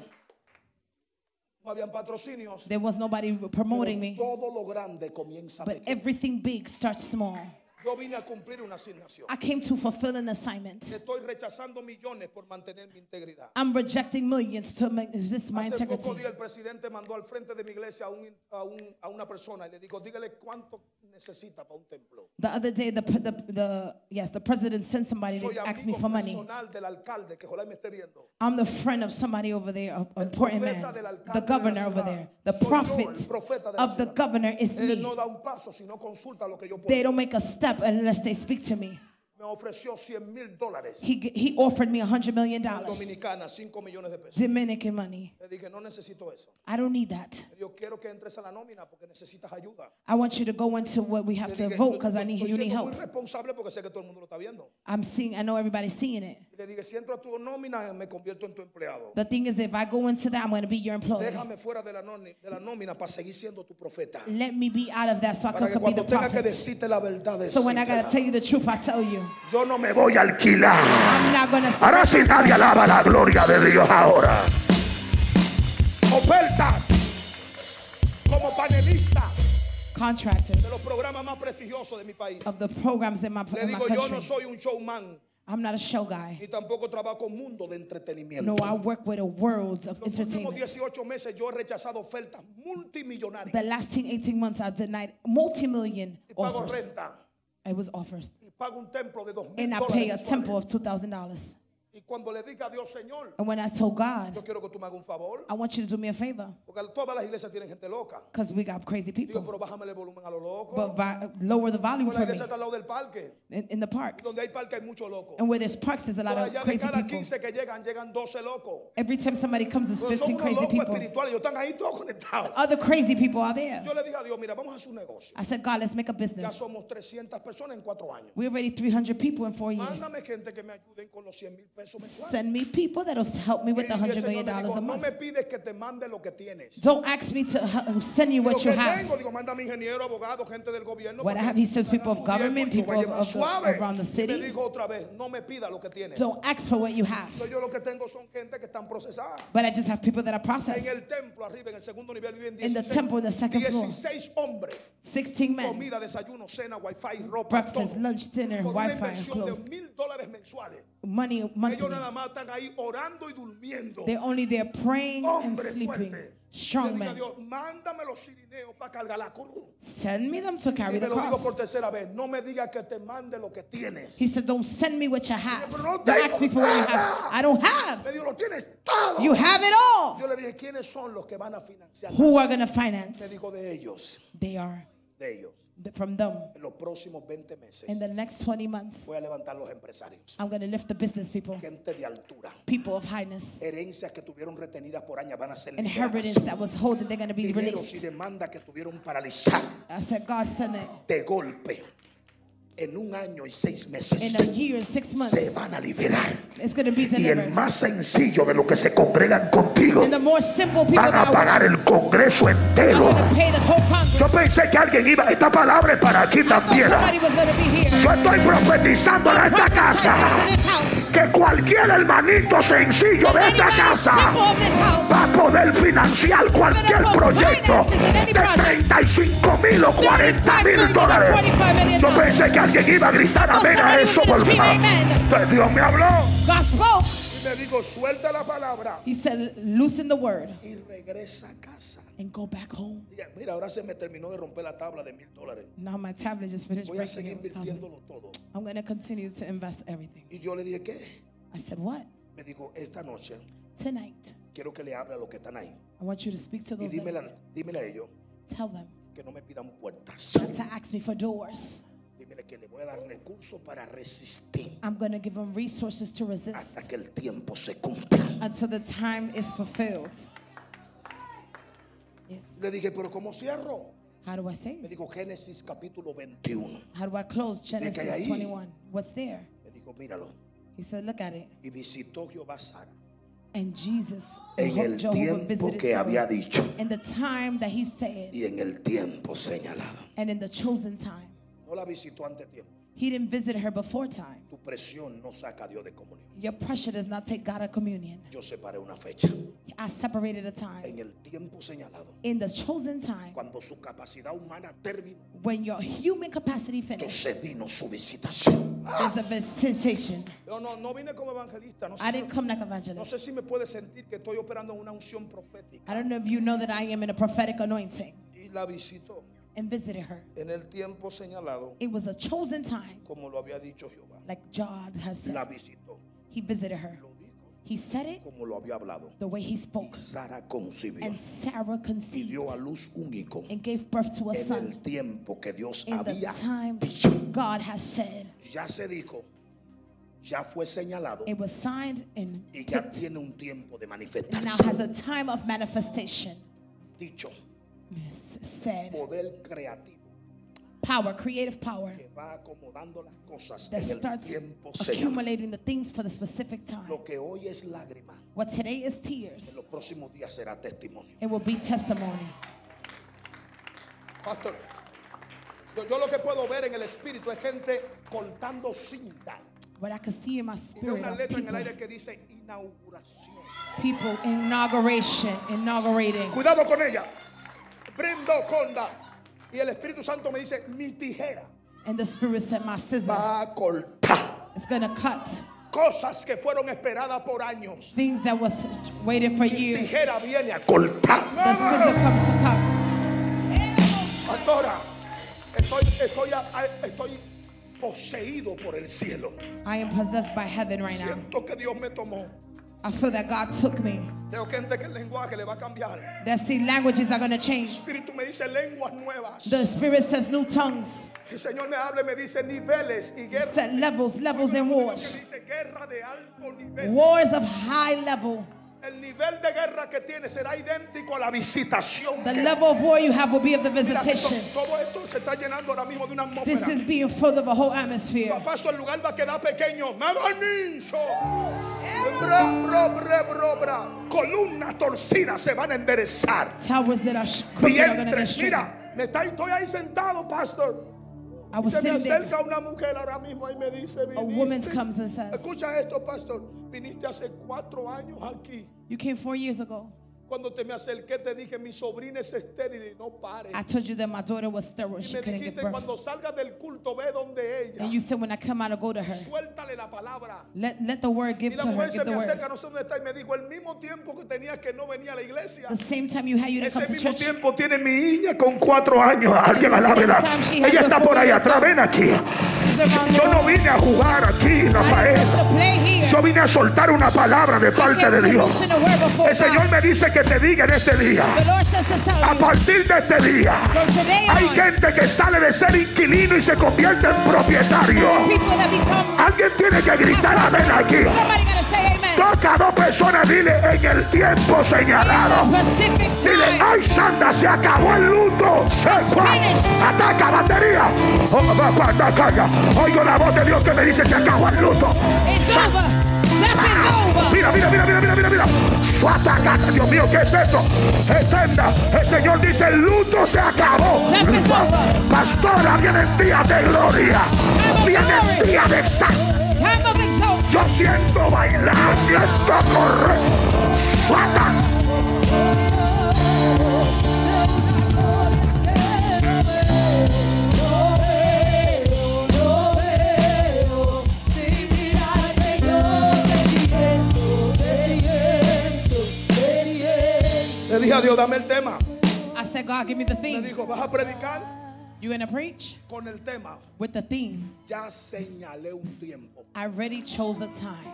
[SPEAKER 1] no habían patrocinios.
[SPEAKER 2] There was nobody promoting me.
[SPEAKER 1] Todo lo grande comienza
[SPEAKER 2] But
[SPEAKER 1] pequeño.
[SPEAKER 2] everything big starts small.
[SPEAKER 1] Yo vine a cumplir una asignación.
[SPEAKER 2] I came to fulfill an assignment.
[SPEAKER 1] Estoy rechazando millones por mantener mi integridad.
[SPEAKER 2] I'm rejecting millions to make this my
[SPEAKER 1] Hace poco
[SPEAKER 2] integrity.
[SPEAKER 1] día el presidente mandó al frente de mi iglesia a una persona y le dijo, dígale cuánto necesita para un templo.
[SPEAKER 2] The other day, the president sent somebody
[SPEAKER 1] Soy
[SPEAKER 2] to ask me
[SPEAKER 1] amigo
[SPEAKER 2] for money.
[SPEAKER 1] personal del alcalde que ojalá me esté viendo.
[SPEAKER 2] I'm the friend of somebody over there, an important man,
[SPEAKER 1] profeta del alcalde
[SPEAKER 2] the governor
[SPEAKER 1] de la
[SPEAKER 2] over
[SPEAKER 1] ciudad.
[SPEAKER 2] there. The
[SPEAKER 1] Soy yo,
[SPEAKER 2] prophet
[SPEAKER 1] el profeta de la
[SPEAKER 2] of the
[SPEAKER 1] ciudad.
[SPEAKER 2] governor is
[SPEAKER 1] Él
[SPEAKER 2] me.
[SPEAKER 1] no da un paso si no consulta lo que yo puedo.
[SPEAKER 2] They don't make a step unless they speak to me.
[SPEAKER 1] Me ofreció $100,000
[SPEAKER 2] He offered me $100 million,
[SPEAKER 1] dominicana, 5 millones de pesos.
[SPEAKER 2] Dominican money.
[SPEAKER 1] Le dije, no necesito eso.
[SPEAKER 2] I don't need that.
[SPEAKER 1] Yo quiero que entres a la nómina porque necesitas ayuda.
[SPEAKER 2] I want you to go into what we have
[SPEAKER 1] Le
[SPEAKER 2] to
[SPEAKER 1] dije,
[SPEAKER 2] vote because
[SPEAKER 1] estoy
[SPEAKER 2] you need
[SPEAKER 1] siendo muy
[SPEAKER 2] help.
[SPEAKER 1] responsable porque sé que todo el mundo lo está viendo.
[SPEAKER 2] I know everybody's seeing it.
[SPEAKER 1] Y le dije, si entro a tu nómina, me convierto en tu empleado.
[SPEAKER 2] The thing is, if I go into that, I'm going to be your employee.
[SPEAKER 1] Déjame fuera de la nómina para seguir siendo tu profeta.
[SPEAKER 2] Let me be out of that so I
[SPEAKER 1] Para que
[SPEAKER 2] can be the
[SPEAKER 1] cuando tenga que
[SPEAKER 2] prophet.
[SPEAKER 1] decirte la verdad,
[SPEAKER 2] So when I got to
[SPEAKER 1] decírtela.
[SPEAKER 2] tell you the truth, I tell you.
[SPEAKER 1] Yo no me voy a alquilar.
[SPEAKER 2] I'm not going to
[SPEAKER 1] Ahora sí nadie alaba la gloria de Dios ahora. Ofertas como panelista de
[SPEAKER 2] contractors
[SPEAKER 1] los programas más prestigiosos de mi país.
[SPEAKER 2] of the programs in my
[SPEAKER 1] Le
[SPEAKER 2] country.
[SPEAKER 1] digo, yo no soy un showman,
[SPEAKER 2] I'm not a show guy.
[SPEAKER 1] ni tampoco trabajo con mundo de entretenimiento.
[SPEAKER 2] No, I work with a world of
[SPEAKER 1] Los últimos
[SPEAKER 2] entertainment.
[SPEAKER 1] 18 meses yo he rechazado ofertas multimillonarias.
[SPEAKER 2] The last 18 months, I denied multi-million
[SPEAKER 1] Y pago
[SPEAKER 2] offers.
[SPEAKER 1] renta
[SPEAKER 2] It was offers.
[SPEAKER 1] y pago un templo de
[SPEAKER 2] And I pay a
[SPEAKER 1] $2,000
[SPEAKER 2] temple
[SPEAKER 1] mensuales.
[SPEAKER 2] of $2,000.
[SPEAKER 1] Y cuando le diga a Dios, Señor,
[SPEAKER 2] And when I told God,
[SPEAKER 1] yo quiero que tú me hagas un favor,
[SPEAKER 2] I want you to do me a favor,
[SPEAKER 1] porque todas las iglesias tienen gente loca.
[SPEAKER 2] because we got crazy
[SPEAKER 1] Digo,
[SPEAKER 2] people.
[SPEAKER 1] pero bájame el volumen a lo loco.
[SPEAKER 2] But lower the volume
[SPEAKER 1] Porque la
[SPEAKER 2] for me
[SPEAKER 1] iglesia está al lado del parque.
[SPEAKER 2] in the park.
[SPEAKER 1] Donde hay parque hay muchos locos.
[SPEAKER 2] And where there's parks, there's a lot
[SPEAKER 1] Por
[SPEAKER 2] of
[SPEAKER 1] allá de
[SPEAKER 2] crazy
[SPEAKER 1] cada
[SPEAKER 2] people.
[SPEAKER 1] 15 que llegan 12 locos.
[SPEAKER 2] Every time somebody comes, there's
[SPEAKER 1] Pero son
[SPEAKER 2] 15
[SPEAKER 1] unos
[SPEAKER 2] crazy
[SPEAKER 1] locos
[SPEAKER 2] people.
[SPEAKER 1] espirituales. Ellos están ahí todos conectados.
[SPEAKER 2] Other crazy people are there.
[SPEAKER 1] Yo le dije a Dios, mira, vamos a hacer un negocio.
[SPEAKER 2] I said, God, let's make a
[SPEAKER 1] Ya
[SPEAKER 2] business.
[SPEAKER 1] somos 300 personas en 4 años.
[SPEAKER 2] We're already 300 people in 4 years.
[SPEAKER 1] Mándame gente que me ayuden con los $100,000 pesos mensuales.
[SPEAKER 2] Send me people that'll help me with the
[SPEAKER 1] Y el
[SPEAKER 2] $100
[SPEAKER 1] Señor
[SPEAKER 2] million
[SPEAKER 1] me dijo,
[SPEAKER 2] a
[SPEAKER 1] no
[SPEAKER 2] month.
[SPEAKER 1] me pides que te mande lo que tienes.
[SPEAKER 2] Don't ask me to send you
[SPEAKER 1] Lo
[SPEAKER 2] what you
[SPEAKER 1] que
[SPEAKER 2] have.
[SPEAKER 1] tengo, digo, mándame ingeniero, abogado, gente del gobierno.
[SPEAKER 2] What I
[SPEAKER 1] porque
[SPEAKER 2] have, he says people of
[SPEAKER 1] su
[SPEAKER 2] government,
[SPEAKER 1] tiempo,
[SPEAKER 2] people
[SPEAKER 1] yo vaya más suave.
[SPEAKER 2] around the
[SPEAKER 1] Y me
[SPEAKER 2] city.
[SPEAKER 1] dijo otra vez, no me pida lo que tienes.
[SPEAKER 2] Don't ask for what you have.
[SPEAKER 1] Entonces yo lo que tengo son gente que están procesadas.
[SPEAKER 2] But I just have people that are
[SPEAKER 1] En
[SPEAKER 2] processed.
[SPEAKER 1] el templo arriba, en el segundo nivel, viven
[SPEAKER 2] In the
[SPEAKER 1] 16,
[SPEAKER 2] temple, in the second floor.
[SPEAKER 1] 16 hombres.
[SPEAKER 2] 16 men.
[SPEAKER 1] Comida, desayuno, cena, wifi, ropa,
[SPEAKER 2] Breakfast,
[SPEAKER 1] todo.
[SPEAKER 2] lunch, dinner,
[SPEAKER 1] Con una
[SPEAKER 2] Wi-Fi, and
[SPEAKER 1] inversión de
[SPEAKER 2] clothes.
[SPEAKER 1] $1,000 mensuales.
[SPEAKER 2] Money
[SPEAKER 1] Ellos
[SPEAKER 2] monthly.
[SPEAKER 1] nada más están ahí orando y durmiendo.
[SPEAKER 2] They're only there praying and
[SPEAKER 1] Hombre
[SPEAKER 2] sleeping.
[SPEAKER 1] fuerte.
[SPEAKER 2] Strong
[SPEAKER 1] Le digo a
[SPEAKER 2] men.
[SPEAKER 1] Dios, mándame los cirineos para cargar la cruz.
[SPEAKER 2] Send me them to
[SPEAKER 1] Y
[SPEAKER 2] carry
[SPEAKER 1] te
[SPEAKER 2] the
[SPEAKER 1] lo digo por
[SPEAKER 2] cross.
[SPEAKER 1] tercera vez, no me digas que te mande lo que tienes.
[SPEAKER 2] He said, don't send me what you have.
[SPEAKER 1] Pero no
[SPEAKER 2] Don't
[SPEAKER 1] tengo
[SPEAKER 2] ask me for what you have.
[SPEAKER 1] nada.
[SPEAKER 2] I don't have.
[SPEAKER 1] Me dijo, lo tienes todo.
[SPEAKER 2] You have it all.
[SPEAKER 1] Yo le dije, ¿quiénes son los que van a financiar?
[SPEAKER 2] Who are going to
[SPEAKER 1] Me
[SPEAKER 2] finance?
[SPEAKER 1] dijo, de ellos,
[SPEAKER 2] They are
[SPEAKER 1] de ellos.
[SPEAKER 2] from them.
[SPEAKER 1] En los próximos 20 meses
[SPEAKER 2] In the next 20 months,
[SPEAKER 1] voy a levantar los empresarios.
[SPEAKER 2] I'm going to lift the business people,
[SPEAKER 1] Gente de altura.
[SPEAKER 2] people of highness,
[SPEAKER 1] Herencias que tuvieron retenidas por años van a ser
[SPEAKER 2] inheritance
[SPEAKER 1] liberadas.
[SPEAKER 2] that was holding, they're going to be
[SPEAKER 1] Dineros y
[SPEAKER 2] released.
[SPEAKER 1] demandas que tuvieron paralizadas
[SPEAKER 2] I said, God, send it.
[SPEAKER 1] de golpe. En 1 año y 6 meses
[SPEAKER 2] In a year and 6 months,
[SPEAKER 1] se van a liberar.
[SPEAKER 2] it's going to be
[SPEAKER 1] Y el
[SPEAKER 2] delivered.
[SPEAKER 1] más sencillo de los que se congregan contigo
[SPEAKER 2] And the more simple people
[SPEAKER 1] van a
[SPEAKER 2] that are
[SPEAKER 1] pagar el Congreso
[SPEAKER 2] I'm
[SPEAKER 1] entero.
[SPEAKER 2] going to pay the whole Congress.
[SPEAKER 1] Yo pensé que alguien iba. Esta palabra es para aquí
[SPEAKER 2] I thought
[SPEAKER 1] también.
[SPEAKER 2] somebody was going to be here.
[SPEAKER 1] Yo estoy profetizando en esta casa
[SPEAKER 2] Prophesying to this house.
[SPEAKER 1] que cualquier hermanito sencillo de esta
[SPEAKER 2] Anybody
[SPEAKER 1] casa
[SPEAKER 2] simple of this house
[SPEAKER 1] va a poder financiar cualquier proyecto de 35,000 o 40,000 dólares. Yo pensé que alguien iba a gritar amén a eso, por favor. Entonces Dios me habló
[SPEAKER 2] God spoke.
[SPEAKER 1] y me dijo, suelta la palabra
[SPEAKER 2] He said, loosen the word
[SPEAKER 1] y regresa a casa.
[SPEAKER 2] and go back home.
[SPEAKER 1] Mira, ahora se me terminó de romper la tabla de $1,000.
[SPEAKER 2] Now my tablet just finished
[SPEAKER 1] Voy a seguir
[SPEAKER 2] breaking.
[SPEAKER 1] invirtiéndolo todo.
[SPEAKER 2] I'm going to continue to invest everything.
[SPEAKER 1] Y yo le dije, ¿qué?
[SPEAKER 2] I said, what?
[SPEAKER 1] Me dijo, esta noche
[SPEAKER 2] Tonight,
[SPEAKER 1] quiero que le hable a los que están ahí.
[SPEAKER 2] I want you to speak to
[SPEAKER 1] Y
[SPEAKER 2] those that
[SPEAKER 1] dímele a ellos
[SPEAKER 2] tell them
[SPEAKER 1] que no me pidan puertas.
[SPEAKER 2] not to ask me for doors.
[SPEAKER 1] Dímele que le voy a dar recursos para resistir
[SPEAKER 2] I'm going to give them resources to resist
[SPEAKER 1] hasta que el tiempo se cumpla.
[SPEAKER 2] until the time is fulfilled. Yes.
[SPEAKER 1] Le dije, pero ¿cómo cierro?
[SPEAKER 2] How do I say
[SPEAKER 1] Me
[SPEAKER 2] it?
[SPEAKER 1] dijo Génesis capítulo 21.
[SPEAKER 2] How do I close Genesis
[SPEAKER 1] ahí.
[SPEAKER 2] 21? What's there?
[SPEAKER 1] Me dijo, míralo.
[SPEAKER 2] He said, look at it.
[SPEAKER 1] Y visitó Jehová a Sara
[SPEAKER 2] And Jesus,
[SPEAKER 1] en el
[SPEAKER 2] Jehovah
[SPEAKER 1] tiempo
[SPEAKER 2] visited
[SPEAKER 1] que había
[SPEAKER 2] Sarah
[SPEAKER 1] dicho
[SPEAKER 2] in the time that he said
[SPEAKER 1] y en el tiempo señalado.
[SPEAKER 2] and in the chosen time.
[SPEAKER 1] No la visitó ante tiempo.
[SPEAKER 2] He didn't visit her before time.
[SPEAKER 1] Tu presión no saca a Dios de comunión.
[SPEAKER 2] Your pressure does not take God a communion.
[SPEAKER 1] Yo separé una fecha
[SPEAKER 2] I separated a time.
[SPEAKER 1] en el tiempo señalado.
[SPEAKER 2] In the chosen time,
[SPEAKER 1] Cuando su capacidad humana terminó,
[SPEAKER 2] when your human capacity finished,
[SPEAKER 1] entonces vino su visitación.
[SPEAKER 2] there's a visitation.
[SPEAKER 1] No vine como evangelista. No
[SPEAKER 2] I didn't come like
[SPEAKER 1] no
[SPEAKER 2] evangelist.
[SPEAKER 1] sé si me puede sentir que estoy operando en una unción profética.
[SPEAKER 2] I don't know if you know that I am in a prophetic anointing.
[SPEAKER 1] Y la visitó
[SPEAKER 2] And visited her.
[SPEAKER 1] en el tiempo señalado,
[SPEAKER 2] It was a chosen time,
[SPEAKER 1] como lo había dicho Jehová.
[SPEAKER 2] like God has
[SPEAKER 1] La
[SPEAKER 2] said.
[SPEAKER 1] visitó,
[SPEAKER 2] He visited her.
[SPEAKER 1] lo dijo
[SPEAKER 2] He said it
[SPEAKER 1] como lo había hablado.
[SPEAKER 2] the way he
[SPEAKER 1] Y
[SPEAKER 2] spoke.
[SPEAKER 1] Sara concibió
[SPEAKER 2] And Sarah
[SPEAKER 1] y
[SPEAKER 2] conceived
[SPEAKER 1] dio a luz un hijo
[SPEAKER 2] and gave birth to a
[SPEAKER 1] en el
[SPEAKER 2] son.
[SPEAKER 1] tiempo que Dios
[SPEAKER 2] In the
[SPEAKER 1] había
[SPEAKER 2] time
[SPEAKER 1] dicho.
[SPEAKER 2] God has said.
[SPEAKER 1] Ya se dijo, ya fue señalado
[SPEAKER 2] It was signed and
[SPEAKER 1] y ya
[SPEAKER 2] picked,
[SPEAKER 1] tiene un tiempo de
[SPEAKER 2] and now
[SPEAKER 1] manifestarse.
[SPEAKER 2] has a time of manifestation.
[SPEAKER 1] Dicho,
[SPEAKER 2] Said
[SPEAKER 1] poder creativo
[SPEAKER 2] power, creative power
[SPEAKER 1] que va acomodando las cosas
[SPEAKER 2] that
[SPEAKER 1] en el
[SPEAKER 2] starts
[SPEAKER 1] tiempo señalado.
[SPEAKER 2] accumulating the things for the specific time.
[SPEAKER 1] Lo que hoy es lágrima,
[SPEAKER 2] What today is
[SPEAKER 1] en
[SPEAKER 2] tears,
[SPEAKER 1] los próximos días será testimonio.
[SPEAKER 2] it will be testimony.
[SPEAKER 1] Pastor, yo lo que puedo ver en el espíritu es gente cortando cinta.
[SPEAKER 2] What I can see in my
[SPEAKER 1] Y veo
[SPEAKER 2] spirit
[SPEAKER 1] una
[SPEAKER 2] are
[SPEAKER 1] letra en el
[SPEAKER 2] people,
[SPEAKER 1] aire que dice inauguración.
[SPEAKER 2] people inaugurating.
[SPEAKER 1] Cuidado con ella. Brindo conda. Y el Espíritu Santo me dice, mi tijera
[SPEAKER 2] And the spirit said, my scissor
[SPEAKER 1] va a cortar
[SPEAKER 2] is going to cut
[SPEAKER 1] cosas que fueron esperadas por años.
[SPEAKER 2] things that was waited for
[SPEAKER 1] Mi
[SPEAKER 2] years.
[SPEAKER 1] tijera viene a cortar.
[SPEAKER 2] The scissor comes to cut.
[SPEAKER 1] Pastora, estoy poseído por el cielo.
[SPEAKER 2] I am possessed by heaven right now.
[SPEAKER 1] Siento que Dios me tomó.
[SPEAKER 2] I feel that God took me.
[SPEAKER 1] Tengo gente que el lenguaje le va a cambiar.
[SPEAKER 2] That see languages are going to
[SPEAKER 1] El
[SPEAKER 2] change.
[SPEAKER 1] Espíritu me dice lenguas nuevas.
[SPEAKER 2] The spirit says new tongues.
[SPEAKER 1] El Señor me habla y me dice niveles y guerra.
[SPEAKER 2] Set levels and
[SPEAKER 1] Me
[SPEAKER 2] wars.
[SPEAKER 1] dice guerra de alto nivel.
[SPEAKER 2] Wars of high level.
[SPEAKER 1] El nivel de guerra que tiene será idéntico a la visitación.
[SPEAKER 2] The
[SPEAKER 1] que-
[SPEAKER 2] level of war you have will be of the
[SPEAKER 1] Mira,
[SPEAKER 2] visitation.
[SPEAKER 1] todo esto se está llenando ahora mismo de una
[SPEAKER 2] This
[SPEAKER 1] atmósfera.
[SPEAKER 2] is being full of a whole atmosphere.
[SPEAKER 1] Pastor, el lugar va a quedar pequeño. Me permiso. Columnas torcidas se van a enderezar.
[SPEAKER 2] Towers that are crooked are going to get
[SPEAKER 1] Vientres,
[SPEAKER 2] straight.
[SPEAKER 1] mira, estoy ahí sentado, pastor.
[SPEAKER 2] I was
[SPEAKER 1] Se me
[SPEAKER 2] sitting there.
[SPEAKER 1] acerca una mujer ahora mismo y me dice,
[SPEAKER 2] A woman
[SPEAKER 1] viniste.
[SPEAKER 2] comes and says,
[SPEAKER 1] Escucha esto, pastor. Viniste hace 4 años aquí.
[SPEAKER 2] you came 4 years ago.
[SPEAKER 1] Cuando te me acerqué te dije, mi sobrina es estéril y no pare.
[SPEAKER 2] I told you that my daughter was sterile.
[SPEAKER 1] Y
[SPEAKER 2] She
[SPEAKER 1] me
[SPEAKER 2] couldn't give
[SPEAKER 1] dijiste,
[SPEAKER 2] birth.
[SPEAKER 1] cuando salgas del culto, ve donde ella.
[SPEAKER 2] And you said when I come out, I'll go to her.
[SPEAKER 1] Suéltale la palabra.
[SPEAKER 2] Let the word give
[SPEAKER 1] Y la
[SPEAKER 2] to her.
[SPEAKER 1] mujer se
[SPEAKER 2] Give the
[SPEAKER 1] me
[SPEAKER 2] word.
[SPEAKER 1] acerca, no sé dónde está, y me dijo, el mismo tiempo que tenía que no venía a la iglesia,
[SPEAKER 2] The same time you had you to
[SPEAKER 1] ese
[SPEAKER 2] come to
[SPEAKER 1] mismo
[SPEAKER 2] church.
[SPEAKER 1] tiempo tiene mi niña con 4 años. Alguien alábela.
[SPEAKER 2] Same time she has
[SPEAKER 1] Ella está
[SPEAKER 2] the
[SPEAKER 1] por ahí
[SPEAKER 2] 4 years
[SPEAKER 1] atrás.
[SPEAKER 2] old.
[SPEAKER 1] Ven aquí.
[SPEAKER 2] She's around
[SPEAKER 1] Yo
[SPEAKER 2] the
[SPEAKER 1] no
[SPEAKER 2] world.
[SPEAKER 1] vine a jugar aquí, Rafael.
[SPEAKER 2] I didn't come to play here.
[SPEAKER 1] Yo vine a soltar una palabra de
[SPEAKER 2] I
[SPEAKER 1] parte
[SPEAKER 2] came
[SPEAKER 1] de
[SPEAKER 2] to
[SPEAKER 1] Dios.
[SPEAKER 2] listen a word before
[SPEAKER 1] El Señor
[SPEAKER 2] God.
[SPEAKER 1] me dice que te diga en este día,
[SPEAKER 2] The Lord says to tell
[SPEAKER 1] a
[SPEAKER 2] you,
[SPEAKER 1] partir de este día,
[SPEAKER 2] from today
[SPEAKER 1] hay
[SPEAKER 2] on,
[SPEAKER 1] gente que sale de ser inquilino y se convierte en propietario.
[SPEAKER 2] people that become,
[SPEAKER 1] Alguien tiene que gritar amén aquí.
[SPEAKER 2] somebody gotta say amen.
[SPEAKER 1] Toca a 2 personas, dile en el tiempo señalado.
[SPEAKER 2] Pacific
[SPEAKER 1] Dile,
[SPEAKER 2] time.
[SPEAKER 1] ay Santa, se acabó el luto. Se fue.
[SPEAKER 2] finished.
[SPEAKER 1] Ataca batería. Calla. Oigo la voz de Dios que me dice, se acabó el luto.
[SPEAKER 2] It's over. Death is over.
[SPEAKER 1] Mira. Suata gata, Dios mío, ¿qué es esto? Entienda, el Señor dice, el luto se acabó.
[SPEAKER 2] Death is over.
[SPEAKER 1] Pastora, vienen días de gloria. Vienen días de sangre.
[SPEAKER 2] Time of exalt.
[SPEAKER 1] Yo siento bailar, siento correr. Suata. Le dije a Dios, dame el tema.
[SPEAKER 2] I said, God, give me the
[SPEAKER 1] Me
[SPEAKER 2] theme.
[SPEAKER 1] dijo, vas a predicar
[SPEAKER 2] You gonna preach
[SPEAKER 1] con el tema.
[SPEAKER 2] with the theme.
[SPEAKER 1] Ya señalé un tiempo.
[SPEAKER 2] I already chose a time.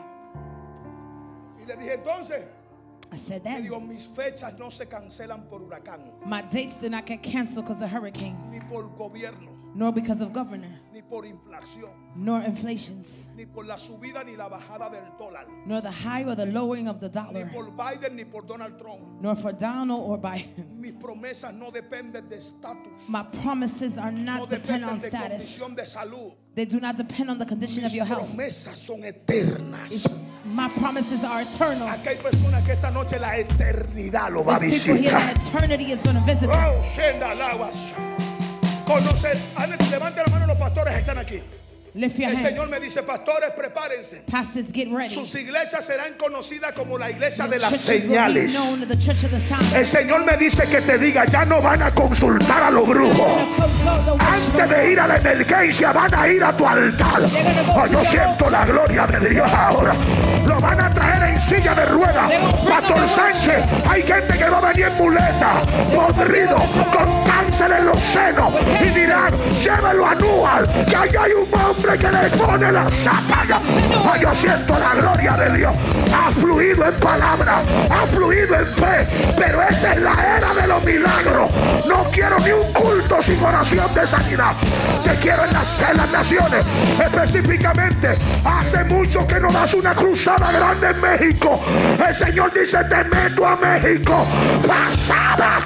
[SPEAKER 1] Y le dije, entonces,
[SPEAKER 2] I said
[SPEAKER 1] le
[SPEAKER 2] that
[SPEAKER 1] digo, mis fechas no se cancelan por huracán,
[SPEAKER 2] my dates did not get canceled because of
[SPEAKER 1] ni
[SPEAKER 2] hurricanes,
[SPEAKER 1] por gobierno,
[SPEAKER 2] nor because of governor,
[SPEAKER 1] ni por inflación,
[SPEAKER 2] nor inflations,
[SPEAKER 1] ni por la subida ni la bajada del dólar,
[SPEAKER 2] nor the high or the lowering of the
[SPEAKER 1] ni
[SPEAKER 2] dollar,
[SPEAKER 1] por Biden ni por Donald Trump.
[SPEAKER 2] nor for Donald or Biden.
[SPEAKER 1] Mis promesas no dependen de estatus,
[SPEAKER 2] My promises are
[SPEAKER 1] no
[SPEAKER 2] not dependent on
[SPEAKER 1] dependen de
[SPEAKER 2] status.
[SPEAKER 1] condición de salud.
[SPEAKER 2] They do not depend on the condition of
[SPEAKER 1] Mis
[SPEAKER 2] your health.
[SPEAKER 1] promesas son eternas.
[SPEAKER 2] My promises are eternal.
[SPEAKER 1] Aquí hay personas que esta noche la eternidad lo va a
[SPEAKER 2] There's people here
[SPEAKER 1] visitar.
[SPEAKER 2] that eternity is going to visit them.
[SPEAKER 1] Oh, shenda lawas. Conocer. Levante la mano los pastores que están aquí.
[SPEAKER 2] Lift your
[SPEAKER 1] El Señor
[SPEAKER 2] hands.
[SPEAKER 1] me dice, pastores, prepárense.
[SPEAKER 2] Pastors, get ready.
[SPEAKER 1] Sus iglesias serán conocidas como la iglesia de
[SPEAKER 2] Your
[SPEAKER 1] las
[SPEAKER 2] churches will be
[SPEAKER 1] señales.
[SPEAKER 2] known as the church of the signs.
[SPEAKER 1] El Señor me dice que te diga, ya no van a consultar a los brujos. Antes de ir a la emergencia van a ir a tu altar. Oh, yo siento la gloria de Dios ahora. Lo van a traer en silla de ruedas. Pastor Sánchez, hay gente que va a venir en muleta, podrido, con cáncer en los senos. Y dirán, llévelo a Núal, que allá hay un hombre que le pone la zapalla. Oh, yo siento la gloria de Dios. Ha fluido en palabra, ha fluido en fe. Pero esta es la era de los milagros. No quiero ni un culto sin oración de sanidad. Te quiero en las naciones. Específicamente, hace mucho que no das una cruzada grande en México. El Señor dice, te meto a México. Pasaba.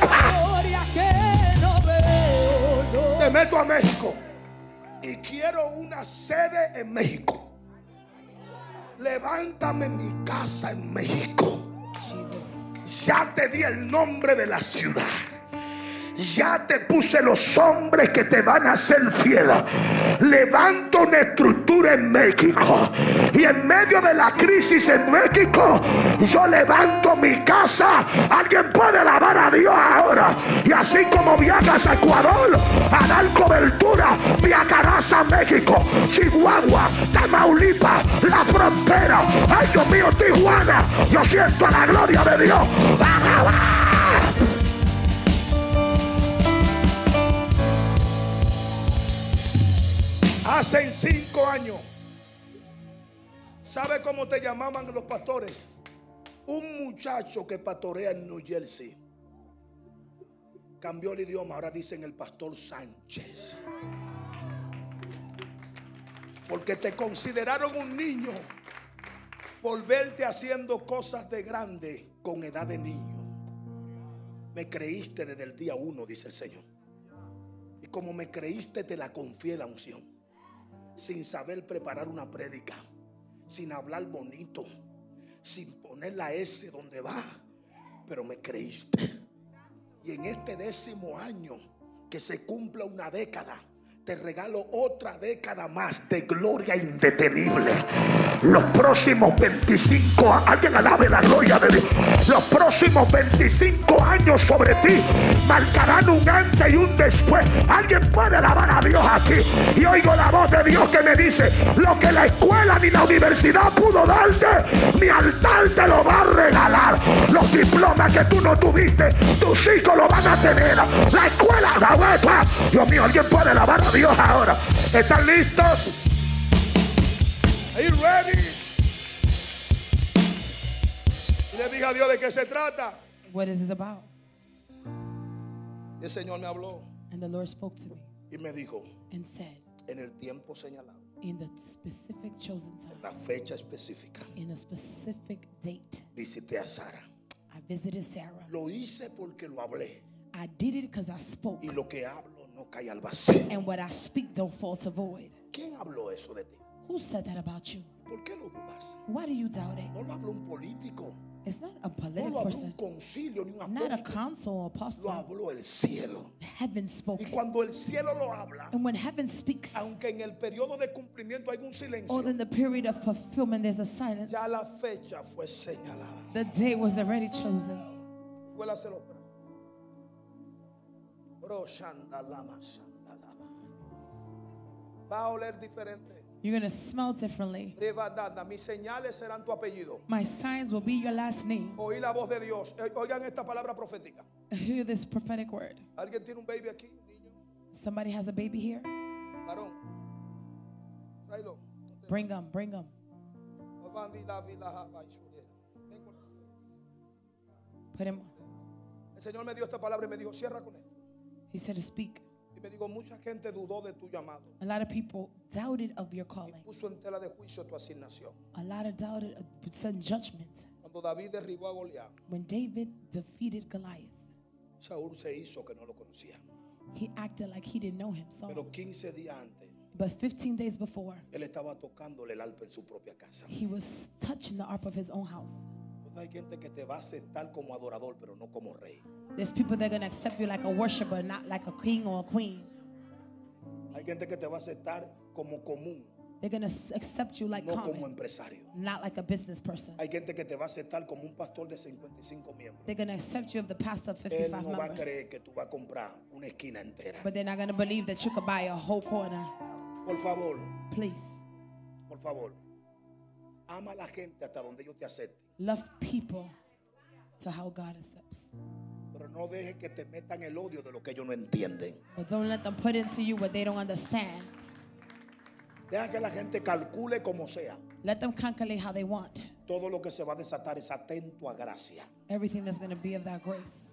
[SPEAKER 1] Te meto a México. Y quiero una sede en México. Levántame mi casa en México.
[SPEAKER 2] Jesus.
[SPEAKER 1] Ya te di el nombre de la ciudad. Ya te puse los hombres que te van a ser fieles. Levanto una estructura en México. Y en medio de la crisis en México, yo levanto mi casa. Alguien puede alabar a Dios ahora. Y así como viajas a Ecuador a dar cobertura, viajarás a México, Chihuahua, Tamaulipas, la frontera. Ay, Dios mío, Tijuana. Yo siento la gloria de Dios. Hace 5 años, ¿sabe cómo te llamaban los pastores? Un muchacho que pastorea en New Jersey. Cambió el idioma, ahora dicen el pastor Sánchez. Porque te consideraron un niño por verte haciendo cosas de grande con edad de niño. Me creíste desde el día 1, dice el Señor. Y como me creíste, te la confié la unción. Sin saber preparar una prédica, sin hablar bonito, sin poner la S donde va, pero me creíste. Y en este 10º año que se cumpla una década, te regalo otra década más de gloria indetenible. Los próximos 25 años, alguien alabe la gloria de Dios. Los próximos 25 años sobre ti marcarán un antes y un después. Alguien puede alabar a Dios aquí. Y oigo la voz de Dios que me dice: lo que la escuela ni la universidad pudo darte, mi altar te lo va a regalar. Los diplomas que tú no tuviste, tus hijos lo van a tener. La escuela, la vuelta. Dios mío, alguien puede alabar a Dios ahora. ¿Están listos? Are you ready? Y le dije a Dios: ¿de qué se trata?
[SPEAKER 2] What is this about?
[SPEAKER 1] Y el Señor me habló
[SPEAKER 2] And the Lord spoke to me
[SPEAKER 1] y me dijo:
[SPEAKER 2] and said,
[SPEAKER 1] en el tiempo señalado,
[SPEAKER 2] in the specific chosen
[SPEAKER 1] en
[SPEAKER 2] time,
[SPEAKER 1] la fecha específica,
[SPEAKER 2] in a specific date,
[SPEAKER 1] visité a Sara.
[SPEAKER 2] I visited Sarah.
[SPEAKER 1] Lo hice porque lo hablé,
[SPEAKER 2] I did it because I spoke.
[SPEAKER 1] y lo que hablo no cae al vacío.
[SPEAKER 2] And what I speak don't fall to void.
[SPEAKER 1] ¿Quién habló eso de ti?
[SPEAKER 2] Who said that about you?
[SPEAKER 1] ¿Por qué lo dudas?
[SPEAKER 2] Why do you doubt it?
[SPEAKER 1] No lo habló un político,
[SPEAKER 2] It's not a
[SPEAKER 1] no lo
[SPEAKER 2] political
[SPEAKER 1] habló un
[SPEAKER 2] person,
[SPEAKER 1] concilio ni un
[SPEAKER 2] not a
[SPEAKER 1] apóstol,
[SPEAKER 2] council or
[SPEAKER 1] lo
[SPEAKER 2] apostle.
[SPEAKER 1] habló el cielo.
[SPEAKER 2] Heaven
[SPEAKER 1] Y
[SPEAKER 2] spoke it.
[SPEAKER 1] cuando el cielo lo habla,
[SPEAKER 2] And when heaven speaks,
[SPEAKER 1] aunque en el periodo de cumplimiento hay un silencio,
[SPEAKER 2] or in the period of fulfillment, there's a silence.
[SPEAKER 1] ya la fecha fue señalada.
[SPEAKER 2] The day was already chosen.
[SPEAKER 1] Huélaselo. Bro, shandalama, shandalama. Va a oler diferente.
[SPEAKER 2] You're going to smell differently.
[SPEAKER 1] Revadada, mis señales serán tu apellido.
[SPEAKER 2] My signs will be your last name.
[SPEAKER 1] Oí la voz de Dios. Oigan esta palabra profética.
[SPEAKER 2] Hear this prophetic word.
[SPEAKER 1] ¿Alguien tiene un baby aquí? Niño,
[SPEAKER 2] Somebody has a baby here?
[SPEAKER 1] varón. Tráelo.
[SPEAKER 2] Bring them, bring them. Put him.
[SPEAKER 1] El Señor me dio esta palabra y me dijo: cierra con esto.
[SPEAKER 2] He said to speak.
[SPEAKER 1] Y me dijo: mucha gente dudó de tu llamado
[SPEAKER 2] A lot of people doubted of your
[SPEAKER 1] y
[SPEAKER 2] calling.
[SPEAKER 1] puso en tela de juicio tu asignación.
[SPEAKER 2] A lot of doubted, sudden judgment.
[SPEAKER 1] Cuando David derribó a Goliat,
[SPEAKER 2] When David defeated Goliath,
[SPEAKER 1] Saúl se hizo que no lo conocía.
[SPEAKER 2] he acted like he didn't know him.
[SPEAKER 1] Pero 15 días antes,
[SPEAKER 2] But 15 days before,
[SPEAKER 1] él estaba tocándole el arpa en su propia casa.
[SPEAKER 2] he was touching the ark of his own house.
[SPEAKER 1] Hay gente que te va a aceptar como adorador, pero no como rey.
[SPEAKER 2] There's people that are going to accept you like a worshiper, not like a king or a queen.
[SPEAKER 1] Hay gente que te va a aceptar como común,
[SPEAKER 2] They're going to accept you like
[SPEAKER 1] no como
[SPEAKER 2] common,
[SPEAKER 1] empresario.
[SPEAKER 2] not like a business person.
[SPEAKER 1] Hay gente que te va a aceptar como un pastor de 55 miembros.
[SPEAKER 2] They're going to accept you of the pastor of
[SPEAKER 1] Él
[SPEAKER 2] 55
[SPEAKER 1] no va a
[SPEAKER 2] members.
[SPEAKER 1] creer que tú vas a comprar una esquina entera.
[SPEAKER 2] But they're not going to believe that you could buy a whole corner.
[SPEAKER 1] Por favor,
[SPEAKER 2] Please,
[SPEAKER 1] por favor, ama a la gente hasta donde ellos te acepten.
[SPEAKER 2] love people to how God accepts.
[SPEAKER 1] Pero no dejes que te metan el odio de lo que ellos no entienden.
[SPEAKER 2] But don't let them put into you what they don't understand.
[SPEAKER 1] Deja que la gente calcule como sea.
[SPEAKER 2] Let them calculate how they want.
[SPEAKER 1] Todo lo que se va a desatar es atento a gracia.
[SPEAKER 2] Everything that's going to be of that grace.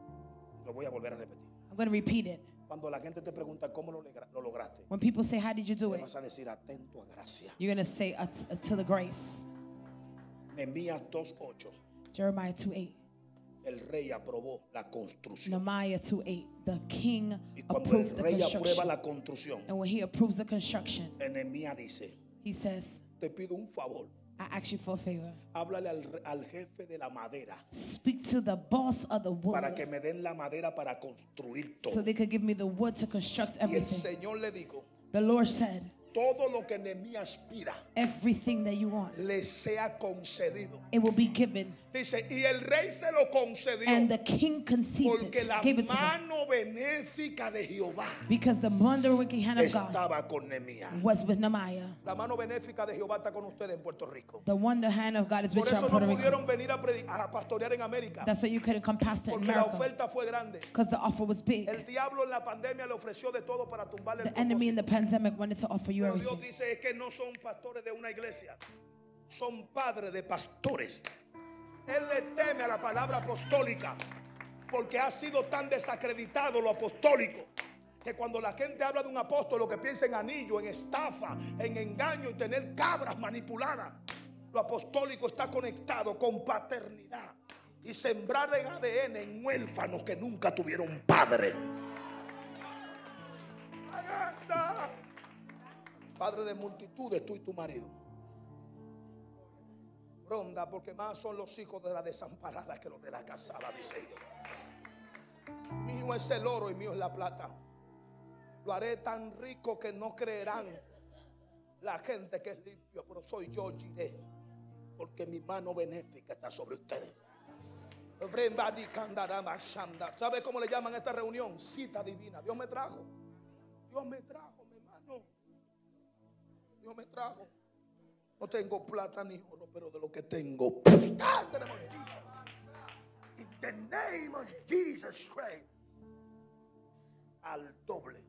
[SPEAKER 1] Lo voy a volver a repetir.
[SPEAKER 2] I'm going to repeat it.
[SPEAKER 1] Cuando la gente te pregunta cómo lo lograste,
[SPEAKER 2] When people say, how did you do
[SPEAKER 1] le
[SPEAKER 2] it?
[SPEAKER 1] vas a decir atento a gracia.
[SPEAKER 2] You're going to say, to the grace.
[SPEAKER 1] Nehemías 2:8.
[SPEAKER 2] Jeremiah 2:8.
[SPEAKER 1] El rey aprobó la construcción.
[SPEAKER 2] Nehemiah 2:8. The king
[SPEAKER 1] Y cuando el
[SPEAKER 2] approved the
[SPEAKER 1] rey aprueba
[SPEAKER 2] construction.
[SPEAKER 1] la construcción,
[SPEAKER 2] And when he approves the construction,
[SPEAKER 1] Nehemías dice:
[SPEAKER 2] he says,
[SPEAKER 1] te pido un favor.
[SPEAKER 2] I ask you for a favor.
[SPEAKER 1] Háblale al jefe de la madera
[SPEAKER 2] Speak to the boss of the wood
[SPEAKER 1] para que me den la madera para construir todo.
[SPEAKER 2] so they could give me the wood to construct
[SPEAKER 1] Y el
[SPEAKER 2] everything.
[SPEAKER 1] Señor le dijo:
[SPEAKER 2] The Lord said,
[SPEAKER 1] todo lo que Nehemías pida
[SPEAKER 2] everything that you want,
[SPEAKER 1] le sea concedido.
[SPEAKER 2] it will be given.
[SPEAKER 1] Dice: y el rey se lo concedió
[SPEAKER 2] And the king conceded,
[SPEAKER 1] porque la
[SPEAKER 2] gave it to him.
[SPEAKER 1] mano benéfica de Jehová
[SPEAKER 2] Because the wonder-working hand of God
[SPEAKER 1] estaba con Nehemías.
[SPEAKER 2] was with Nehemiah.
[SPEAKER 1] La mano benéfica de Jehová está con ustedes en Puerto Rico.
[SPEAKER 2] The wonder hand of God is with
[SPEAKER 1] Por
[SPEAKER 2] you
[SPEAKER 1] eso
[SPEAKER 2] in
[SPEAKER 1] no
[SPEAKER 2] Puerto Rico.
[SPEAKER 1] pudieron venir a pastorear en América,
[SPEAKER 2] That's why you couldn't come pastor in
[SPEAKER 1] porque la
[SPEAKER 2] America.
[SPEAKER 1] oferta fue grande.
[SPEAKER 2] Because the offer was big.
[SPEAKER 1] El diablo en la pandemia le ofreció de todo para tumbarle el
[SPEAKER 2] The enemy in the
[SPEAKER 1] propósito.
[SPEAKER 2] pandemic wanted to offer you
[SPEAKER 1] Pero Dios
[SPEAKER 2] everything.
[SPEAKER 1] dice: es que no son pastores de una iglesia, son padres de pastores. Él le teme a la palabra apostólica porque ha sido tan desacreditado lo apostólico que cuando la gente habla de un apóstol lo que piensa en anillo, en estafa, en engaño y tener cabras manipuladas. Lo apostólico está conectado con paternidad y sembrar en ADN en huérfanos que nunca tuvieron padre. Padre de multitudes, tú y tu marido. Ronda, porque más son los hijos de la desamparada que los de la casada, dice ella. Mío es el oro y mío es la plata. Lo haré tan rico que no creerán la gente que es limpio, pero soy yo, Jireh, porque mi mano benéfica está sobre ustedes. ¿Sabe cómo le llaman a esta reunión? Cita divina. Dios me trajo, mi hermano. Dios me trajo. No tengo plata ni oro, pero de lo que tengo, in the name of Jesus Christ, al doble.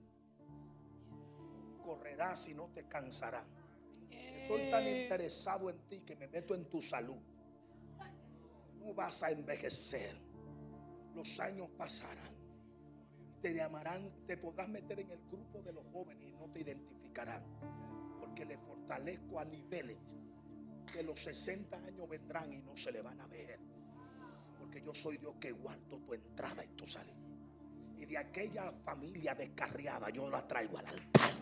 [SPEAKER 1] Correrás y no te cansarás. Estoy tan interesado en ti que me meto en tu salud. No vas a envejecer. Los años pasarán. Te llamarán, te podrás meter en el grupo de los jóvenes y no te identificarán. Porque le fortalezco a niveles que los 60 años vendrán y no se le van a ver. Porque yo soy Dios que guardo tu entrada y tu salida. Y de aquella familia descarriada yo la traigo al altar.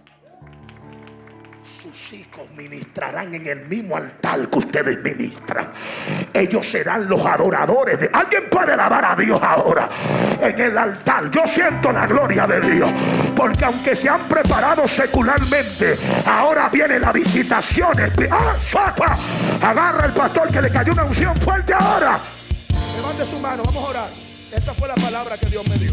[SPEAKER 1] Sus hijos ministrarán en el mismo altar que ustedes ministran. Ellos serán los adoradores de... Alguien puede alabar a Dios ahora en el altar. Yo siento la gloria de Dios, porque aunque se han preparado secularmente, ahora viene la visitación. Agarra al pastor que le cayó una unción fuerte ahora. Levante su mano, vamos a orar. Esta fue la palabra que Dios me dio.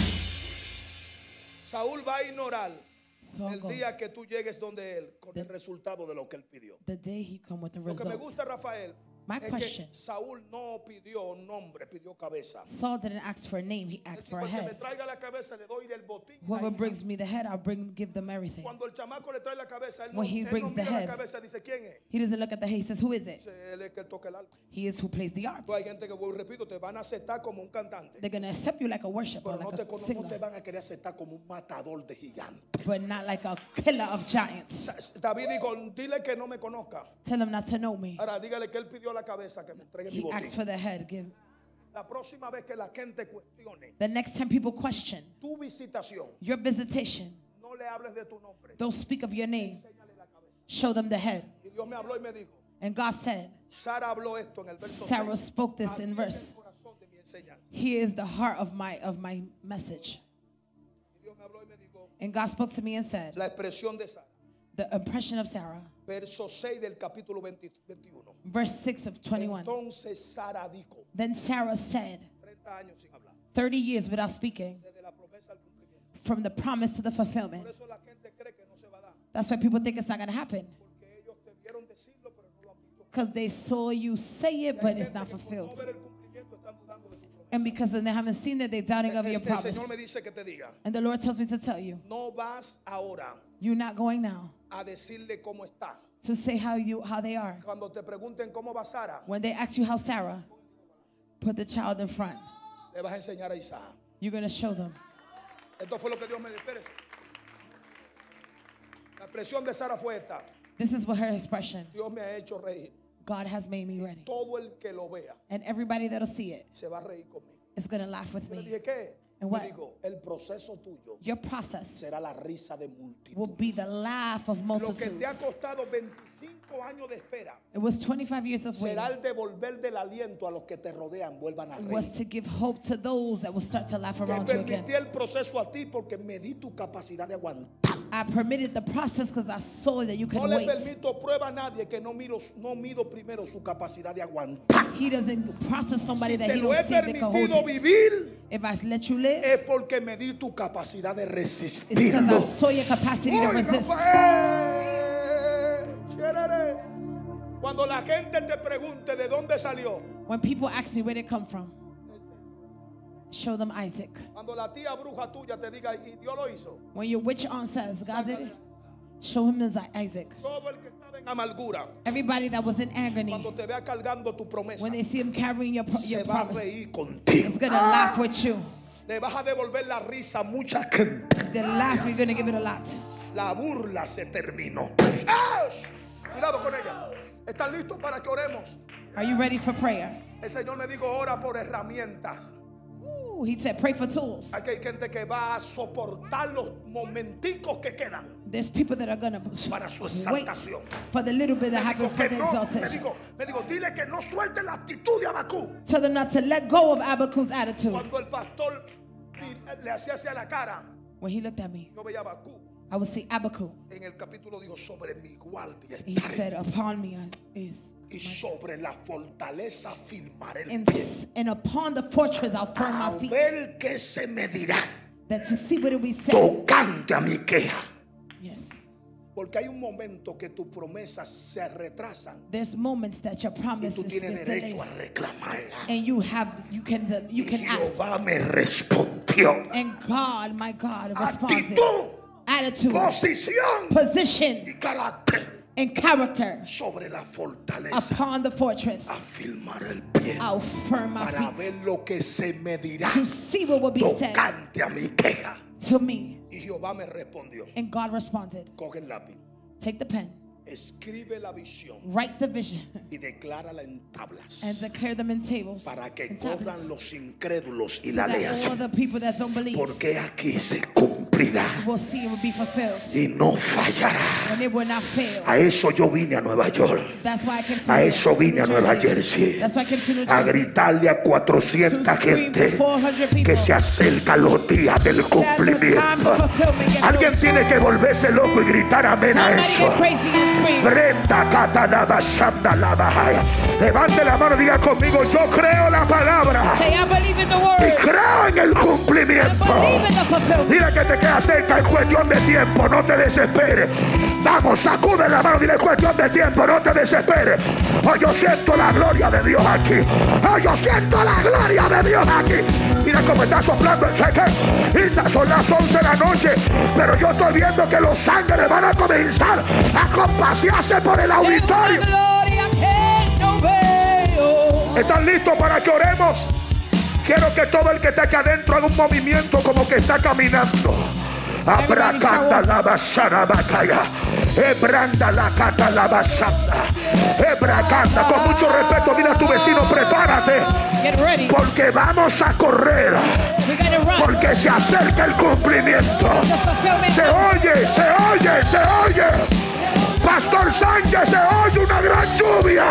[SPEAKER 1] Saúl va a ignorar el día que tú llegues donde él con el resultado de lo que él pidió.
[SPEAKER 2] The day he come with the
[SPEAKER 1] Lo que me gusta, Rafael,
[SPEAKER 2] My
[SPEAKER 1] es
[SPEAKER 2] question.
[SPEAKER 1] que Saúl no pidió nombre, pidió cabeza.
[SPEAKER 2] Saul didn't ask for a name, he asked for a
[SPEAKER 1] Porque me
[SPEAKER 2] head.
[SPEAKER 1] traiga la cabeza, le doy del botín.
[SPEAKER 2] Whoever brings me the head, give them everything.
[SPEAKER 1] Cuando el chamaco le trae la cabeza, él no,
[SPEAKER 2] When he
[SPEAKER 1] él no
[SPEAKER 2] brings the
[SPEAKER 1] mira la
[SPEAKER 2] head,
[SPEAKER 1] cabeza, dice ¿quién es?
[SPEAKER 2] He doesn't look at the head, he says, who is it?
[SPEAKER 1] Dice, él es que él toca el alma.
[SPEAKER 2] He is who plays the harp.
[SPEAKER 1] Pues hay gente que, repito, te van a aceptar como un cantante,
[SPEAKER 2] They're going to accept you like a worshiper,
[SPEAKER 1] pero no
[SPEAKER 2] like
[SPEAKER 1] te,
[SPEAKER 2] a
[SPEAKER 1] no te
[SPEAKER 2] singer,
[SPEAKER 1] van a querer aceptar como un matador de gigantes.
[SPEAKER 2] but not like a killer of giants.
[SPEAKER 1] David dijo, dile que no me conozca.
[SPEAKER 2] Tell him not to know me.
[SPEAKER 1] Ahora dígale que él pidió la cabeza, que me entregue mi
[SPEAKER 2] He
[SPEAKER 1] botín.
[SPEAKER 2] asked for the head. Give.
[SPEAKER 1] La próxima vez que la gente cuestione
[SPEAKER 2] The next time people question
[SPEAKER 1] tu visitación,
[SPEAKER 2] your visitation,
[SPEAKER 1] no le hables de tu nombre.
[SPEAKER 2] don't speak of your name.
[SPEAKER 1] Enséñale la cabeza.
[SPEAKER 2] Show them the head.
[SPEAKER 1] Y Dios me habló y me dijo,
[SPEAKER 2] And God said,
[SPEAKER 1] Sara habló esto en el verso
[SPEAKER 2] Sarah
[SPEAKER 1] 6.
[SPEAKER 2] spoke this in
[SPEAKER 1] Aquí
[SPEAKER 2] verse.
[SPEAKER 1] está el corazón de mi enseñanza.
[SPEAKER 2] Here is the heart of my message.
[SPEAKER 1] Y Dios me habló y me dijo,
[SPEAKER 2] And God spoke to me and said,
[SPEAKER 1] la expresión de Sara.
[SPEAKER 2] the impression of Sarah,
[SPEAKER 1] Verso 6 del capítulo 21.
[SPEAKER 2] verse 6 of 21.
[SPEAKER 1] Entonces Sara dijo,
[SPEAKER 2] Then Sarah said,
[SPEAKER 1] 30 años sin hablar,
[SPEAKER 2] 30 years without speaking,
[SPEAKER 1] desde la promesa al cumplimiento.
[SPEAKER 2] from the promise to the
[SPEAKER 1] Por
[SPEAKER 2] fulfillment.
[SPEAKER 1] eso la gente cree que no se va a dar,
[SPEAKER 2] That's why people think it's not going to happen.
[SPEAKER 1] porque ellos te vieron decirlo, pero no lo han visto.
[SPEAKER 2] Because they saw you say it, but it's not
[SPEAKER 1] Gente que por
[SPEAKER 2] fulfilled.
[SPEAKER 1] no ver el cumplimiento están dudando de tu promesa.
[SPEAKER 2] And because they haven't seen it, they're doubting of your
[SPEAKER 1] El
[SPEAKER 2] promise.
[SPEAKER 1] Señor me dice que te diga,
[SPEAKER 2] And the Lord tells me to tell you,
[SPEAKER 1] no vas ahora
[SPEAKER 2] you're not going now
[SPEAKER 1] a decirle cómo está.
[SPEAKER 2] to say how they are.
[SPEAKER 1] Cuando te pregunten cómo va Sara,
[SPEAKER 2] When they ask you how Sarah, put the child in front.
[SPEAKER 1] le vas a enseñar a Isaac.
[SPEAKER 2] You're going to show them.
[SPEAKER 1] Esto fue lo que Dios me dijo. Espérese. La expresión de Sara fue esta:
[SPEAKER 2] This is what her expression.
[SPEAKER 1] Dios me ha hecho reír.
[SPEAKER 2] God has made me ready.
[SPEAKER 1] Todo el que lo vea
[SPEAKER 2] And everybody that'll see it
[SPEAKER 1] se va a reír conmigo.
[SPEAKER 2] is going to laugh with
[SPEAKER 1] Yo le
[SPEAKER 2] me.
[SPEAKER 1] dije, ¿qué?
[SPEAKER 2] And
[SPEAKER 1] Me
[SPEAKER 2] what?
[SPEAKER 1] dijo, el proceso tuyo
[SPEAKER 2] Your process
[SPEAKER 1] será la risa de
[SPEAKER 2] will
[SPEAKER 1] multitud.
[SPEAKER 2] be the laugh of
[SPEAKER 1] Lo que te ha
[SPEAKER 2] multitudes.
[SPEAKER 1] costado 25 años de espera
[SPEAKER 2] It was 25 years of
[SPEAKER 1] será
[SPEAKER 2] waiting.
[SPEAKER 1] el devolver del aliento a los que te rodean, vuelvan a
[SPEAKER 2] It
[SPEAKER 1] reír.
[SPEAKER 2] was to give hope to those that will start to laugh
[SPEAKER 1] Te
[SPEAKER 2] around you again.
[SPEAKER 1] permití el proceso a ti porque me di tu capacidad de aguantar.
[SPEAKER 2] I permitted the process because I saw that you
[SPEAKER 1] No
[SPEAKER 2] could
[SPEAKER 1] le
[SPEAKER 2] wait.
[SPEAKER 1] permito prueba a nadie que no mido primero su capacidad de aguantar.
[SPEAKER 2] He doesn't process somebody
[SPEAKER 1] Si
[SPEAKER 2] that
[SPEAKER 1] te
[SPEAKER 2] he
[SPEAKER 1] lo he
[SPEAKER 2] don't see if they can hold
[SPEAKER 1] permitido
[SPEAKER 2] it.
[SPEAKER 1] vivir,
[SPEAKER 2] If I let you live,
[SPEAKER 1] es porque me di tu capacidad de
[SPEAKER 2] it's because I
[SPEAKER 1] resistirlo.
[SPEAKER 2] saw your capacity to
[SPEAKER 1] Uy,
[SPEAKER 2] resist.
[SPEAKER 1] Rafael, chévere. Cuando la gente te pregunte de dónde salió,
[SPEAKER 2] When people ask me where they come from, show them Isaac.
[SPEAKER 1] cuando la tía bruja tuya te diga y Dios lo hizo,
[SPEAKER 2] When your witch aunt says God did it, show him as Isaac.
[SPEAKER 1] todo el que estaba en amargura,
[SPEAKER 2] Everybody that was in agony,
[SPEAKER 1] cuando te vea cargando tu promesa,
[SPEAKER 2] when they see him carrying your
[SPEAKER 1] se va a
[SPEAKER 2] promise,
[SPEAKER 1] reír contigo.
[SPEAKER 2] it's going to laugh with you.
[SPEAKER 1] Le vas a devolver la risa a mucha gente.
[SPEAKER 2] The laugh, you're going to give it a lot.
[SPEAKER 1] La burla se terminó. ¡Ash! Cuidado con ella. ¿Están listos para que oremos?
[SPEAKER 2] Are you ready for prayer?
[SPEAKER 1] El Señor me dijo, ora por herramientas.
[SPEAKER 2] Ooh, he said, pray for tools.
[SPEAKER 1] Aquí hay gente que va a soportar los momenticos que quedan
[SPEAKER 2] There's people that are gonna
[SPEAKER 1] para su
[SPEAKER 2] wait
[SPEAKER 1] exaltación.
[SPEAKER 2] for the little bit that happens for the exaltation.
[SPEAKER 1] Me digo, dile que no suelte la actitud de Habacuc.
[SPEAKER 2] Tell them not to let go of Habakkuk's attitude.
[SPEAKER 1] Cuando el pastor le hacía hacia la cara,
[SPEAKER 2] When he looked at me,
[SPEAKER 1] yo veía a Habacuc.
[SPEAKER 2] I would see Habakkuk.
[SPEAKER 1] En el capítulo dijo, sobre mi guardia
[SPEAKER 2] He
[SPEAKER 1] estaré,
[SPEAKER 2] said, upon me is,
[SPEAKER 1] y sobre la fortaleza firmaré el pie.
[SPEAKER 2] and upon the fortress I'll firm my
[SPEAKER 1] A
[SPEAKER 2] feet.
[SPEAKER 1] ver qué se me dirá
[SPEAKER 2] That to see what it we say.
[SPEAKER 1] tocante a mi queja.
[SPEAKER 2] Yes.
[SPEAKER 1] Porque hay un momento que tus promesas se retrasan
[SPEAKER 2] There's moments that your
[SPEAKER 1] y
[SPEAKER 2] promises
[SPEAKER 1] tú tienes
[SPEAKER 2] is
[SPEAKER 1] derecho a
[SPEAKER 2] delayed.
[SPEAKER 1] reclamarla.
[SPEAKER 2] And you can ask.
[SPEAKER 1] Jehová me respondió.
[SPEAKER 2] And God, my God, responded.
[SPEAKER 1] Actitud,
[SPEAKER 2] Attitude,
[SPEAKER 1] posición
[SPEAKER 2] position,
[SPEAKER 1] y carácter
[SPEAKER 2] and character
[SPEAKER 1] sobre la fortaleza.
[SPEAKER 2] upon the fortress.
[SPEAKER 1] Afirmar el pie
[SPEAKER 2] I'll firm my
[SPEAKER 1] para ver
[SPEAKER 2] feet
[SPEAKER 1] lo que se me dirá
[SPEAKER 2] to see what will be said
[SPEAKER 1] tocante a mi queja.
[SPEAKER 2] to me.
[SPEAKER 1] Y Jehová me respondió.
[SPEAKER 2] And God responded,
[SPEAKER 1] Coge el lápiz,
[SPEAKER 2] take the pen,
[SPEAKER 1] escribe la visión
[SPEAKER 2] write the vision,
[SPEAKER 1] y declárala en tablas
[SPEAKER 2] and declare them in tables
[SPEAKER 1] para que
[SPEAKER 2] and
[SPEAKER 1] corran
[SPEAKER 2] tablets,
[SPEAKER 1] los incrédulos y
[SPEAKER 2] so
[SPEAKER 1] la
[SPEAKER 2] that
[SPEAKER 1] lean.
[SPEAKER 2] all the people that don't believe
[SPEAKER 1] Porque aquí se cumplirá
[SPEAKER 2] will see it will be fulfilled,
[SPEAKER 1] y no fallará.
[SPEAKER 2] and it will not fail.
[SPEAKER 1] A eso yo vine a Nueva York.
[SPEAKER 2] That's why I came to
[SPEAKER 1] A
[SPEAKER 2] New
[SPEAKER 1] eso
[SPEAKER 2] York,
[SPEAKER 1] vine a
[SPEAKER 2] New
[SPEAKER 1] Nueva
[SPEAKER 2] Jersey.
[SPEAKER 1] Jersey.
[SPEAKER 2] That's why I came to New
[SPEAKER 1] A
[SPEAKER 2] Jersey.
[SPEAKER 1] gritarle a 400
[SPEAKER 2] To scream to
[SPEAKER 1] gente
[SPEAKER 2] 400 people
[SPEAKER 1] que se acercan los días del
[SPEAKER 2] that the times
[SPEAKER 1] cumplimiento.
[SPEAKER 2] of fulfillment get
[SPEAKER 1] Alguien
[SPEAKER 2] close.
[SPEAKER 1] tiene que volverse loco y gritar amén a
[SPEAKER 2] Somebody
[SPEAKER 1] eso.
[SPEAKER 2] get crazy and scream.
[SPEAKER 1] Brenda Katanaba Shanda Labahaya. Levante la mano y diga conmigo, yo creo la palabra
[SPEAKER 2] Say, I believe in the
[SPEAKER 1] y
[SPEAKER 2] word.
[SPEAKER 1] creo en el
[SPEAKER 2] I
[SPEAKER 1] cumplimiento.
[SPEAKER 2] believe in the fulfillment.
[SPEAKER 1] Dile que te queda cerca, es cuestión de tiempo, no te desesperes. Vamos, sacude la mano, dile, es cuestión de tiempo, no te desesperes. Oh, yo siento la gloria de Dios aquí. Oh, yo siento la gloria de Dios aquí. Mira cómo está soplando el cheque. Y son las 11 de la noche, pero yo estoy viendo que los ángeles van a comenzar a compasearse por el auditorio. ¿Están listos para que oremos? Quiero que todo el que está aquí adentro haga un movimiento como que está caminando. Abracanda la basara bacaya. Ebranda la cata la basanda. Ebracanda, con mucho respeto, dile a tu vecino, prepárate.
[SPEAKER 2] Get ready.
[SPEAKER 1] Porque vamos a correr.
[SPEAKER 2] We're gonna run.
[SPEAKER 1] Porque se acerca el cumplimiento.
[SPEAKER 2] The fulfillment.
[SPEAKER 1] Se oye, se oye, se oye. Pastor Sánchez, se oye una gran lluvia.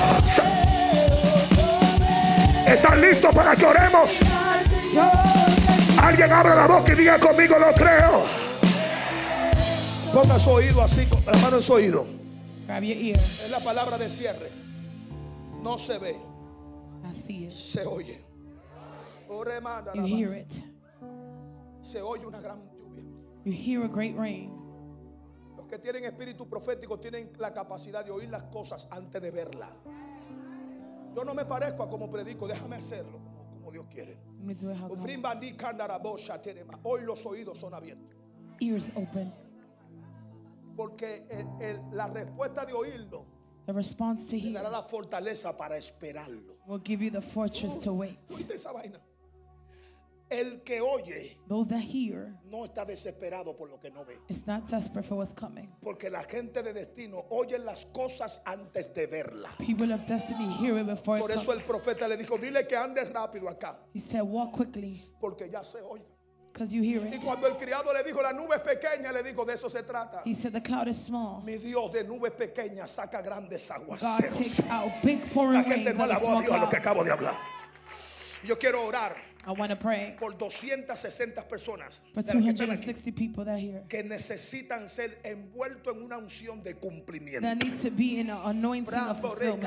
[SPEAKER 1] ¿Están listos para que oremos? Alguien abra la boca y diga conmigo, lo creo. Ponga su oído así, con la mano en su oído.
[SPEAKER 2] Grab your ear.
[SPEAKER 1] Es la palabra de cierre. No se ve,
[SPEAKER 2] I see it.
[SPEAKER 1] se oye.
[SPEAKER 2] You hear it.
[SPEAKER 1] Se oye una gran lluvia.
[SPEAKER 2] You hear a great rain.
[SPEAKER 1] Los que tienen espíritu profético tienen la capacidad de oír las cosas antes de verlas. Yo no me parezco a como predico, déjame hacerlo como Dios quiere.
[SPEAKER 2] Let me do it how God wants.
[SPEAKER 1] Hoy los oídos son abiertos.
[SPEAKER 2] Ears open.
[SPEAKER 1] Porque la respuesta de oírlo
[SPEAKER 2] The response to
[SPEAKER 1] te dará
[SPEAKER 2] hear
[SPEAKER 1] la fortaleza para esperarlo.
[SPEAKER 2] will give you the fortress to wait.
[SPEAKER 1] ¿Oíste esa vaina? El que oye
[SPEAKER 2] Those that hear
[SPEAKER 1] no está desesperado por lo que no ve.
[SPEAKER 2] is not desperate for what's coming.
[SPEAKER 1] Porque la gente de destino oye las cosas antes de verlas.
[SPEAKER 2] People of destiny hear it before
[SPEAKER 1] Por
[SPEAKER 2] it
[SPEAKER 1] eso el
[SPEAKER 2] comes.
[SPEAKER 1] profeta le dijo, dile que ande rápido acá,
[SPEAKER 2] He said, walk quickly,
[SPEAKER 1] porque ya se oye.
[SPEAKER 2] because you hear
[SPEAKER 1] Y
[SPEAKER 2] it.
[SPEAKER 1] cuando el criado le dijo, la nube es pequeña, le dijo, de eso se trata.
[SPEAKER 2] He said, the cloud is small.
[SPEAKER 1] Mi Dios, de nubes pequeñas saca grandes
[SPEAKER 2] God
[SPEAKER 1] aguaceros.
[SPEAKER 2] takes out big
[SPEAKER 1] La
[SPEAKER 2] pouring
[SPEAKER 1] gente
[SPEAKER 2] rains
[SPEAKER 1] no
[SPEAKER 2] out of
[SPEAKER 1] alabó a
[SPEAKER 2] small
[SPEAKER 1] Dios a lo que
[SPEAKER 2] clouds.
[SPEAKER 1] acabo de hablar. Yo quiero orar
[SPEAKER 2] I want to pray
[SPEAKER 1] por 260 personas
[SPEAKER 2] for
[SPEAKER 1] de las que están aquí,
[SPEAKER 2] 260 people that hear,
[SPEAKER 1] que necesitan ser envueltos en una unción de cumplimiento.
[SPEAKER 2] that need to be in an anointing of fulfillment.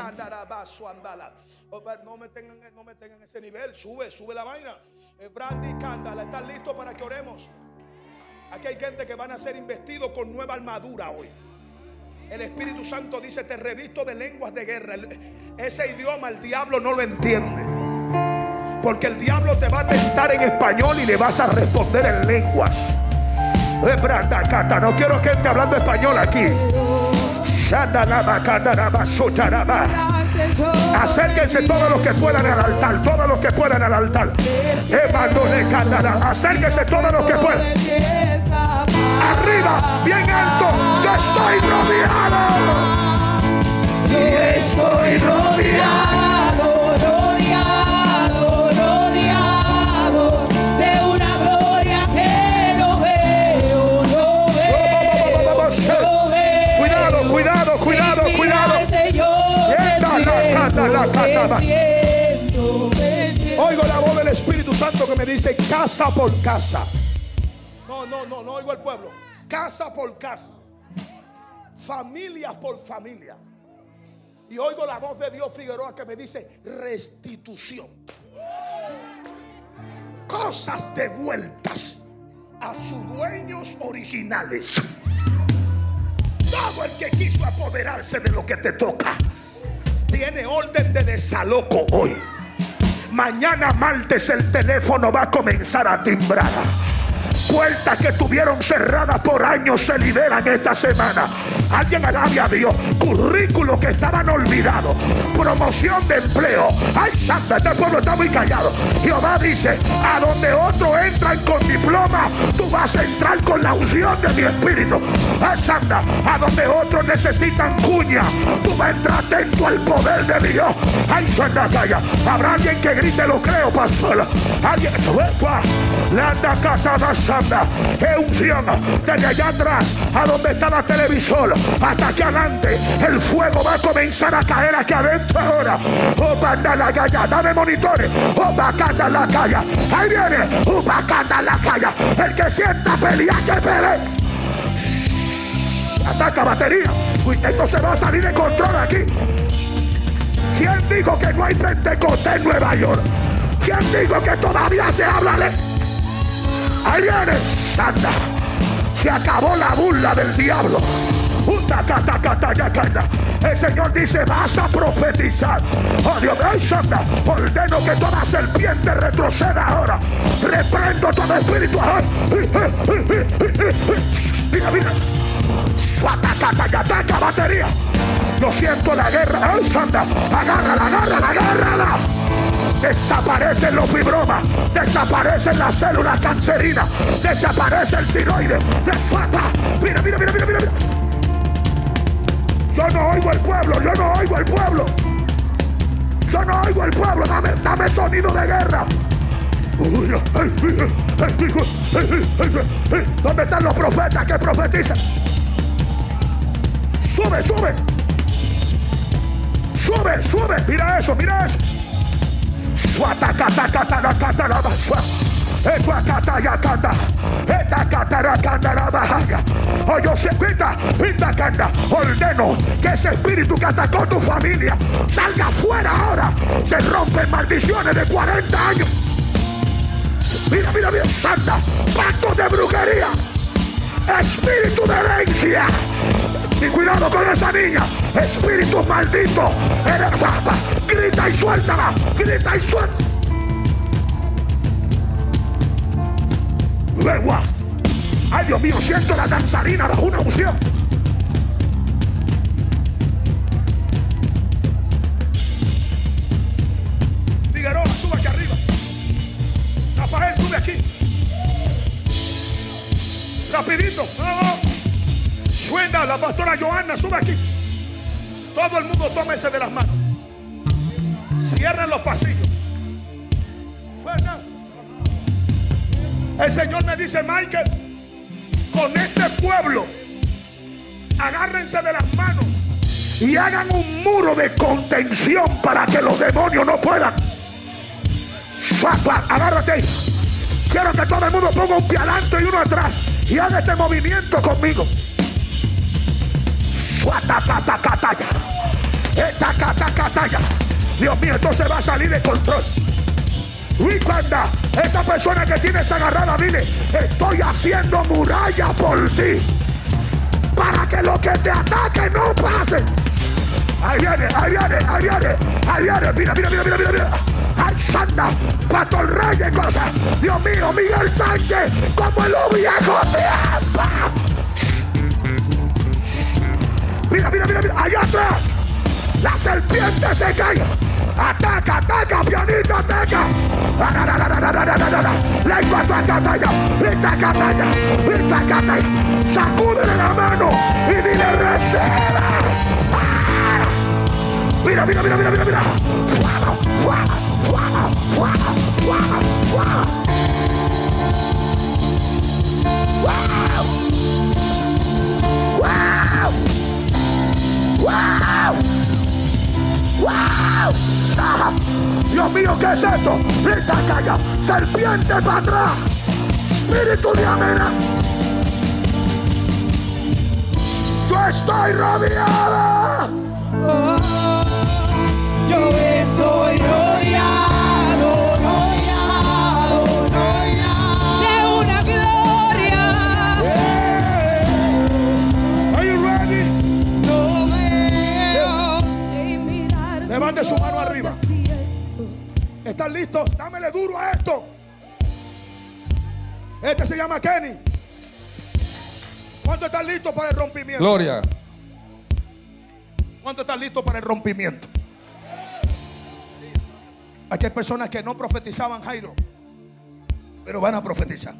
[SPEAKER 1] No me tengan en ese nivel. Sube la vaina. Brandy Cándala, ¿están listos para que oremos? Aquí hay gente que van a ser investidos con nueva armadura hoy. El Espíritu Santo dice, te revisto de lenguas de guerra. Ese idioma el diablo no lo entiende, porque el diablo te va a tentar en español y le vas a responder en lenguas. No quiero gente hablando español aquí. Acérquense todos los que puedan al altar. Todos los que puedan al altar. Acérquense todos los que puedan. Arriba, bien alto. Yo estoy rodeado. Y estoy rodeado. Oigo la voz del Espíritu Santo que me dice casa por casa. No oigo el pueblo. Casa por casa, familia por familia. Y oigo la voz de Dios Figueroa que me dice restitución. Cosas devueltas a sus dueños originales. Todo el que quiso apoderarse de lo que te toca tiene orden de desalojo hoy. Mañana martes el teléfono va a comenzar a timbrar. Puertas que estuvieron cerradas por años se liberan esta semana. Alguien alabe a Dios. Currículos que estaban olvidados. Promoción de empleo. Ay, santa, este pueblo está muy callado. Jehová dice: a donde otros entran con diploma, tú vas a entrar con la unción de mi espíritu. Ay, santa, a donde otros necesitan cuña, tú vas a entrar atento al poder de Dios. Ay, santa, calla. Habrá alguien que grite: lo creo, pastor. Alguien, le anda catada santa. Es unción desde allá atrás a donde está la televisor hasta aquí adelante. El fuego va a comenzar a caer aquí adentro ahora. Opa, anda la calla, dame monitores. Opa, canta la calla. Ahí viene. Opa, canta la calla. El que sienta pelea, que pelee. Ataca batería. Uy, esto se va a salir de control aquí. ¿Quién dijo que no hay Pentecostés en Nueva York? ¿Quién dijo que todavía se habla de... Ahí viene, santa. Se acabó la burla del diablo. El Señor dice: vas a profetizar. Oh Dios mío, santa. Ordeno que toda serpiente retroceda ahora. Reprendo todo espíritu. Mira. Ataca batería. Lo siento, la guerra. ¡Ay, santa! Agárrala. Desaparecen los fibromas, desaparecen las células cancerinas, desaparece el tiroides. Mira. Yo no oigo el pueblo. Dame sonido de guerra. ¿Dónde están los profetas que profetizan? Sube. Mira eso. Ordeno que ese espíritu que atacó tu familia salga afuera ahora. Se rompen maldiciones de 40 años. Mira, santa. Pacto de brujería. Espíritu de herencia. Y cuidado con esa niña. Espíritu maldito. Grita y suéltala. Ay, Dios mío, siento la danzarina bajo una unción. Figueroa, sube aquí arriba. Rafael, sube aquí. Rapidito. Suena la pastora Johanna, sube aquí. Todo el mundo tómese de las manos. Cierren los pasillos. Suena. El Señor me dice: Michael, con este pueblo agárrense de las manos y hagan un muro de contención para que los demonios no puedan. Agárrate ahí. Quiero que todo el mundo ponga un pie adelante y uno atrás y haga este movimiento conmigo. Dios mío, esto se va a salir de control. Y cuando esa persona que tienes agarrada, dile: estoy haciendo muralla por ti, para que lo que te ataque no pase. Ahí viene. Mira. Ay, santa, Pastor Reyes, cosa. Dios mío, Miguel Sánchez, como en los viejos tiempos. Mira, allá atrás. La serpiente se cae. Ataca, pianito, ataca. Sacúdele la mano y dile: receba. Mira. Wow. Dios mío, ¿qué es esto? Grita, calla. Serpiente para atrás. Espíritu de amenaza. Yo estoy rodeada.
[SPEAKER 2] Oh, yo estoy rodeado de una gloria.
[SPEAKER 1] Are you ready?
[SPEAKER 2] No veo de mirar.
[SPEAKER 1] Levante su mano arriba. ¿Están listos? Dámele duro a esto. Este se llama Kenny. ¿Cuántos están listos para el rompimiento?
[SPEAKER 3] Gloria.
[SPEAKER 1] ¿Cuántos están listos para el rompimiento? Aquí hay personas que no profetizaban, Jairo, pero van a profetizar.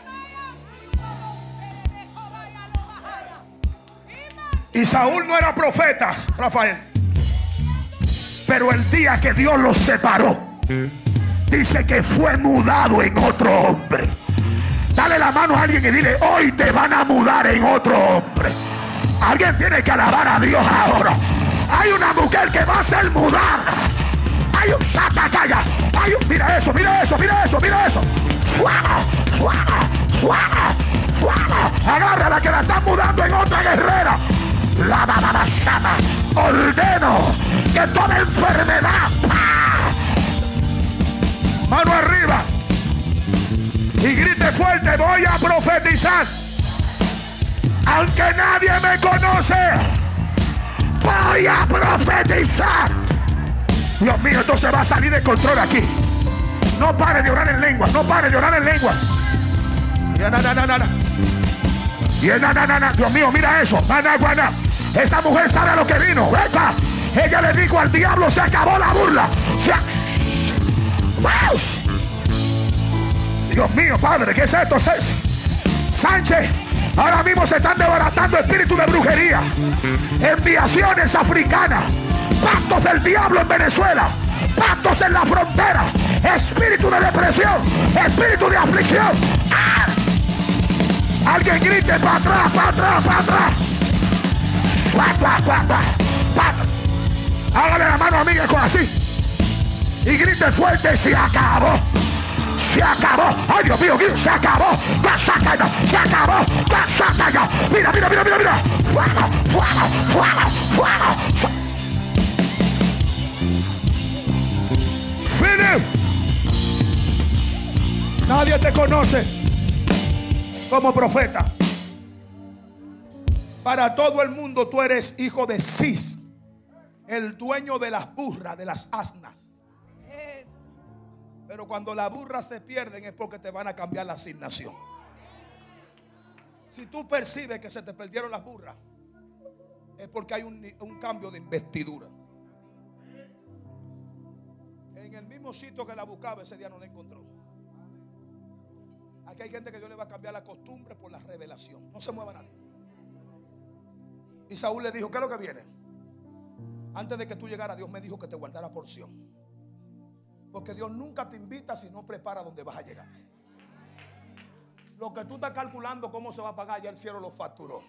[SPEAKER 1] Y Saúl no era profeta, Rafael, pero el día que Dios los separó, dice que fue mudado en otro hombre. Dale la mano a alguien y dile: hoy te van a mudar en otro hombre. Alguien tiene que alabar a Dios ahora. Hay una mujer que va a ser mudada. Hay un satacaya. Mira eso, mira eso, mira eso, mira eso. Fuego, fuego, fuego, fuego. Agarra la que la están mudando en otra guerrera. La bababashama. Ordeno que toda enfermedad, mano arriba y grite fuerte: voy a profetizar. Aunque nadie me conoce, voy a profetizar. Dios mío, esto se va a salir de control aquí. No pare de orar en lengua. No pare de orar en lengua. Dios mío, mira eso. Esa mujer sabe a lo que vino. Venga. Ella le dijo al diablo: se acabó la burla. Dios mío, Padre, ¿qué es esto? Sánchez, ahora mismo se están desbaratando espíritus de brujería, enviaciones africanas, pactos del diablo en Venezuela, pactos en la frontera, espíritu de depresión, espíritu de aflicción. ¡Ah! Alguien grite: para atrás, para atrás, para atrás. Hágale la mano a mí con así y grite fuerte: se acabó. Se acabó. Ay, Dios mío, se acabó. Se acabó. Mira, mira, mira, mira, mira. Fuego, fuego, fuego, fuego. Philip, nadie te conoce como profeta. Para todo el mundo tú eres hijo de Cis, el dueño de las burras, de las asnas. Pero cuando las burras se pierden es porque te van a cambiar la asignación. Si tú percibes que se te perdieron las burras, es porque hay un cambio de investidura. En el mismo sitio que la buscaba, ese día no la encontró. Aquí hay gente que Dios le va a cambiar la costumbre por la revelación. No se mueva nadie. Y Saúl le dijo: ¿qué es lo que viene? Antes de que tú llegaras, Dios me dijo que te guardara porción. Porque Dios nunca te invita si no prepara donde vas a llegar. Lo que tú estás calculando cómo se va a pagar, ya el cielo lo facturó.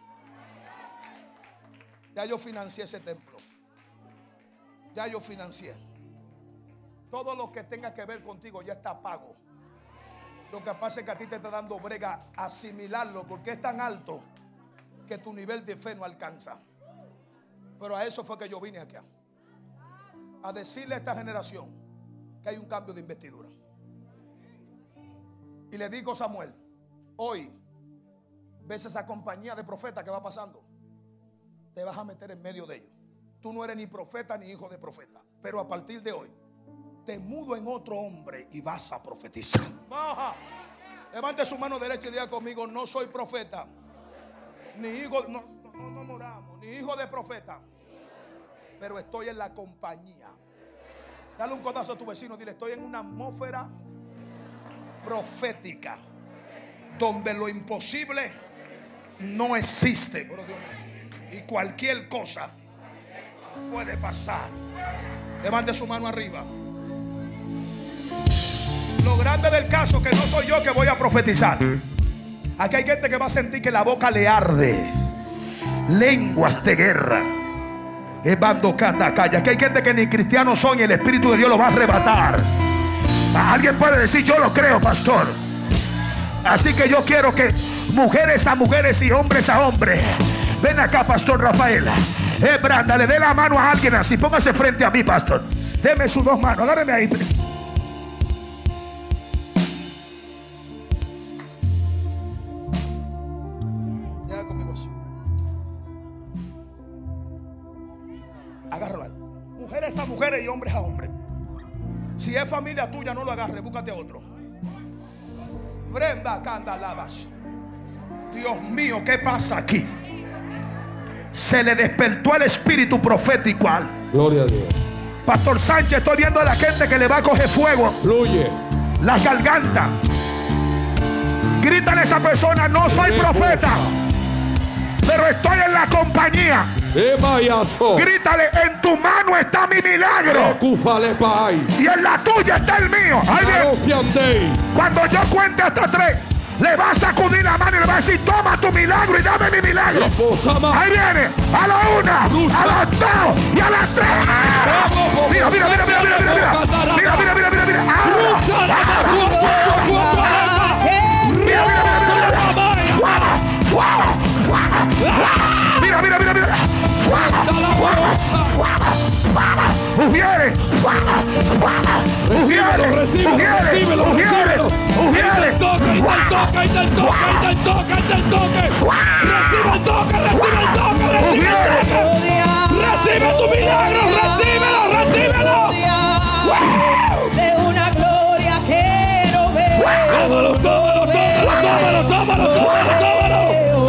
[SPEAKER 1] Ya yo financié ese templo. Ya yo financié. Todo lo que tenga que ver contigo ya está pago. Lo que pasa es que a ti te está dando brega asimilarlo, porque es tan alto que tu nivel de fe no alcanza. Pero a eso fue que yo vine acá, a decirle a esta generación que hay un cambio de investidura. Y le digo: Samuel, hoy ves esa compañía de profetas que va pasando, te vas a meter en medio de ellos. Tú no eres ni profeta ni hijo de profeta, pero a partir de hoy te mudo en otro hombre y vas a profetizar. Baja. Levante su mano derecha y diga conmigo: no soy profeta, ni hijo, no moramos, ni hijo de profeta, pero estoy en la compañía. Dale un codazo a tu vecino, dile: estoy en una atmósfera profética donde lo imposible no existe. Y cualquier cosa puede pasar. Levante su mano arriba. Lo grande del caso es que no soy yo que voy a profetizar. Aquí hay gente que va a sentir que la boca le arde. Lenguas de guerra. Es bando canta calla. Que hay gente que ni cristianos son y el Espíritu de Dios lo va a arrebatar. Alguien puede decir: yo lo creo, pastor. Así que yo quiero que mujeres a mujeres y hombres a hombres. Ven acá, pastor Rafael. Branda, le dé la mano a alguien así. Póngase frente a mí, pastor. Deme sus dos manos. Agárreme ahí. Llega conmigo así. Agárrala. Mujeres a mujeres y hombres a hombres. Si es familia tuya, no lo agarres. Búscate otro. Brenda Candalavas. Dios mío, ¿qué pasa aquí? Se le despertó el espíritu profético.
[SPEAKER 3] Gloria a Dios.
[SPEAKER 1] Pastor Sánchez, estoy viendo a la gente que le va a coger fuego.
[SPEAKER 3] Fluye.
[SPEAKER 1] La garganta. Grítale a esa persona: no soy profeta, pero estoy en la compañía. Grítale: en tu mano está mi milagro y en la tuya está el mío. Ahí viene. Cuando yo cuente hasta 3, le va a sacudir la mano y le va a decir: toma tu milagro y dame mi milagro. Ahí viene. A la 1, a las 2 y a las 3. Mira, mira, mira, mira, mira, mira, mira. Mira, mira, mira, mira, mira. Ahora. Mira, mira, mira, mira. Mira, mira, mira, mira. Ujiere.
[SPEAKER 3] Recibe tu milagro, recíbelo, recíbelo.
[SPEAKER 2] De una gloria que no veo.
[SPEAKER 3] Tómalo, tómalo, tómalo, tómalo, tómalo, tómalo.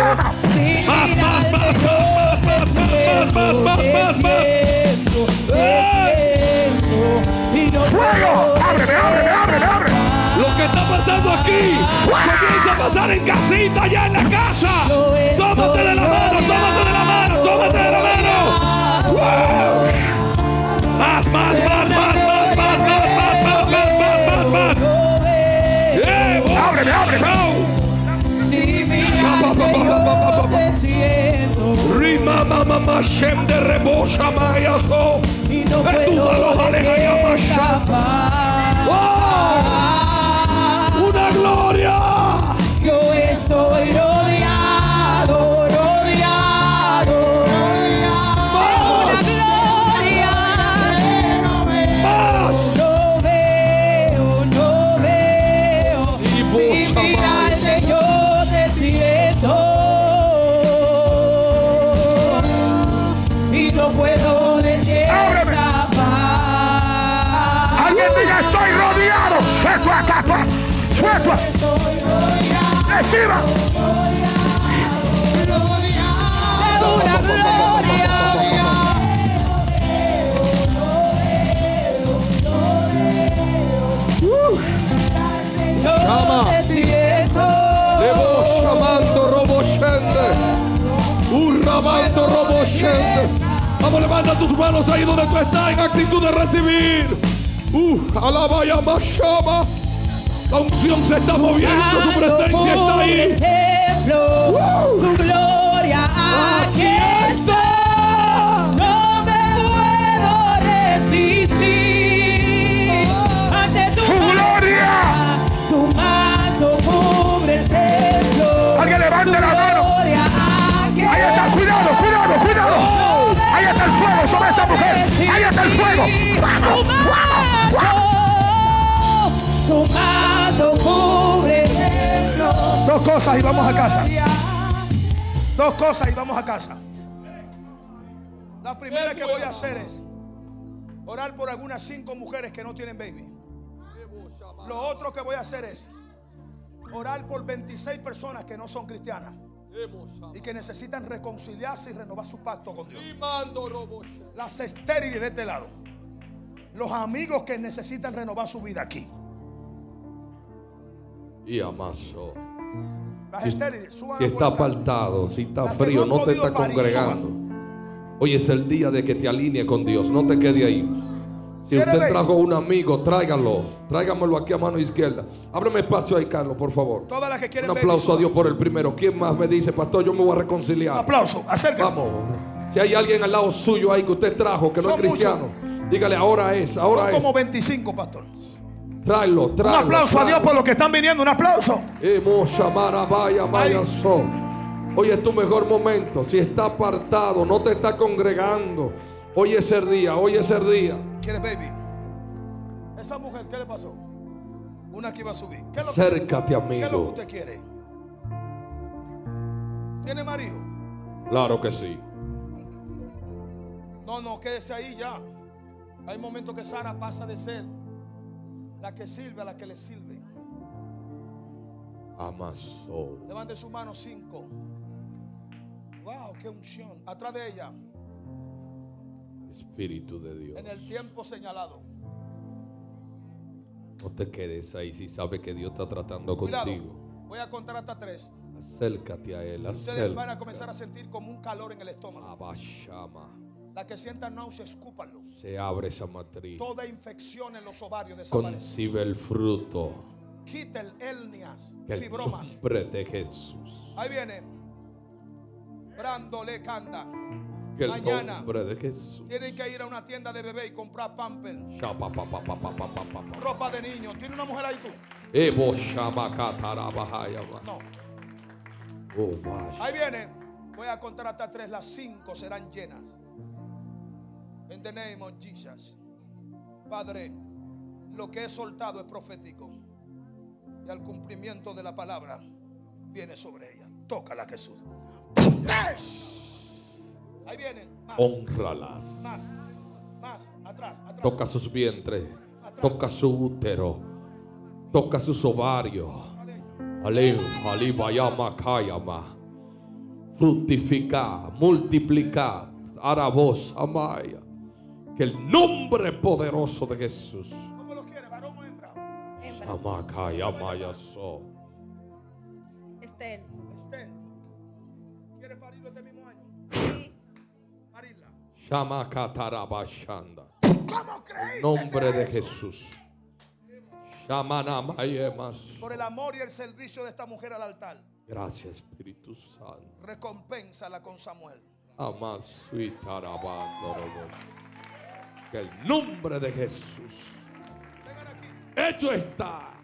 [SPEAKER 1] ¡Fuego! ¡Ábreme, ábreme, ábreme, ábreme!
[SPEAKER 3] Lo que está pasando aquí comienza a pasar en casita, allá en la casa. Tómate de la mano, tómate de la mano, tómate de la mano. ¡Wow! Más, más, más, más, más, más, más, más, más, más, más, más.
[SPEAKER 1] ¡Ábreme, ábreme!
[SPEAKER 3] Rima mamá shem de rebosa mayaso.
[SPEAKER 2] Y no puedo escapar.
[SPEAKER 3] ¡Una gloria!
[SPEAKER 2] Yo estoy rodeado, rodeado, rodeado. Una gloria.
[SPEAKER 3] ¡Más!
[SPEAKER 2] No veo, no veo. Sin mirarte yo te siento. Y no puedo escapar.
[SPEAKER 1] Alguien diga: estoy rodeado. Suelto acá, suelto. Reciba.
[SPEAKER 2] De una gloria. Yo te siento.
[SPEAKER 3] Levo llamando roboshende. Urrabando roboshende. Vamos, levanta tus manos ahí donde tú estás en actitud de recibir. Alaba y amashama. La unción se está moviendo, su presencia está ahí.
[SPEAKER 2] Tu gloria aquí está. No me puedo resistir ante tu
[SPEAKER 1] gloria.
[SPEAKER 2] Tu manto cubre el templo.
[SPEAKER 1] Alguien levante la mano. Ahí está, cuidado, cuidado, cuidado. Ahí está el fuego sobre esa mujer. Ahí está el fuego. ¡Fuego! ¡Fuego!
[SPEAKER 2] Tu manto cubre el templo.
[SPEAKER 1] Dos cosas y vamos a casa. Dos cosas y vamos a casa. La primera que voy a hacer es orar por algunas 5 mujeres que no tienen baby. Lo otro que voy a hacer es orar por 26 personas que no son cristianas y que necesitan reconciliarse y renovar su pacto con Dios. Las estériles de este lado. Los amigos que necesitan renovar su vida aquí.
[SPEAKER 3] Y amaso.
[SPEAKER 1] Las estériles, suban
[SPEAKER 3] Si
[SPEAKER 1] la
[SPEAKER 3] está
[SPEAKER 1] puerta.
[SPEAKER 3] apartado, si está
[SPEAKER 1] Las que
[SPEAKER 3] frío,
[SPEAKER 1] no han
[SPEAKER 3] no te está
[SPEAKER 1] podido parir,
[SPEAKER 3] congregando. Hoy es el día de que te alinee con Dios. No te quede ahí. Si usted trajo un amigo, tráigalo. Tráigamelo aquí a mano izquierda. Ábreme espacio ahí, Carlos, por favor.
[SPEAKER 1] Todas las que quieren
[SPEAKER 3] Un aplauso
[SPEAKER 1] baby,
[SPEAKER 3] a Dios por el primero. ¿Quién más me dice, pastor, yo me voy a reconciliar?
[SPEAKER 1] Un aplauso, acércate.
[SPEAKER 3] Vamos. Si hay alguien al lado suyo ahí que usted trajo que no es
[SPEAKER 1] Son
[SPEAKER 3] cristiano, dígale, ahora es, ahora
[SPEAKER 1] Son
[SPEAKER 3] es.
[SPEAKER 1] como 25, pastor.
[SPEAKER 3] Tráelo.
[SPEAKER 1] Un aplauso a Dios por los que están viniendo. Un aplauso.
[SPEAKER 3] Hoy es tu mejor momento. Si está apartado, no te está congregando, hoy es el día, hoy es el día.
[SPEAKER 1] ¿Quieres, baby? Esa mujer, ¿qué le pasó? Una que iba a subir. ¿Qué es lo
[SPEAKER 3] Acércate, amigo.
[SPEAKER 1] ¿Qué es lo que usted quiere? ¿Tiene marido?
[SPEAKER 3] Claro que sí.
[SPEAKER 1] No, quédese ahí ya. Hay momentos que Sara pasa de ser la que sirve a la que le sirve.
[SPEAKER 3] Amazo.
[SPEAKER 1] Levante su mano. 5. Wow, qué unción. Atrás de ella.
[SPEAKER 3] Espíritu de Dios.
[SPEAKER 1] En el tiempo señalado.
[SPEAKER 3] No te quedes ahí si sabes que Dios está tratando
[SPEAKER 1] Cuidado.
[SPEAKER 3] contigo.
[SPEAKER 1] Voy a contar hasta 3.
[SPEAKER 3] Acércate a Él.
[SPEAKER 1] Ustedes van a comenzar a sentir como un calor en el estómago.
[SPEAKER 3] Abashama.
[SPEAKER 1] La que sientan náusea, escúpanlo.
[SPEAKER 3] Se abre esa matriz.
[SPEAKER 1] Toda infección en los ovarios desaparece.
[SPEAKER 3] Concibe el fruto.
[SPEAKER 1] Quita el hernias,
[SPEAKER 3] En el
[SPEAKER 1] fibromas.
[SPEAKER 3] nombre de Jesús.
[SPEAKER 1] Ahí viene. Brando le canta.
[SPEAKER 3] Que el
[SPEAKER 1] Mañana
[SPEAKER 3] nombre de Jesús.
[SPEAKER 1] tienen que ir a una tienda de bebé y comprar pamper,
[SPEAKER 3] Shapapapapapapapapa.
[SPEAKER 1] ropa de niño. ¿Tiene una mujer ahí tú?
[SPEAKER 3] Ebo shamakatarabayama.
[SPEAKER 1] No.
[SPEAKER 3] Oh, vaya.
[SPEAKER 1] Ahí viene. Voy a contar hasta 3. Las 5 serán llenas. In the name of Jesus. Padre, lo que he soltado es profético. Y al cumplimiento de la palabra viene sobre ella. Tócala, Jesús. Ahí viene. Más.
[SPEAKER 3] Honralas.
[SPEAKER 1] Más. Atrás.
[SPEAKER 3] Toca sus vientres. Toca su útero. Toca sus ovarios. Alenfa, alibayama, kayama. Fructificar, multiplicar. Arabos, amaya. Que el nombre poderoso de Jesús.
[SPEAKER 1] ¿Cómo lo quiere, varón o hembra?
[SPEAKER 3] Amakaya, maya, so.
[SPEAKER 2] Esther.
[SPEAKER 1] Esther, ¿quiere parirlo este mismo año?
[SPEAKER 2] Sí.
[SPEAKER 1] Parirla.
[SPEAKER 3] Shamakatarabashanda.
[SPEAKER 1] ¿Cómo creéis?
[SPEAKER 3] En nombre de Jesús. Shamanamayemas.
[SPEAKER 1] Por el amor y el servicio de esta mujer al altar,
[SPEAKER 3] Gracias, Espíritu Santo.
[SPEAKER 1] recompénsala con Samuel.
[SPEAKER 3] Que el nombre de Jesús.
[SPEAKER 1] Vengan aquí.
[SPEAKER 3] Hecho está.